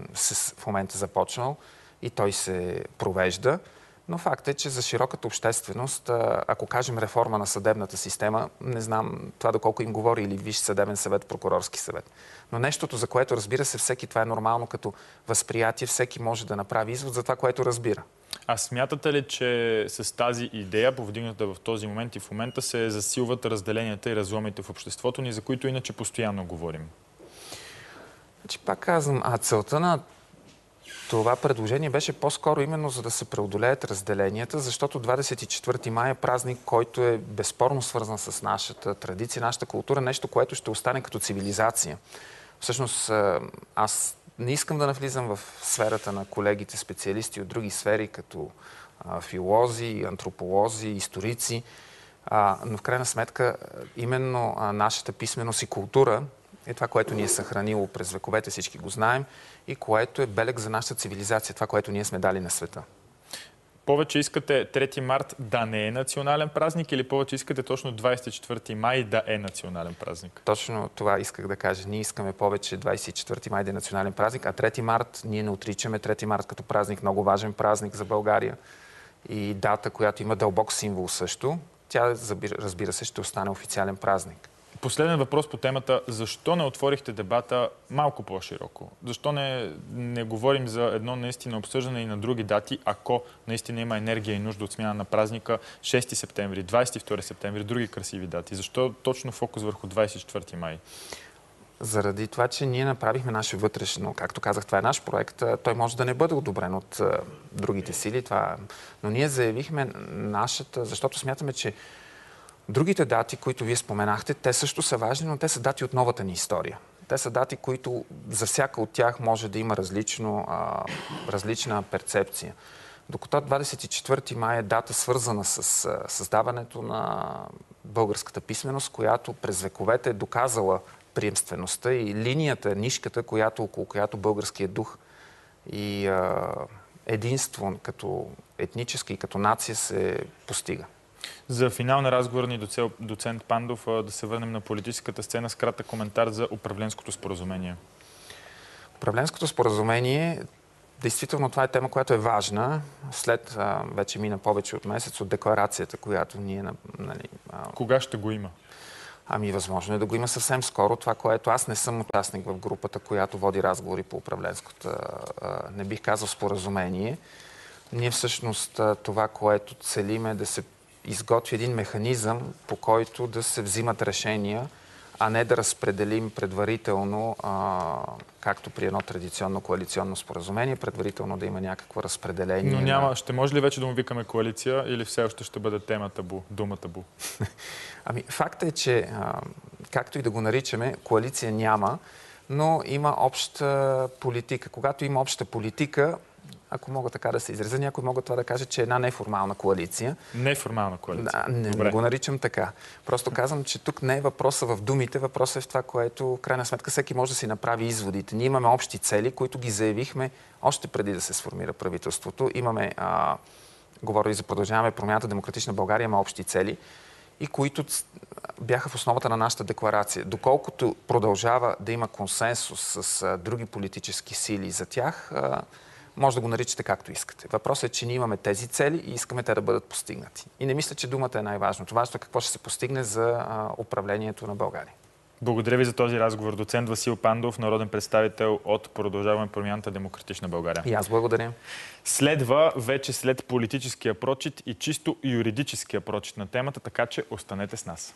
в момента започнал и той се провежда. Но факт е, че за широката общественост, ако кажем реформа на съдебната система, не знам това доколко им говори или Висш съдебен съвет, прокурорски съвет. Но нещото, за което разбира се всеки, това е нормално като възприятие, всеки може да направи извод за това, което разбира. А смятате ли, че с тази идея, повдигната в този момент и в момента, се засилват разделенията и разломите в обществото ни, за които иначе постоянно говорим? Значи, пак казвам, а целта на това предложение беше по-скоро именно за да се преодолеят разделенията, защото двадесет и четвърти май е празник, който е безспорно свързан с нашата традиция, нашата култура, нещо, което ще остане като цивилизация. Всъщност, аз не искам да навлизам в сферата на колегите специалисти от други сфери, като филолози, антрополози, историци, но в крайна сметка именно нашата писменост и култура е това, което ни е съхранило през вековете, всички го знаем, и което е белег за нашата цивилизация, това, което ние сме дали на света. Повече искате трети март да не е национален празник или повече искате точно двадесет и четвърти май да е национален празник? Точно това исках да кажа. Ние искаме повече двадесет и четвърти май да е национален празник, а трети март ние не отричаме трети март като празник, много важен празник за България и дата, която има дълбок символ също. Тя, разбира се, ще остане официален празник. Последен въпрос по темата. Защо не отворихте дебата малко по-широко? Защо не, не говорим за едно наистина обсъждане и на други дати, ако наистина има енергия и нужда от смяна на празника шести септември, двадесет и втори септември, други красиви дати? Защо точно фокус върху двадесет и четвърти май? Заради това, че ние направихме наше вътрешно, както казах, това е наш проект, той може да не бъде одобрен от а, другите сили, това... но ние заявихме нашата, защото смятаме, че другите дати, които вие споменахте, те също са важни, но те са дати от новата ни история. Те са дати, които за всяка от тях може да има различно, а, различна перцепция. Докато двадесет и четвърти май е дата свързана с а, създаването на българската писменост, която през вековете е доказала приемствеността и линията, нишката, която, около която българският дух и а, единство като етнически и като нация се постига. За финал на разговора ни доцент Пандов, да се върнем на политическата сцена с кратък коментар за управленското споразумение. Управленското споразумение, действително това е тема, която е важна. След а, вече мина повече от месец от декларацията, която ние... Нали, а... Кога ще го има? Ами възможно е да го има съвсем скоро. Това, което аз не съм участник в групата, която води разговори по управленското, а, не бих казал споразумение. Ние всъщност това, което целим е да се изготви един механизъм, по който да се взимат решения, а не да разпределим предварително, а, както при едно традиционно коалиционно споразумение, предварително да има някакво разпределение. Но няма, ще може ли вече да му викаме коалиция или все още ще бъде тема табу, дума табу? Ами, факт е, че а, както и да го наричаме, коалиция няма, но има обща политика. Когато има обща политика, ако мога така да се изразя, някой могат това да каже, че е една неформална коалиция. Неформална коалиция. Да, не, не го наричам така. Просто казвам, че тук не е въпроса в думите, въпросът е в това, което в крайна сметка всеки може да си направи изводите. Ние имаме общи цели, които ги заявихме още преди да се сформира правителството. Имаме, а, говоря и за Продължаваме промяната, Демократична България има общи цели и които бяха в основата на нашата декларация. Доколкото продължава да има консенсус с а, други политически сили за тях, а, може да го наричате както искате. Въпросът е, че ние имаме тези цели и искаме те да бъдат постигнати. И не мисля, че думата е най-важното. Важното е какво ще се постигне за а, управлението на България. Благодаря ви за този разговор. Доцент Васил Пандов, народен представител от Продължаваме промяната, Демократична България. И аз благодаря. Следва вече след политическия прочит и чисто юридическия прочит на темата, така че останете с нас.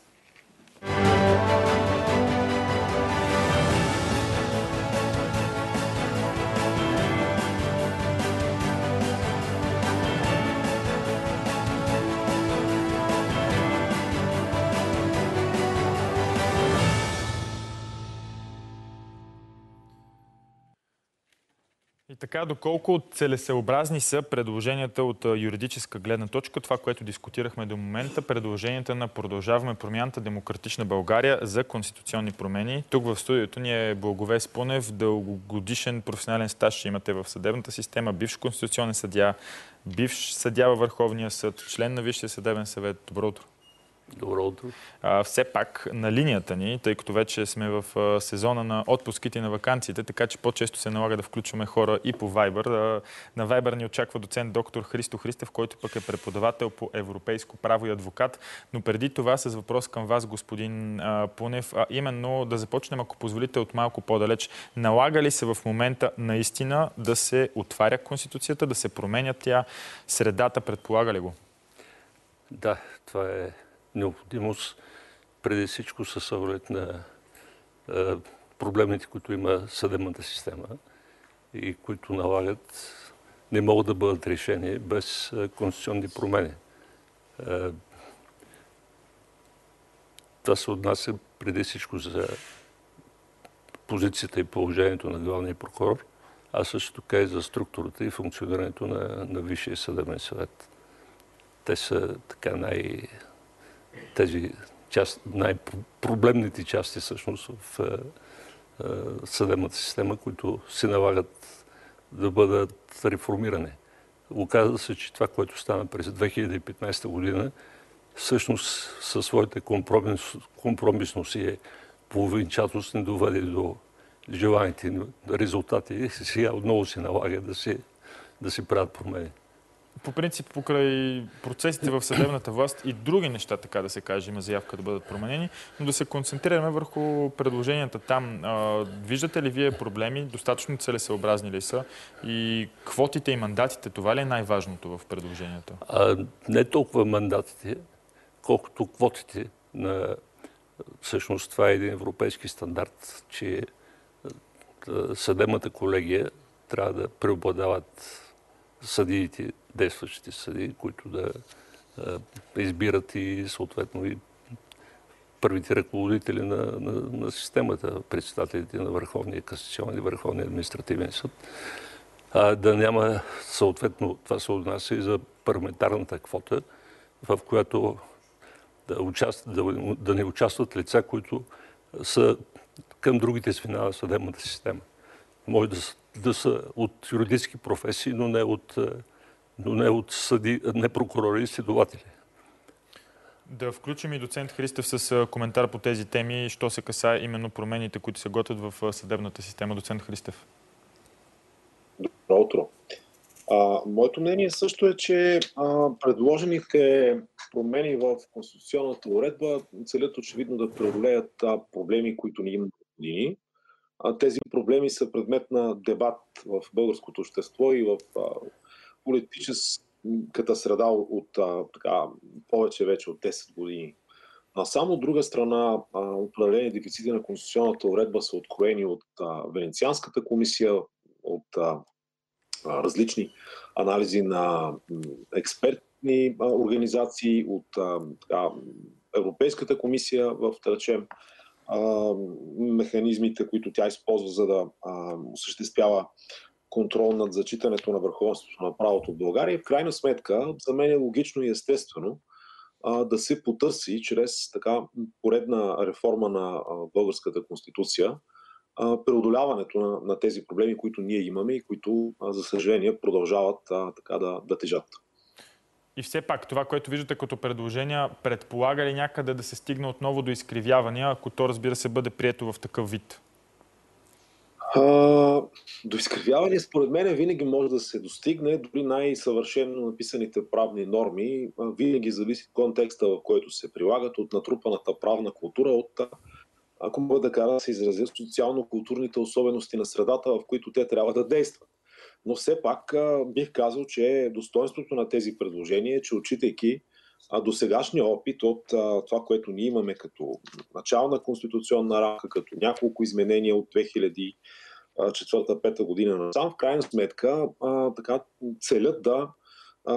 И така, доколко целесъобразни са предложенията от юридическа гледна точка, това, което дискутирахме до момента, предложенията на Продължаваме промяната Демократична България за конституционни промени. Тук в студиото ни е Благовест Спунев, дългогодишен професионален стаж ще имате в съдебната система, бивш конституционен съдия, бивш съдия във Върховния съд, член на Висшия съдебен съвет. Добро утро. Добро утро. А, все пак на линията ни, тъй като вече сме в а, сезона на отпуските и на ваканциите, така че по-често се налага да включваме хора и по Viber. А, на Viber ни очаква доцент доктор Христо Христев, който пък е преподавател по европейско право и адвокат. Но преди това с въпрос към вас, господин а, Пунев, а именно да започнем, ако позволите, от малко по-далеч. Налага ли се в момента наистина да се отваря Конституцията, да се променя тя? Средата предполага ли го? Да, това е необходимост преди всичко с оглед на е, проблемите, които има съдебната система и които налагат, не могат да бъдат решени без е, конституционни промени. Е, това се отнася преди всичко за позицията и положението на главния прокурор, а също така и за структурата и функционирането на, на Висшия съдебен съвет. Те са така най- тези част, най-проблемните части всъщност в е, е, съдебната система, които се налагат да бъдат реформирани. Оказва се, че това, което стана през две хиляди и петнадесета година, всъщност със своята компромис, компромисност и половинчатост не доведе до желаните резултати и сега отново се налага да се, да се правят промени. По принцип, покрай процесите в съдебната власт и други неща, така да се каже, има заявка да бъдат променени, но да се концентрираме върху предложенията там. А, виждате ли вие проблеми? Достатъчно целесъобразни ли са? И квотите и мандатите, това ли е най-важното в предложенията? А, не толкова мандатите, колкото квотите. На... Всъщност това е един европейски стандарт, че съдебната колегия трябва да преобладават съдиите, действащите съдии, които да а, избират и съответно и първите ръководители на, на, на системата, председателите на Върховния касационен и Върховния административен съд. А, да няма съответно, това се отнася и за парламентарната квота, в която да, участват, да, да не участват лица, които са към другите звена на съдебната система. Може да, да са от юридически професии, но не от, но не от съди, не прокурори и следователи. Да включим и доцент Христев с коментар по тези теми, що се касае именно промените, които се готвят в съдебната система. Доцент Христев. Добро утро. А, моето мнение също е, че а, предложените промени в конституционната уредба целят очевидно да преодолеят а, проблеми, които ни имат години. А, тези проблеми са предмет на дебат в българското общество и в а, политическата среда от а, така, повече вече от десет години. А само от друга страна, а, определени дефицити на конституционната уредба са откроени от а, Венецианската комисия, от а, различни анализи на експертни организации, от така, Европейската комисия в, да речем, механизмите, които тя използва, за да осъществява контрол над зачитането на върховенството на правото в България. В крайна сметка, за мен е логично и естествено да се потърси чрез така поредна реформа на българската конституция преодоляването на, на тези проблеми, които ние имаме и които, за съжаление, продължават а, така да, да тежат. И все пак, това, което виждате като предложения, предполага ли някъде да се стигне отново до изкривявания, ако то, разбира се, бъде прието в такъв вид? А, до изкривяване, според мен, винаги може да се достигне, дори най-съвършено написаните правни норми, винаги зависи от контекста, в който се прилагат, от натрупаната правна култура, от, ако мога да кажа, да се изразят социално-културните особености на средата, в които те трябва да действат. Но все пак бих казал, че достоинството на тези предложения е, че отчитайки досегашния опит от това, което ние имаме като начална конституционна рамка, като няколко изменения от две хиляди и четвърта пета година насам, в крайна сметка така, целят да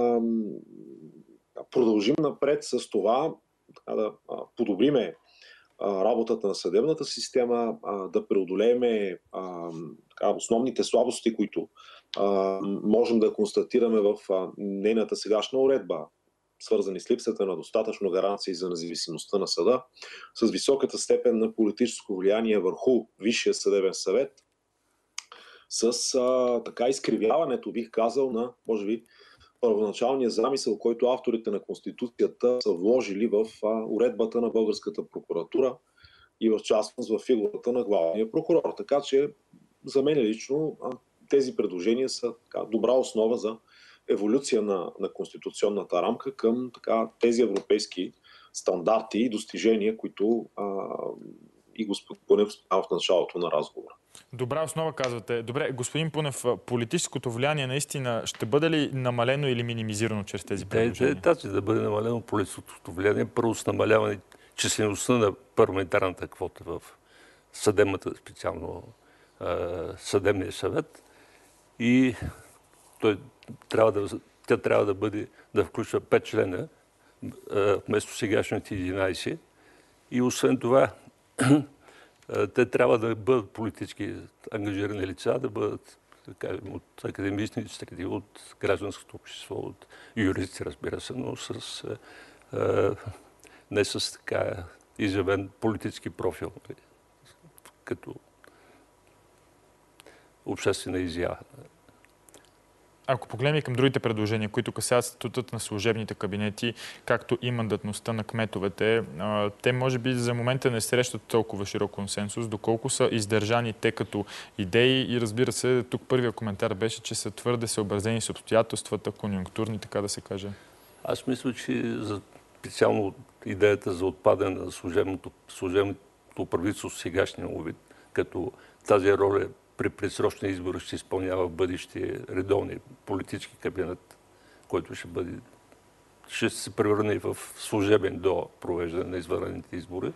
продължим напред с това, така да подобриме работата на съдебната система, да преодолеем основните слабости, които можем да констатираме в нейната сегашна уредба, свързани с липсата на достатъчно гаранции за независимостта на съда, с високата степен на политическо влияние върху Висшия съдебен съвет, с а, така изкривяването, бих казал, на, може би, първоначалния замисъл, който авторите на Конституцията са вложили в а, уредбата на българската прокуратура и в частност в фигурата на главния прокурор. Така че за мен лично а, тези предложения са така, добра основа за еволюция на, на конституционната рамка към така, тези европейски стандарти и достижения, които а, и господин Пунев спомена в началото на разговора. Добра основа, казвате. Добре, господин Пунев, политическото влияние наистина ще бъде ли намалено или минимизирано чрез тези предложения? Да, тази да бъде намалено политическото влияние. Първо с намаляване числеността на парламентарната квота в съдебната, специално съдебния съвет. И той трябва да, тя трябва да бъде, да включва пет члена вместо сегашните единайсет. И освен това, те трябва да бъдат политически ангажирани лица, да бъдат така, от академични среди, от гражданското общество, от юристи, разбира се, но с, е, не с така изявен политически профил, като обществена изява. Ако погледнем към другите предложения, които касаят статутът на служебните кабинети, както и мандатността на кметовете, те може би за момента не срещат толкова широк консенсус, доколко са издържани те като идеи и разбира се, тук първият коментар беше, че са твърде съобразени с обстоятелствата, конюнктурни, така да се каже. Аз мисля, че за специално идеята за отпадане на служебното, служебното правителство с сегашния му вид, като тази роля при предсрочни избори ще изпълнява в бъдеще редовния политически кабинет, който ще бъде, ще се превърне в служебен до провеждане на извънредните избори,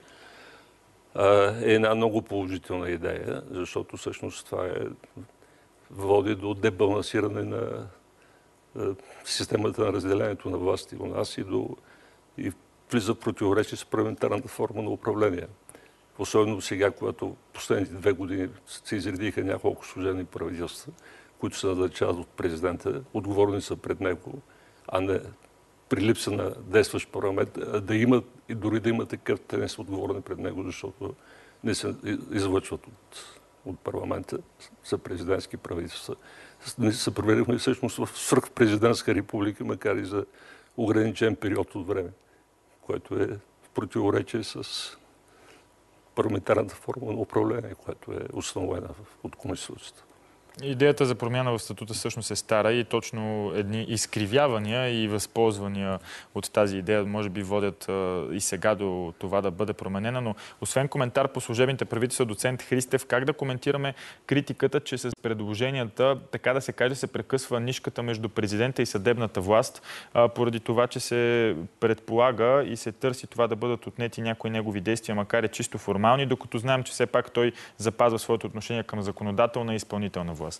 е една много положителна идея, защото всъщност това е, води до дебалансиране на системата на разделението на власти у нас и, до, и влиза в противоречие с парламентарната форма на управление. Особено сега, когато последните две години се изредиха няколко служебни правителства, които се назначават от президента, отговорни са пред него, а не при липса на действащ парламент, да имат и дори да има такъв, те не са отговорни пред него, защото не се излъчват от, от парламента за президентски правителства. Не се превърнахме всъщност в свръхпрезидентска република, макар и за ограничен период от време, което е в противоречие с парламентарната форма на управление, която е установена от Конституцията. Идеята за промяна в статута всъщност е стара и точно едни изкривявания и възползвания от тази идея може би водят а, и сега до това да бъде променена, но освен коментар по служебните правителства, доцент Христев, как да коментираме критиката, че с предложенията, така да се каже, се прекъсва нишката между президента и съдебната власт, а, поради това, че се предполага и се търси това да бъдат отнети някои негови действия, макар и чисто формални, докато знаем, че все пак той запазва своето отношение към законодателна и изпълнителна власт.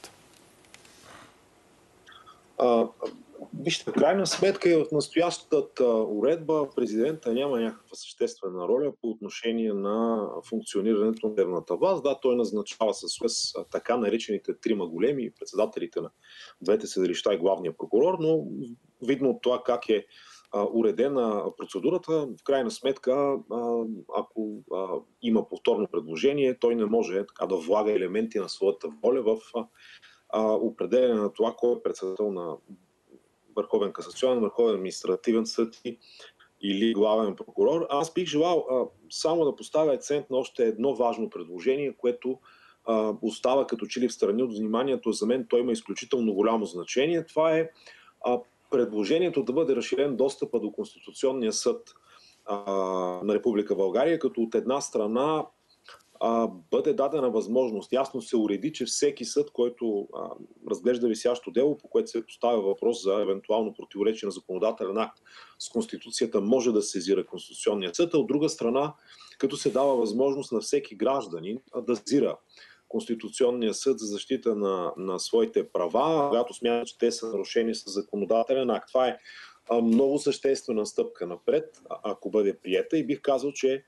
А, вижте, в крайна сметка и в настоящата уредба президента няма някаква съществена роля по отношение на функционирането на съдебната власт. Да, той назначава с така наречените трима големи, председателите на двете съдилища и главния прокурор, но видно от това как е а, уредена процедурата, в крайна сметка, а, ако а, има повторно предложение, той не може така да влага елементи на своята воля в а, определение на това, кой е председател на Върховен касационен, Върховен административен съд или главен прокурор. Аз бих желал а, само да поставя акцент на още едно важно предложение, което а, остава като че ли в страни от вниманието. За мен той има изключително голямо значение. Това е а, предложението да бъде разширен достъпа до Конституционния съд а, на Република България, като от една страна а, бъде дадена възможност. Ясно се уреди, че всеки съд, който а, разглежда висящо дело, по което се поставя въпрос за евентуално противоречие на законодателен акт с Конституцията, може да сезира Конституционния съд, а от друга страна, като се дава възможност на всеки гражданин да сезира Конституционния съд за защита на, на своите права, когато смята, че те са нарушени с законодателен акт. Това е а, много съществена стъпка напред, ако бъде приета, и бих казал, че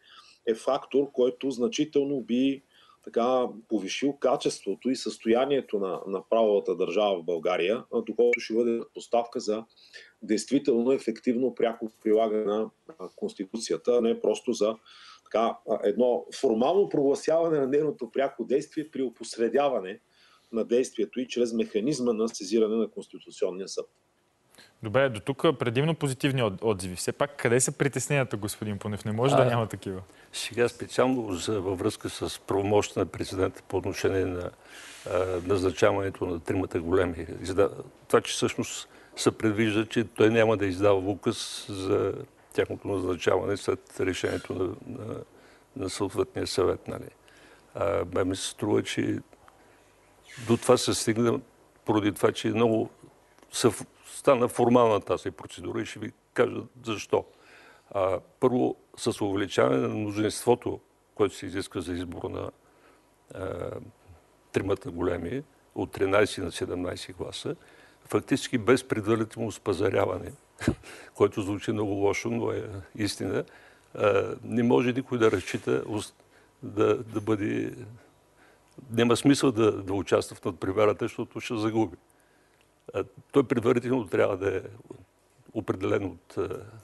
е фактор, който значително би така повишил качеството и състоянието на, на правовата държава в България, доколкото ще бъде поставка за действително ефективно пряко прилагане на Конституцията, а не просто за така, едно формално прогласяване на нейното пряко действие при опосредяване на действието и чрез механизма на сезиране на Конституционния съд. Добре, до тук предимно позитивни отзиви. Все пак, къде са притесненията, господин Пунев? Не може а, да няма такива. Сега специално за, във връзка с правомощта на президента по отношение на а, назначаването на тримата големи. Това, че всъщност се предвижда, че той няма да издава указ за тяхното назначаване след решението на, на, на съответния съвет. Нали. А, ме ми се струва, че до това се стигна поради това, че много са, стана формална тази процедура и ще ви кажа защо. А, първо, с увеличаване на мнозинството, което се изиска за избор на а, тримата големи, от тринайсет на седемнайсет гласа, фактически без предварително спазаряване, което звучи много лошо, но е истина, а, не може никой да разчита да, да бъде... Няма смисъл да, да участва в надпреварата, защото ще загуби. А, той предварително трябва да е определен от...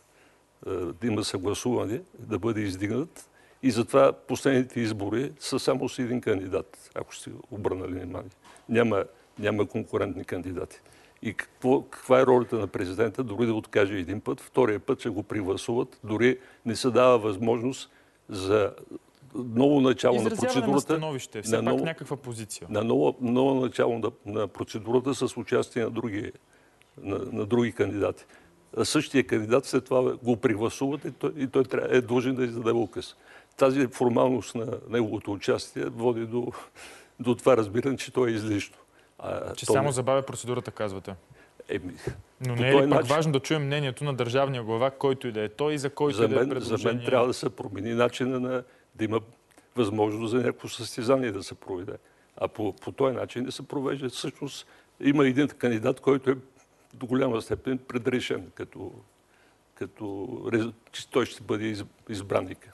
да има съгласуване, да бъде издигнат. И затова последните избори са само с един кандидат, ако сте обърнали внимание. Няма, няма конкурентни кандидати. И какво, каква е ролята на президента? Дори да откаже един път, втория път ще го пригласуват, дори не се дава възможност за ново начало на процедурата. Изразяване на становище, все пак някаква позиция. На ново, ново начало на, на процедурата с участие на други, на, на други кандидати. Същия кандидат след това го пригласуват и той, и той е длъжен да издаде указ. Тази формалност на неговото участие води до, до това разбиране, че той е излишно. А, че то само не... забавя процедурата, казвате. Еми, Но не е ли пак начин... важно да чуем мнението на държавния глава, който и да е той и за който за и да е мен, предложение? За мен трябва да се промени начина на да има възможност за някакво състезание да се проведе. А по, по този начин да се провежда. Всъщност има един кандидат, който е до голяма степен предрешен, като, като че той ще бъде избранник.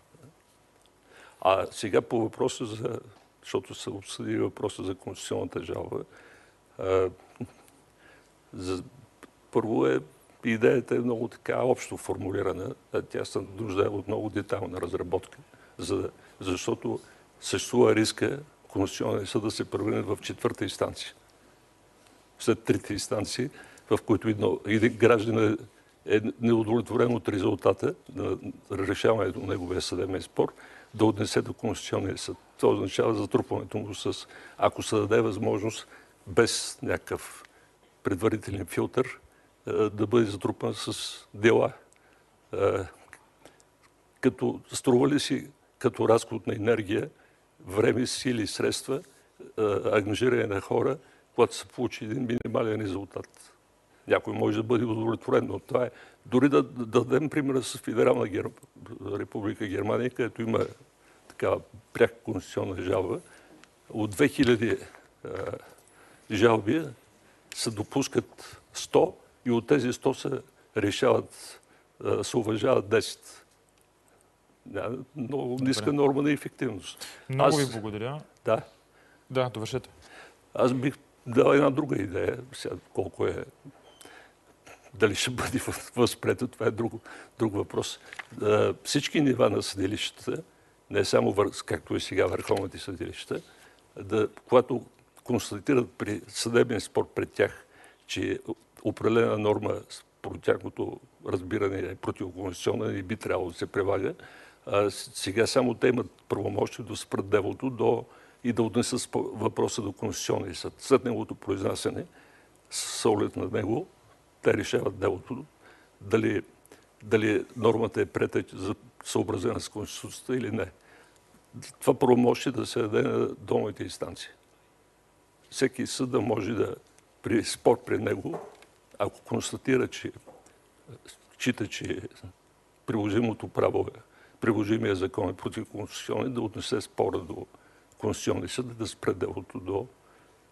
А сега по въпроса за, защото се обсъди въпроса за конституционната жалба, а, за, първо е, идеята е много така общо формулирана, а тя се нуждае от много детайлна разработка, за, защото съществува риска Конституционния съд да се превърне в четвърта инстанция. След трите инстанции, в които един граждан е неудовлетворен от резултата на решаването на неговия съдебен спор, да отнесе до Конституционния съд. Това означава затрупването му с, ако се даде възможност без някакъв предварителен филтър, да бъде затрупан с дела. Като струва ли си като разход на енергия, време, сили и средства, ангажиране на хора, когато се получи един минимален резултат. Някой може да бъде удовлетворен, но това е... Дори да, да дадем примера с Федерална Гер... република Германия, където има такава пряка конституционна жалба, от две хиляди а, жалби се допускат сто и от тези сто се решават, а, се уважават десет. Да, много ниска норма на ефективност. Много Аз... ви благодаря. Да. Да, довършете. Аз бих дал една друга идея. Сега, колко е... Дали ще бъде възпрето, това е друг, друг въпрос. Всички нива на съдилищата, не само вър... както и сега върховните съдилища, да, когато констатират при съдебен спор пред тях, че определена норма по тяхното разбиране е противоконституционна и би трябвало да се прилага, сега само те имат правомощие да спрат делото до и да отнесат въпроса до Конституционния съд. След неговото произнасяне, с оглед на него, те решават делото, дали, дали нормата е прета за съобразена с Конституцията или не. Това правомощие да се даде на долните инстанции. Всеки съд да може да, при спор пред него, ако констатира, че счита, че приложимото право е, приложимия закон е противоконституционен, да отнесе спора до Конституционния съд, да спре делото до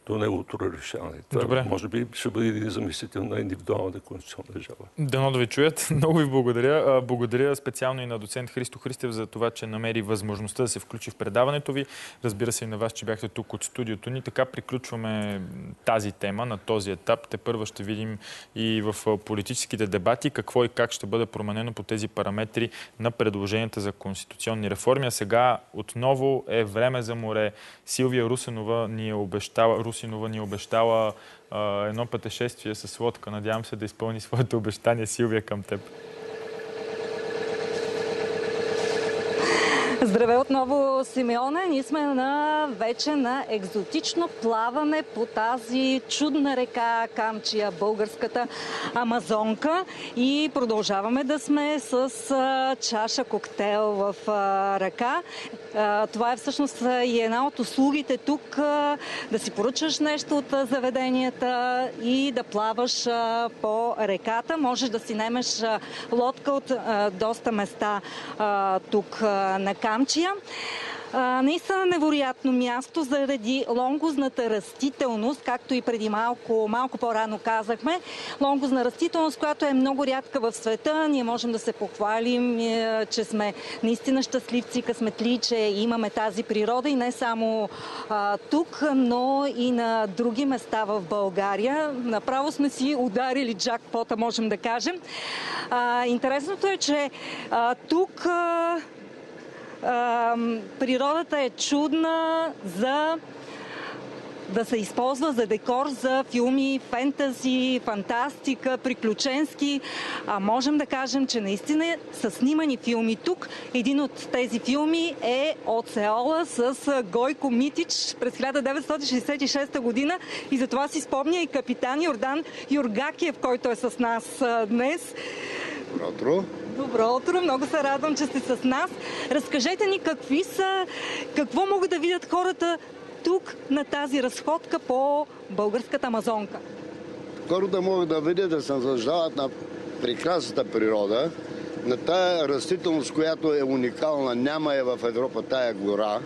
до неговото решаване. Това Добре. може би ще бъде един замислител на индивидуалната конституционна държава. Дано да ви чуят. Много ви благодаря. Благодаря специално и на доцент Христо Христев за това, че намери възможността да се включи в предаването ви. Разбира се и на вас, че бяхте тук от студиото ни. Така приключваме тази тема на този етап. Те първа ще видим и в политическите дебати какво и как ще бъде променено по тези параметри на предложенията за конституционни реформи. А сега отново е време за море. Силвия Русинова ни е обещала, Русинова ни е обещала а, едно пътешествие с лодка. Надявам се да изпълни своето обещание. Силвия, към теб. Здравей отново, Симеона. Ние сме на, вече на екзотично плаване по тази чудна река Камчия, българската Амазонка. И продължаваме да сме с а, чаша коктейл в а, ръка. А, това е всъщност и една от услугите тук, а, да си поръчаш нещо от а, заведенията и да плаваш а, по реката. Можеш да си наемеш а, лодка от а, доста места а, тук а, на Камчия. А, наистина невероятно място заради лонгозната растителност, както и преди малко, малко по-рано казахме. Лонгозна растителност, която е много рядка в света. Ние можем да се похвалим, че сме наистина щастливци, късметли, че имаме тази природа и не само а, тук, но и на други места в България. Направо сме си ударили джакпота, можем да кажем. А, интересното е, че а, тук а, Uh, природата е чудна за да се използва за декор за филми, фентази, фантастика, приключенски. А можем да кажем, че наистина са снимани филми тук. Един от тези филми е Оцеола с Гойко Митич през хиляда деветстотин шейсет и шеста година. И затова си спомня и капитан Йордан Юргакиев, който е с нас днес. Добро утро! Добро утро! Много се радвам, че сте с нас. Разкажете ни какви са, какво могат да видят хората тук на тази разходка по българската Амазонка. Хората могат да видят, да се наслаждават на прекрасната природа, на тая растителност, която е уникална, няма е в Европа тая гора,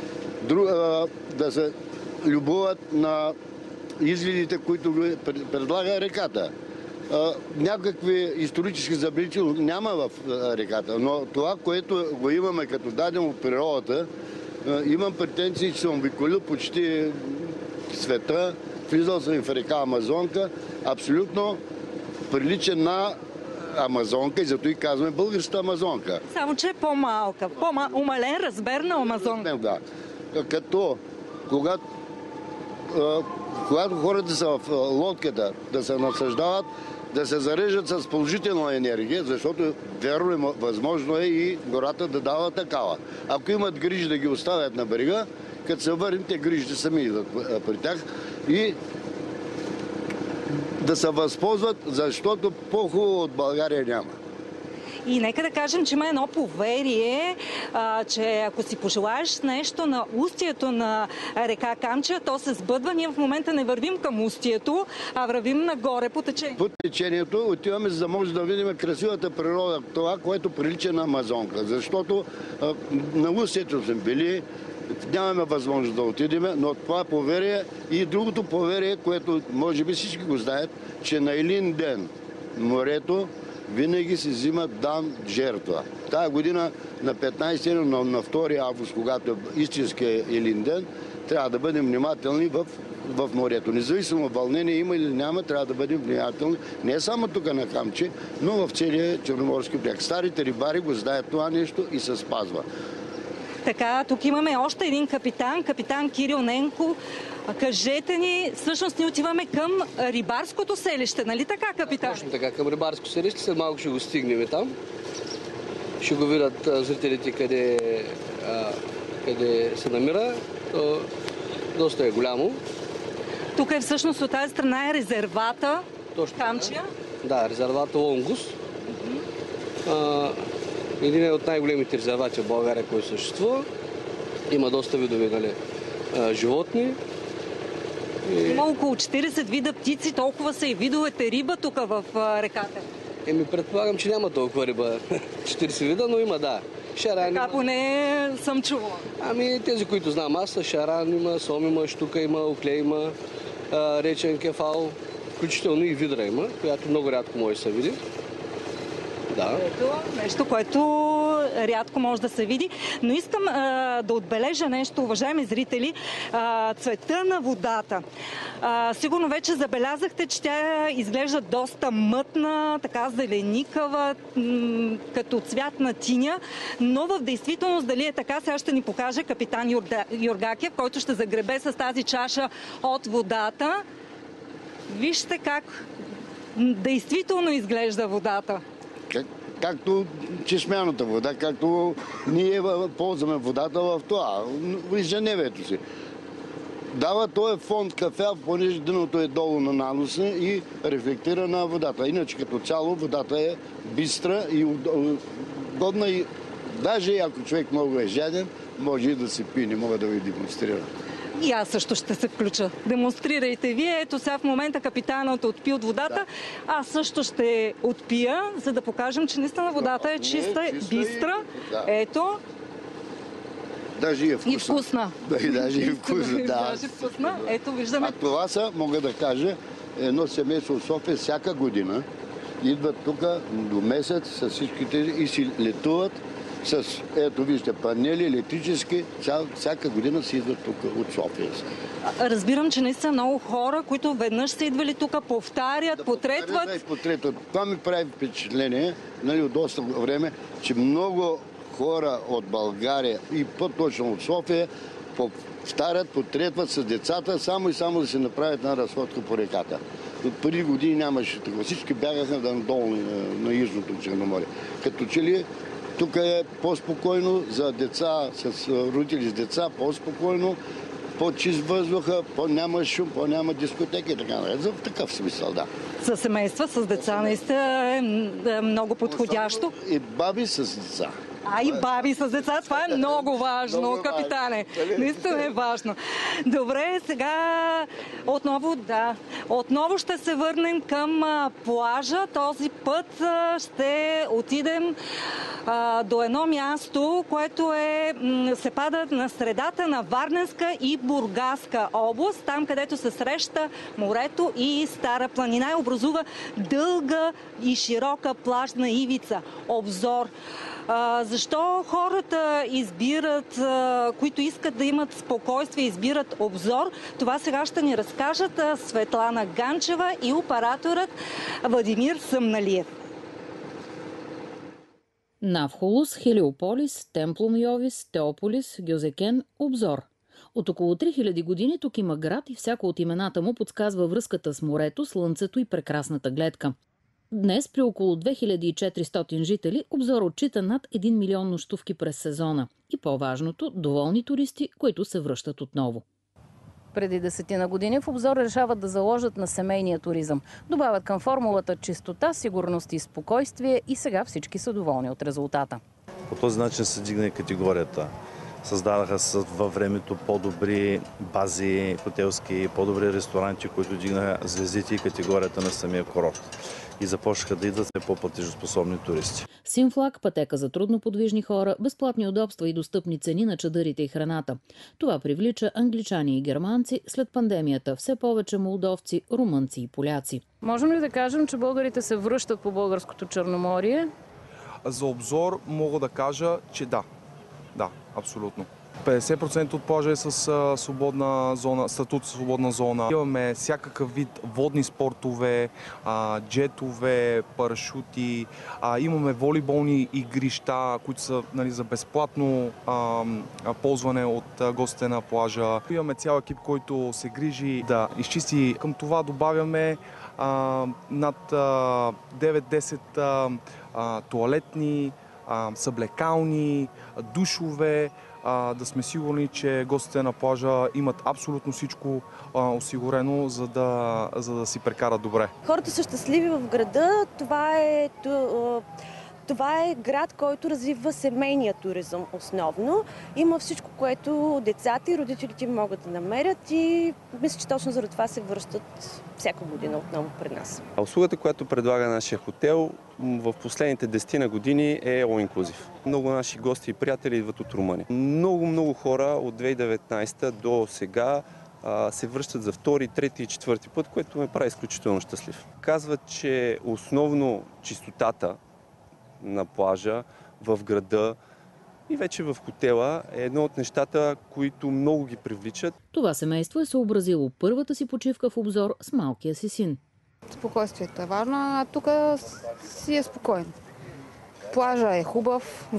да се любуват на изгледите, които предлага реката. Някакви исторически забележителности няма в реката, но това, което го имаме като дадено от природата, имам претенции, че съм обиколил почти света, влизал съм и в река Амазонка, абсолютно прилича на Амазонка и зато и казваме българската Амазонка. Само, че е по-малка, по-умален размер на Амазонка. Да, като когато, когато хората са в лодката, да се насъждават, да се зареждат с положителна енергия, защото верно е, възможно е и гората да дава такава. Ако имат грижи да ги оставят на брега, като се върнем, те грижите сами идват при тях и да се възползват, защото по-хубаво от България няма. И нека да кажем, че има едно поверие, а, че ако си пожелаеш нещо на устието на река Камчия, то се сбъдва. Ние в момента не вървим към устието, а вървим нагоре по течението. По течението отиваме, за да може да видим красивата природа, това, което прилича на Амазонка. Защото а, на устието сме били, нямаме възможност да отидем, но това поверие и другото поверие, което може би всички го знаят, че на един ден морето винаги се взима дан жертва. Тая година на петнайсети, на, на втори август, когато е истинския Елин ден, трябва да бъдем внимателни в, в морето. Независимо вълнение има или няма, трябва да бъдем внимателни. Не само тук на Камчи, но в целия Черноморски бряг. Старите рибари го знаят това нещо и се спазва. Така, тук имаме още един капитан, капитан Кирил Ненко. Кажете ни, всъщност ни отиваме към рибарското селище, нали така, капитан? Точно така, към рибарско селище. След малко ще го стигнем там. Ще го видят а, зрителите къде, а, къде се намира. То, доста е голямо. Тук е всъщност от тази страна е резервата Камчия. Да, резервата Лонгус. Uh-huh. Един от най-големите резервати в България, който съществува. Има доста видове, нали, животни. И... Има около четирийсет вида птици, толкова са и видовете риба тук в реката. Еми, предполагам, че няма толкова риба, четирийсет вида, но има, да. Шаран Така има. поне съм чувала. Ами тези, които знам аз, са шаран има, сом има, штука има, оклей има, а, речен кефал, включително и видра има, която много рядко може да се види. Да. Ето, нещо, което рядко може да се види. Но искам а, да отбележа нещо, уважаеми зрители. А, цвета на водата. А, сигурно вече забелязахте, че тя изглежда доста мътна, така зеленикава, м- като цвят на тиня. Но в действителност дали е така, сега ще ни покаже капитан Юрда, Юргакев, който ще загребе с тази чаша от водата. Вижте как действително изглежда водата. Как, както чешмяната вода, както ние ползваме водата в това, в ежедневието си. Дава този фонд кафяв, понеже дъното е долу на наноса и рефлектира на водата. Иначе като цяло водата е бистра и удобна и даже ако човек много е жаден, може и да се пие, не мога да ви демонстрирам. И аз също ще се включа. Демонстрирайте вие. Ето сега в момента капитанът отпи от водата. Да. Аз също ще отпия, за да покажем, че наистина водата е чиста, е, чиста бистра. И... Да. Ето. Даже и е вкусна. И вкусна. Да, и даже и вкусна. Да. Даже вкусна. Ето виждаме. А това са, мога да кажа, едно семейство от София всяка година идват тук до месец с всичките и си летуват. С, ето вижте, панели, електрически, ця, всяка година си идват тук от София. Разбирам, че наистина много хора, които веднъж са идвали тук, повтарят, да, потретват. Да, потретват. Това ми прави впечатление, нали, от доста време, че много хора от България и по-точно от София повтарят, потретват с децата, само и само да се направят една разходка по реката. От преди години нямаше такова. Всички бягаха надолу на, на Южното Черноморие. Като че ли тук е по-спокойно за деца, с родители с деца, по-спокойно, по-чист въздуха, по-няма шум, по-няма дискотеки и така наред. За такъв смисъл, да. За семейства с деца наистина е много подходящо. И баби с деца. А и баби с деца, това е много важно, много капитане. Важно. Наистина е важно. Добре, сега отново, да, отново ще се върнем към а, плажа. Този път а, ще отидем а, до едно място, което е, м, се пада на средата на Варненска и Бургаска област, там където се среща морето и Стара планина и образува дълга и широка плажна ивица. Обзор. А, защо хората избират, а, които искат да имат спокойствие, избират обзор? Това сега ще ни разкажат а, Светлана Ганчева и операторът Владимир Съмналиев. Навхолус, Хелиополис, Темплум Йовис, Теополис, Гьозекен, Обзор. От около три хиляди години тук има град и всяко от имената му подсказва връзката с морето, слънцето и прекрасната гледка. Днес при около две хиляди и четиристотин жители Обзор отчита над един милион нощувки през сезона. И по-важното – доволни туристи, които се връщат отново. Преди десетина години в Обзор решават да заложат на семейния туризъм. Добавят към формулата чистота, сигурност и спокойствие и сега всички са доволни от резултата. По този начин се дигна и категорията. Създадаха се във времето по-добри бази хотелски, по-добри ресторанти, които дигнаха звездите и категорията на самия курорт. И започнаха да идват по-платежоспособни туристи. Симфлаг, пътека за трудноподвижни хора, безплатни удобства и достъпни цени на чадърите и храната. Това привлича англичани и германци след пандемията, все повече молдовци, румънци и поляци. Можем ли да кажем, че българите се връщат по българското Черноморие? За Обзор мога да кажа, че да. Да, абсолютно. петдесет процента от плажа е с а, свободна зона, статут свободна зона. Имаме всякакъв вид водни спортове, а, джетове, парашути, а, имаме волейболни игрища, които са, нали, за безплатно а, а, ползване от а, гостите на плажа. Имаме цял екип, който се грижи да изчисти. Към това добавяме а, над а, девет-десет а, а, тоалетни, а, съблекални, душове, а, да сме сигурни, че гостите на плажа имат абсолютно всичко а, осигурено, за да, за да си прекарат добре. Хората са щастливи в града. Това е Това е град, който развива семейния туризъм основно. Има всичко, което децата и родителите могат да намерят и мисля, че точно заради това се връщат всяка година отново при нас. Услугата, която предлага нашия хотел в последните десет години е All Inclusive. Много наши гости и приятели идват от Румъния. Много, много хора от две хиляди и деветнадесета до сега се връщат за втори, трети и четвърти път, което ме прави изключително щастлив. Казват, че основно чистотата на плажа, в града и вече в хотела е едно от нещата, които много ги привличат. Това семейство е съобразило първата си почивка в Обзор с малкия си син. Спокойствието е важно, а тук си е спокойно. Плажа е хубав,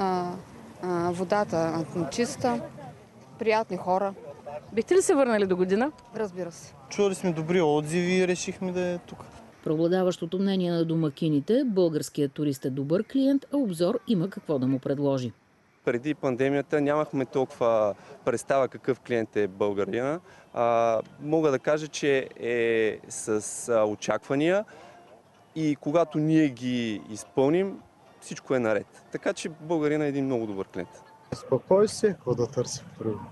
водата е чиста, приятни хора. Бихте ли се върнали до година? Разбира се. Чули сме добри отзиви и решихме да е тук. Преобладаващото мнение на домакините, българският турист е добър клиент, а Обзор има какво да му предложи. Преди пандемията нямахме толкова представа какъв клиент е българина. А, мога да кажа, че е с а, очаквания и когато ние ги изпълним, всичко е наред. Така че българина е един много добър клиент. Спокойствие, какво да търсим?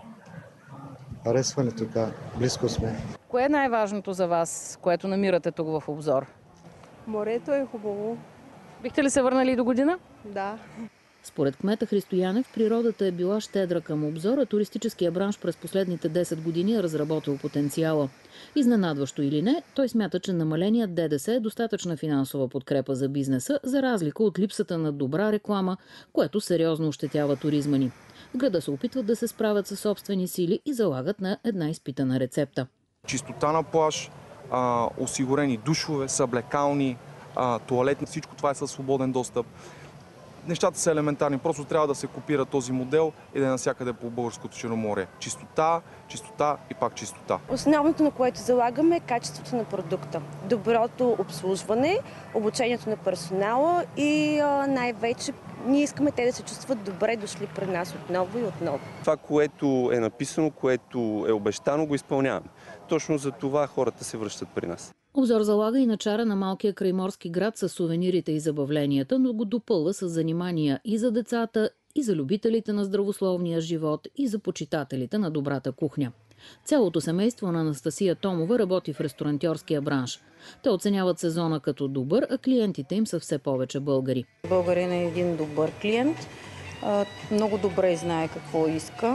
Харесване тук, близко сме. Кое е най-важното за вас, което намирате тук в Обзор? Морето е хубаво. Бихте ли се върнали до година? Да. Според кмета Христо Янев, природата е била щедра към Обзор, а туристическия бранш през последните десет години е разработил потенциала. Изненадващо или не, той смята, че намаленият ДДС е достатъчна финансова подкрепа за бизнеса, за разлика от липсата на добра реклама, което сериозно ощетява туризма ни. В града се опитват да се справят със собствени сили и залагат на една изпитана рецепта. Чистота на плаж, а, осигурени душове, съблекални, а, туалетни, всичко това е със свободен достъп. Нещата са елементарни, просто трябва да се копира този модел и да е навсякъде по българското Черноморие. Чистота, чистота и пак чистота. Основното, на което залагаме, е качеството на продукта. Доброто обслужване, обучението на персонала и най-вече ние искаме те да се чувстват добре дошли при нас отново и отново. Това, което е написано, което е обещано, го изпълняваме. Точно за това хората се връщат при нас. Обзор залага и на чара на малкия крайморски град с сувенирите и забавленията, но го допълва с занимания и за децата, и за любителите на здравословния живот, и за почитателите на добрата кухня. Цялото семейство на Анастасия Томова работи в ресторантьорския бранш. Те оценяват сезона като добър, а клиентите им са все повече българи. Българин е един добър клиент, много добре знае какво иска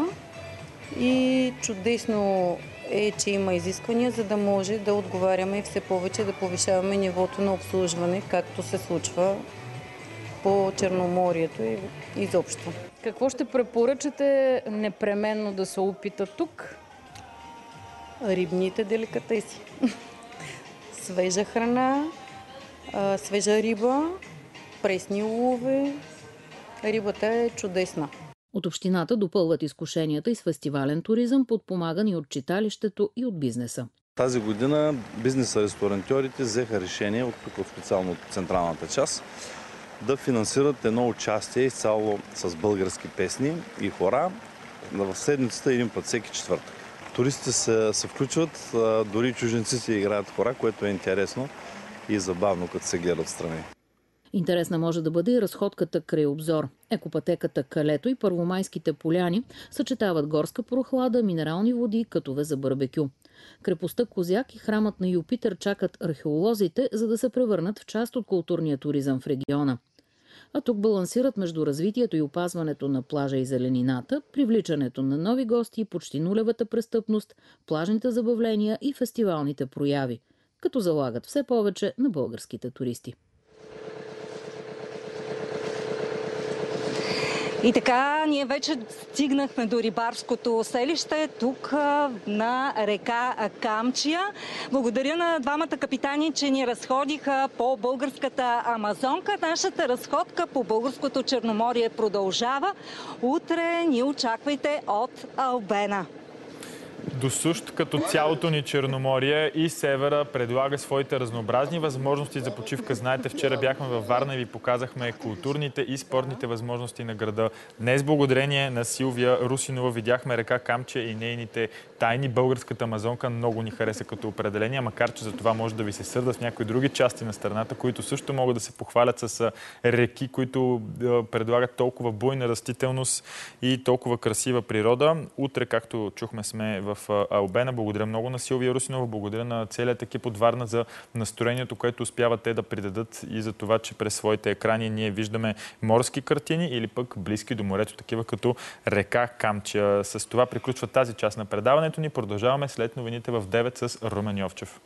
и чудесно е, че има изисквания, за да може да отговаряме и все повече да повишаваме нивото на обслужване, както се случва по Черноморието и изобщо. Какво ще препоръчате непременно да се опита тук? Рибните деликатеси. Свежа храна, свежа риба, пресни улове. Рибата е чудесна. От общината допълват изкушенията и с фестивален туризъм, подпомаган и от читалището и от бизнеса. Тази година бизнеса, ресторантьорите взеха решение, от тук специално от централната част, да финансират едно участие изцяло с български песни и хора в седмицата един път всеки четвъртък. Туристите се, се включват, дори чужденците играят хора, което е интересно и забавно, като се гледат страни. Интересна може да бъде и разходката край Обзор. Екопътеката Калето и Първомайските поляни съчетават горска прохлада, минерални води и кътове за барбекю. Крепостта Козяк и храмът на Юпитер чакат археолозите, за да се превърнат в част от културния туризъм в региона. А тук балансират между развитието и опазването на плажа и зеленината, привличането на нови гости, почти нулевата престъпност, плажните забавления и фестивалните прояви, като залагат все повече на българските туристи. И така, ние вече стигнахме до рибарското селище, тук на река Камчия. Благодаря на двамата капитани, че ни разходиха по българската Амазонка. Нашата разходка по българското Черноморие продължава. Утре ни очаквайте от Албена. Досущ като цялото ни Черноморие и Севера предлага своите разнообразни възможности за почивка. Знаете, вчера бяхме във Варна и ви показахме културните и спортните възможности на града. Днес, благодарение на Силвия Русинова, видяхме река Камчия и нейните тайни. Българската амазонка много ни хареса като определение, макар че за това може да ви се сърда в някои други части на страната, които също могат да се похвалят с реки, които предлагат толкова буйна растителност и толкова красива природа. Утре, както чухме, сме в Албена. Благодаря много на Силвия Русинова, благодаря на целият екип от Варна за настроението, което успяват те да придадат и за това, че през своите екрани ние виждаме морски картини или пък близки до морето, такива като река Камчия. С това приключва тази част на предаването ни. Продължаваме след новините в девет с Румен Йовчев.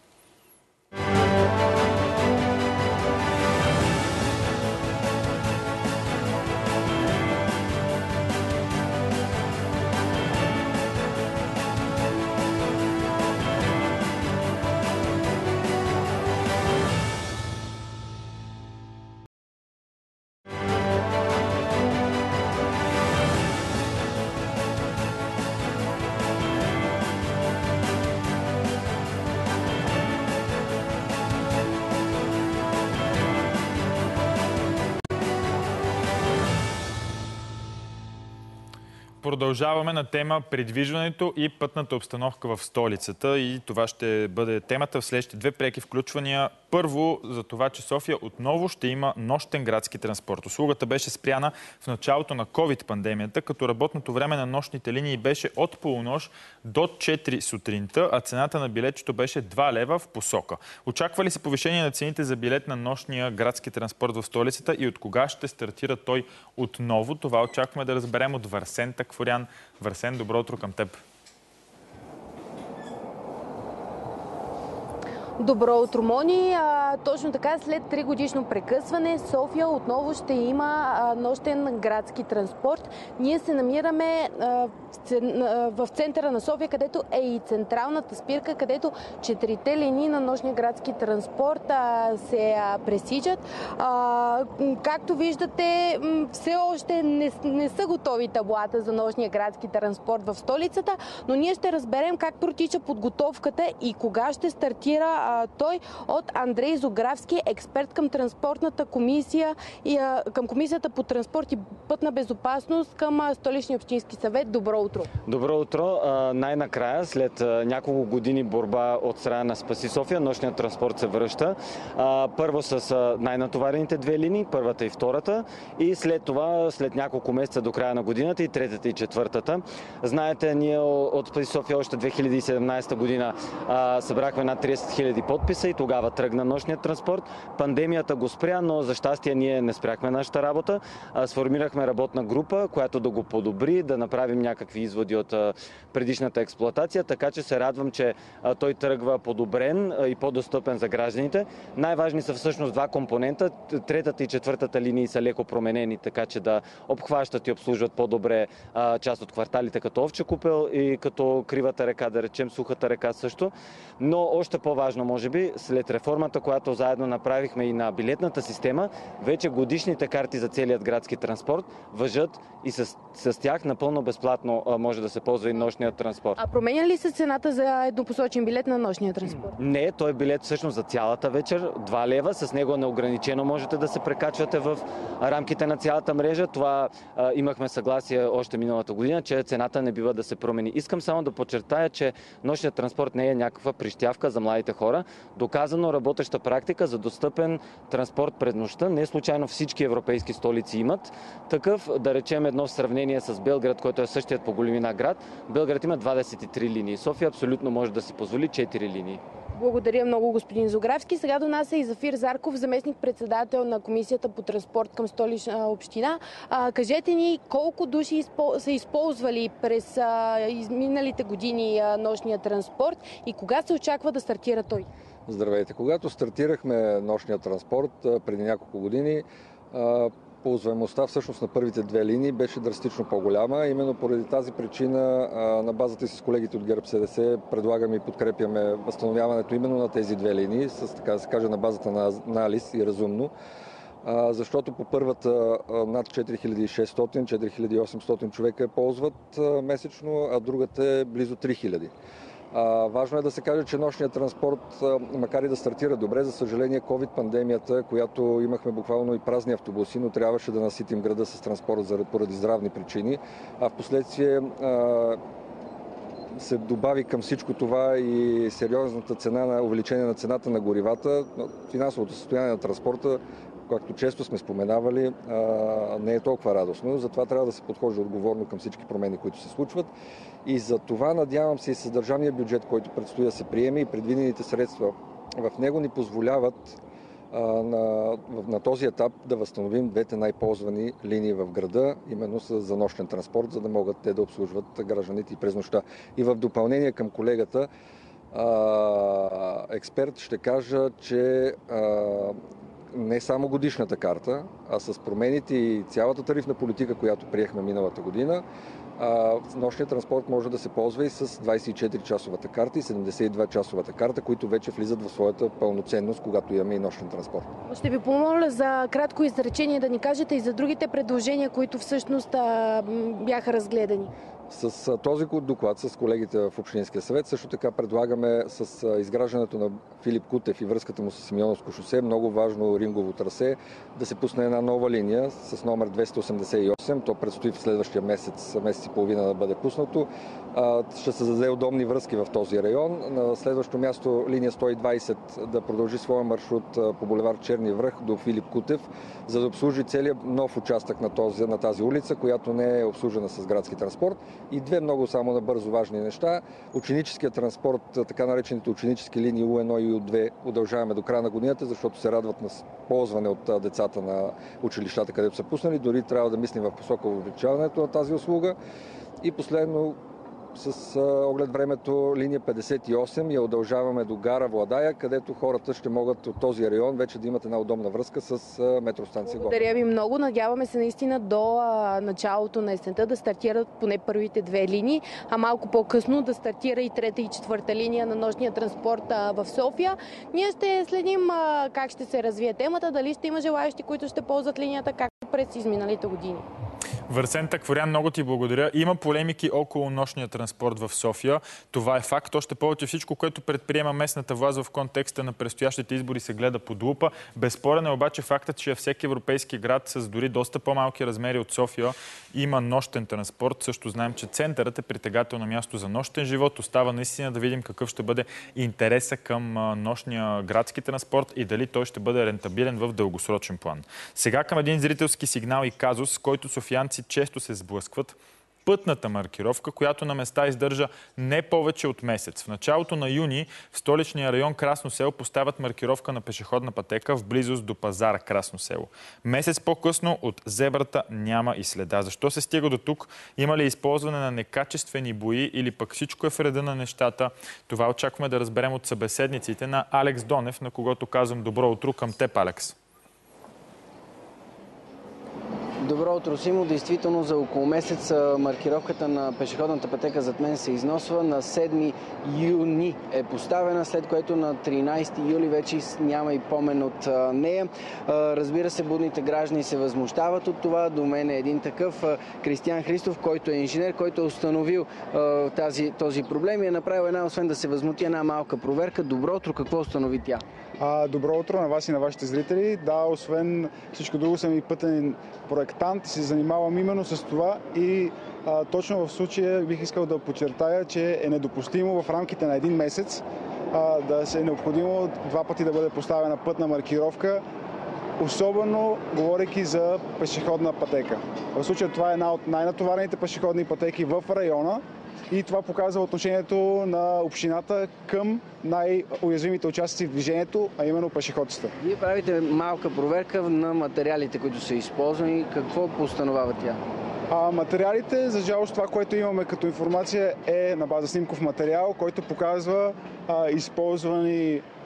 Продължаваме на тема придвижването и пътната обстановка в столицата и това ще бъде темата в следващите две преки включвания. Първо за това, че София отново ще има нощен градски транспорт. Услугата беше спряна в началото на ковид-пандемията, като работното време на нощните линии беше от полунощ до четири сутринта, а цената на билетчето беше два лева в посока. Очаква ли се повишение на цените за билет на нощния градски транспорт в столицата и от кога ще стартира той отново? Това очакваме да разберем от Варсен Такфурян. Варсен, добро утро към теб. Добро утро, Мони. А, точно така, след три годишно прекъсване, София отново ще има а, нощен градски транспорт. Ние се намираме а, в центъра на София, където е и централната спирка, където четирите линии на нощния градски транспорт а, се а, пресичат. А, както виждате, все още не, не са готови таблата за нощния градски транспорт в столицата, но ние ще разберем как протича подготовката и кога ще стартира той от Андрей Зографски, експерт към транспортната комисия и към комисията по транспорт и пътна безопасност към Столичния общински съвет. Добро утро! Добро утро! Най-накрая, след няколко години борба от страна на Спаси София, нощният транспорт се връща. Първо с най-натоварените две линии, първата и втората, и след това, след няколко месеца до края на годината, и третата и четвъртата. Знаете, ние от Спаси София още две хиляди и седемнадесета година събрахме над тридесет хиляди подписа и тогава тръгна нощният транспорт. Пандемията го спря, но за щастие ние не спряхме нашата работа. Сформирахме работна група, която да го подобри, да направим някакви изводи от предишната експлоатация, така че се радвам, че той тръгва подобрен и по-достъпен за гражданите. Най-важни са всъщност два компонента. Третата и четвъртата линии са леко променени, така че да обхващат и обслужват по-добре част от кварталите, като Овча купел и като Кривата река, да речем Сухата река също. Но още по-важно, може би, след реформата, която заедно направихме и на билетната система, вече годишните карти за целият градски транспорт важат и с, с тях напълно безплатно може да се ползва и нощният транспорт. А променя ли се цената за еднопосочен билет на нощния транспорт? Не, той е билет всъщност за цялата вечер, два лева. С него неограничено можете да се прекачвате в рамките на цялата мрежа. Това а, имахме съгласие още миналата година, че цената не бива да се промени. Искам само да подчертая, че нощният транспорт не е някаква прищявка за младите хора. Доказано работеща практика за достъпен транспорт през нощта. Не случайно всички европейски столици имат такъв. Да речем едно в сравнение с Белград, който е същият по големина град. Белград има двадесет и три линии. София абсолютно може да си позволи четири линии. Благодаря много, господин Зографски. Сега до нас е и Зафир Зарков, заместник-председател на Комисията по транспорт към Столична община. А, кажете ни колко души изпол... са използвали през а, изминалите години а, нощния транспорт и кога се очаква да стартира той? Здравейте! Когато стартирахме нощния транспорт преди няколко години, а, ползваемостта всъщност на първите две линии беше драстично по-голяма. Именно поради тази причина на базата си с колегите от ГЕРБ СДС предлагаме и подкрепяме възстановяването именно на тези две линии, с, така да се каже, на базата на анализ и разумно. защото по първата над четири хиляди и шестстотин - четири хиляди и осемстотин човека ползват месечно, а другата е близо три хиляди. Важно е да се каже, че нощният транспорт, макар и да стартира добре, за съжаление ковид-пандемията, която имахме буквално и празни автобуси, но трябваше да наситим града с транспорт поради здравни причини, а в последствие се добави към всичко това и сериозната цена на увеличение на цената на горивата. Финансовото състояние на транспорта, както често сме споменавали, не е толкова радостно. Затова трябва да се подхожда отговорно към всички промени, които се случват. И за това, надявам се, и с държавния бюджет, който предстои да се приеме, и предвидените средства в него ни позволяват на, на този етап да възстановим двете най-ползвани линии в града, именно за нощен транспорт, за да могат те да обслужват гражданите и през нощта. И в допълнение към колегата, експерт, ще кажа, че не само годишната карта, а с промените и цялата тарифна политика, която приехме миналата година, нощният транспорт може да се ползва и с двадесет и четири часовата карта и седемдесет и два часовата карта, които вече влизат в своята пълноценност, когато имаме и нощен транспорт. Ще ви помоля за кратко изречение да ни кажете и за другите предложения, които всъщност а, бяха разгледани. С този доклад с колегите в Общинския съвет също така предлагаме с изграждането на Филип Кутев и връзката му с Симеоновско шосе, много важно рингово трасе, да се пусне една нова линия с номер двеста осемдесет и осем. То предстои в следващия месец, месец и половина да бъде пуснато. Ще се създаде удобни връзки в този район. На следващо място линия сто и двадесет да продължи своя маршрут по булевард Черни връх до Филип Кутев, за да обслужи целият нов участък на, този, на тази улица, която не е обслужена с градски транспорт. И две много само набързо важни неща. Ученическият транспорт, така наречените ученически линии У едно и У две удължаваме до края на годината, защото се радват на ползване от децата на училищата, където са пуснали. Дори трябва да мислим в посока увеличаването на тази услуга. И последно, с оглед времето, линия петдесет и осем я удължаваме до гара Владая, където хората ще могат от този район вече да имат една удобна връзка с метростанция Горна. Благодаря ви много. Надяваме се наистина до а, началото на есента да стартират поне първите две линии, а малко по-късно да стартира и трета и четвърта линия на нощния транспорт а, в София. Ние ще следим а, как ще се развие темата, дали ще има желаящи, които ще ползват линията, както през изминалите години. Върсен Такворян, много ти благодаря. Има полемики около нощния транспорт в София. Това е факт. Още повече всичко, което предприема местната власт в контекста на предстоящите избори, се гледа под лупа. Безспорен е обаче фактът, че всеки европейски град с дори доста по-малки размери от София има нощен транспорт. Също знаем, че центърът е притегателно място за нощен живот. Остава наистина да видим какъв ще бъде интереса към нощния градски транспорт и дали той ще бъде рентабилен в дългосрочен план. Сега към един зрителски сигнал и казус, който софиянци често се сблъскват. Пътната маркировка, която на места издържа не повече от месец. В началото на юни в столичния район Красно село поставят маркировка на пешеходна пътека в близост до пазара Красно село. Месец по-късно от зебрата няма и следа. Защо се стига до тук? Има ли използване на некачествени бои или пък всичко е в реда на нещата? Това очакваме да разберем от събеседниците на Алекс Донев, на когото казвам добро утро към теб, Алекс. Добро утро, Симо. Действително за около месец маркировката на пешеходната пътека зад мен се износва. На седми юни е поставена, след което на тринадесети юли вече няма и помен от нея. Разбира се, будните граждани се възмущават от това. До мен е един такъв Кристиян Христов, който е инженер, който е установил тази, този проблем и е направил една, освен да се възмути, една малка проверка. Добро утро, какво установи тя? Добро утро на вас и на вашите зрители. Да, освен всичко друго съм и пътен проектант, се занимавам именно с това и а, точно в случая бих искал да подчертая, че е недопустимо в рамките на един месец а, да се е необходимо два пъти да бъде поставена пътна маркировка, особено говорейки за пешеходна пътека. В случая това е една от най-натоварените пешеходни пътеки в района. И това показва отношението на общината към най-уязвимите участници в движението, а именно пешеходците. Вие правите малка проверка на материалите, които са използвани. Какво постановява тя? А, материалите, за жалост, това, което имаме като информация е на база снимков материал, който показва а, използвани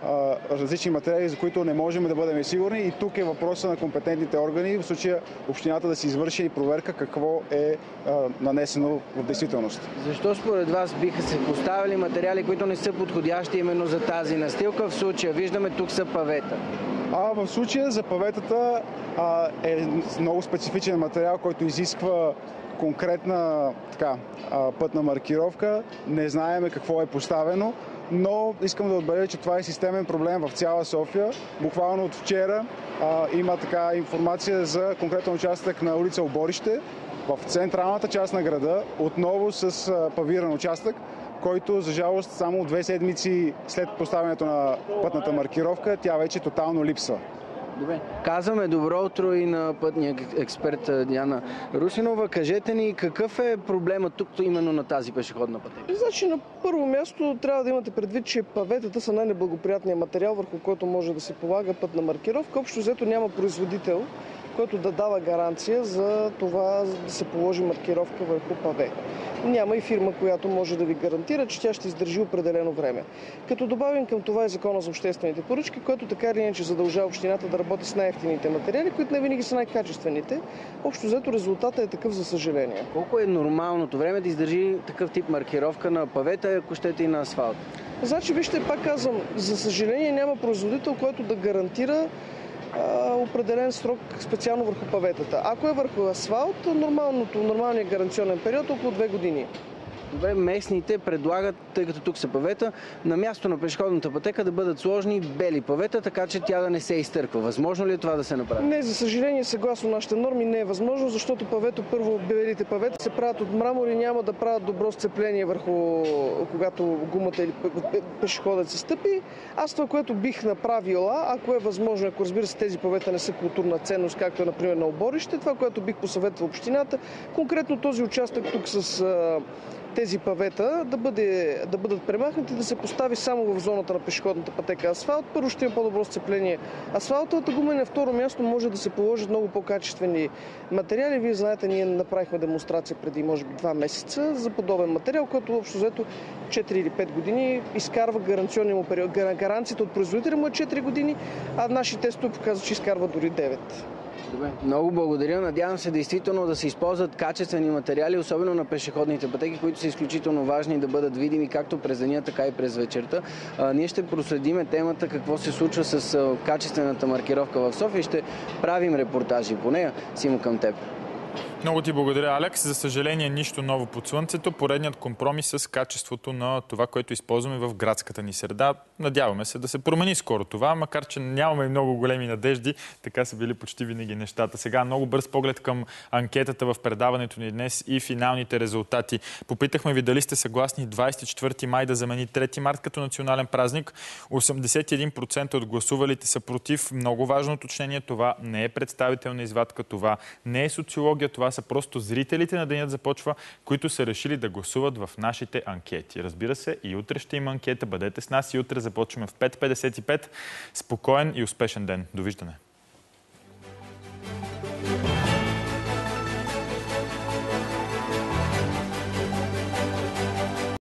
а, различни материали, за които не можем да бъдем сигурни. И тук е въпроса на компетентните органи, в случая общината да си извърши проверка какво е а, нанесено в действителност. Защо според вас биха се поставили материали, които не са подходящи именно за тази настилка? В случая виждаме, тук са павета. А в случая за паветата а, е много специфичен материал, който изисква конкретна така, а, пътна маркировка. Не знаеме какво е поставено, но искам да отбележа, че това е системен проблем в цяла София. Буквално от вчера а, има така информация за конкретен участък на улица Оборище в централната част на града, отново с а, павиран участък, който за жалост само две седмици след поставянето на пътната маркировка, тя вече тотално липсва. Добре. Казваме добро утро и на пътния експерт Диана Русинова. Кажете ни какъв е проблемът тук именно на тази пешеходна пътека? Значи на първо място трябва да имате предвид, че паветата са най-неблагоприятният материал, върху който може да се полага пътна маркировка. Общо взето няма производител, който да дава гаранция за това да се положи маркировка върху паве. Няма и фирма, която може да ви гарантира, че тя ще издържи определено време. Като добавим към това и Закона за обществените поръчки, който така или иначе задължава общината да работи с най-евтините материали, които не винаги са най-качествените. Общо взето резултатът е такъв, за съжаление. Колко е нормалното време да издържи такъв тип маркировка на павета, ако щете и на асфалт? Значи, вижте, пак казвам, за съжаление няма производител, който да гарантира определен срок специално върху паветата. Ако е върху асфалт, нормалното, нормалният гаранционен период е около две години. Добре, местните предлагат, тъй като тук са павета, на място на пешеходната пътека да бъдат сложни бели павета, така че тя да не се изтърква. Възможно ли е това да се направи? Не, за съжаление, съгласно нашите норми не е възможно, защото павето, първо, белите павета се правят от мрамор и няма да правят добро сцепление върху, когато гумата или пешеходът се стъпи. Аз това, което бих направила, ако е възможно, ако разбира се тези павета не са културна ценност, както е например на Оборище, това, което бих посъветвал общината, конкретно този участък тук с тези павета да, бъде, да бъдат премахнати и да се постави само в зоната на пешеходната пътека асфалт. Първо ще има по-добро сцепление асфалтовата гума и на второ място може да се положат много по-качествени материали. Вие знаете, ние направихме демонстрация преди може би два месеца за подобен материал, който общо взето четири или пет години изкарва гаранционния му период. Гаранцията от производителя му е четири години, а наши тестове показват, че изкарва дори девет. Добре, много благодаря. Надявам се действително да се използват качествени материали, особено на пешеходните пътеки, които са изключително важни да бъдат видими както през деня, така и през вечерта. А, ние ще проследиме темата какво се случва с а, качествената маркировка в София и ще правим репортажи по нея. Симо, към теб. Много ти благодаря, Алекс. За съжаление, нищо ново под слънцето. Поредният компромис с качеството на това, което използваме в градската ни среда. Надяваме се да се промени скоро това, макар че нямаме много големи надежди. Така са били почти винаги нещата. Сега много бърз поглед към анкетата в предаването ни днес и финалните резултати. Попитахме ви дали сте съгласни двадесет и четвърти май да замени трети март като национален празник. осемдесет и един процента от гласувалите са против. Много важно уточнение. Това не е представителна извадка, това не е социология, това са просто зрителите на Денят започва, които са решили да гласуват в нашите анкети. Разбира се, и утре ще има анкета. Бъдете с нас и утре започваме в пет петдесет и пет. Спокоен и успешен ден. Довиждане!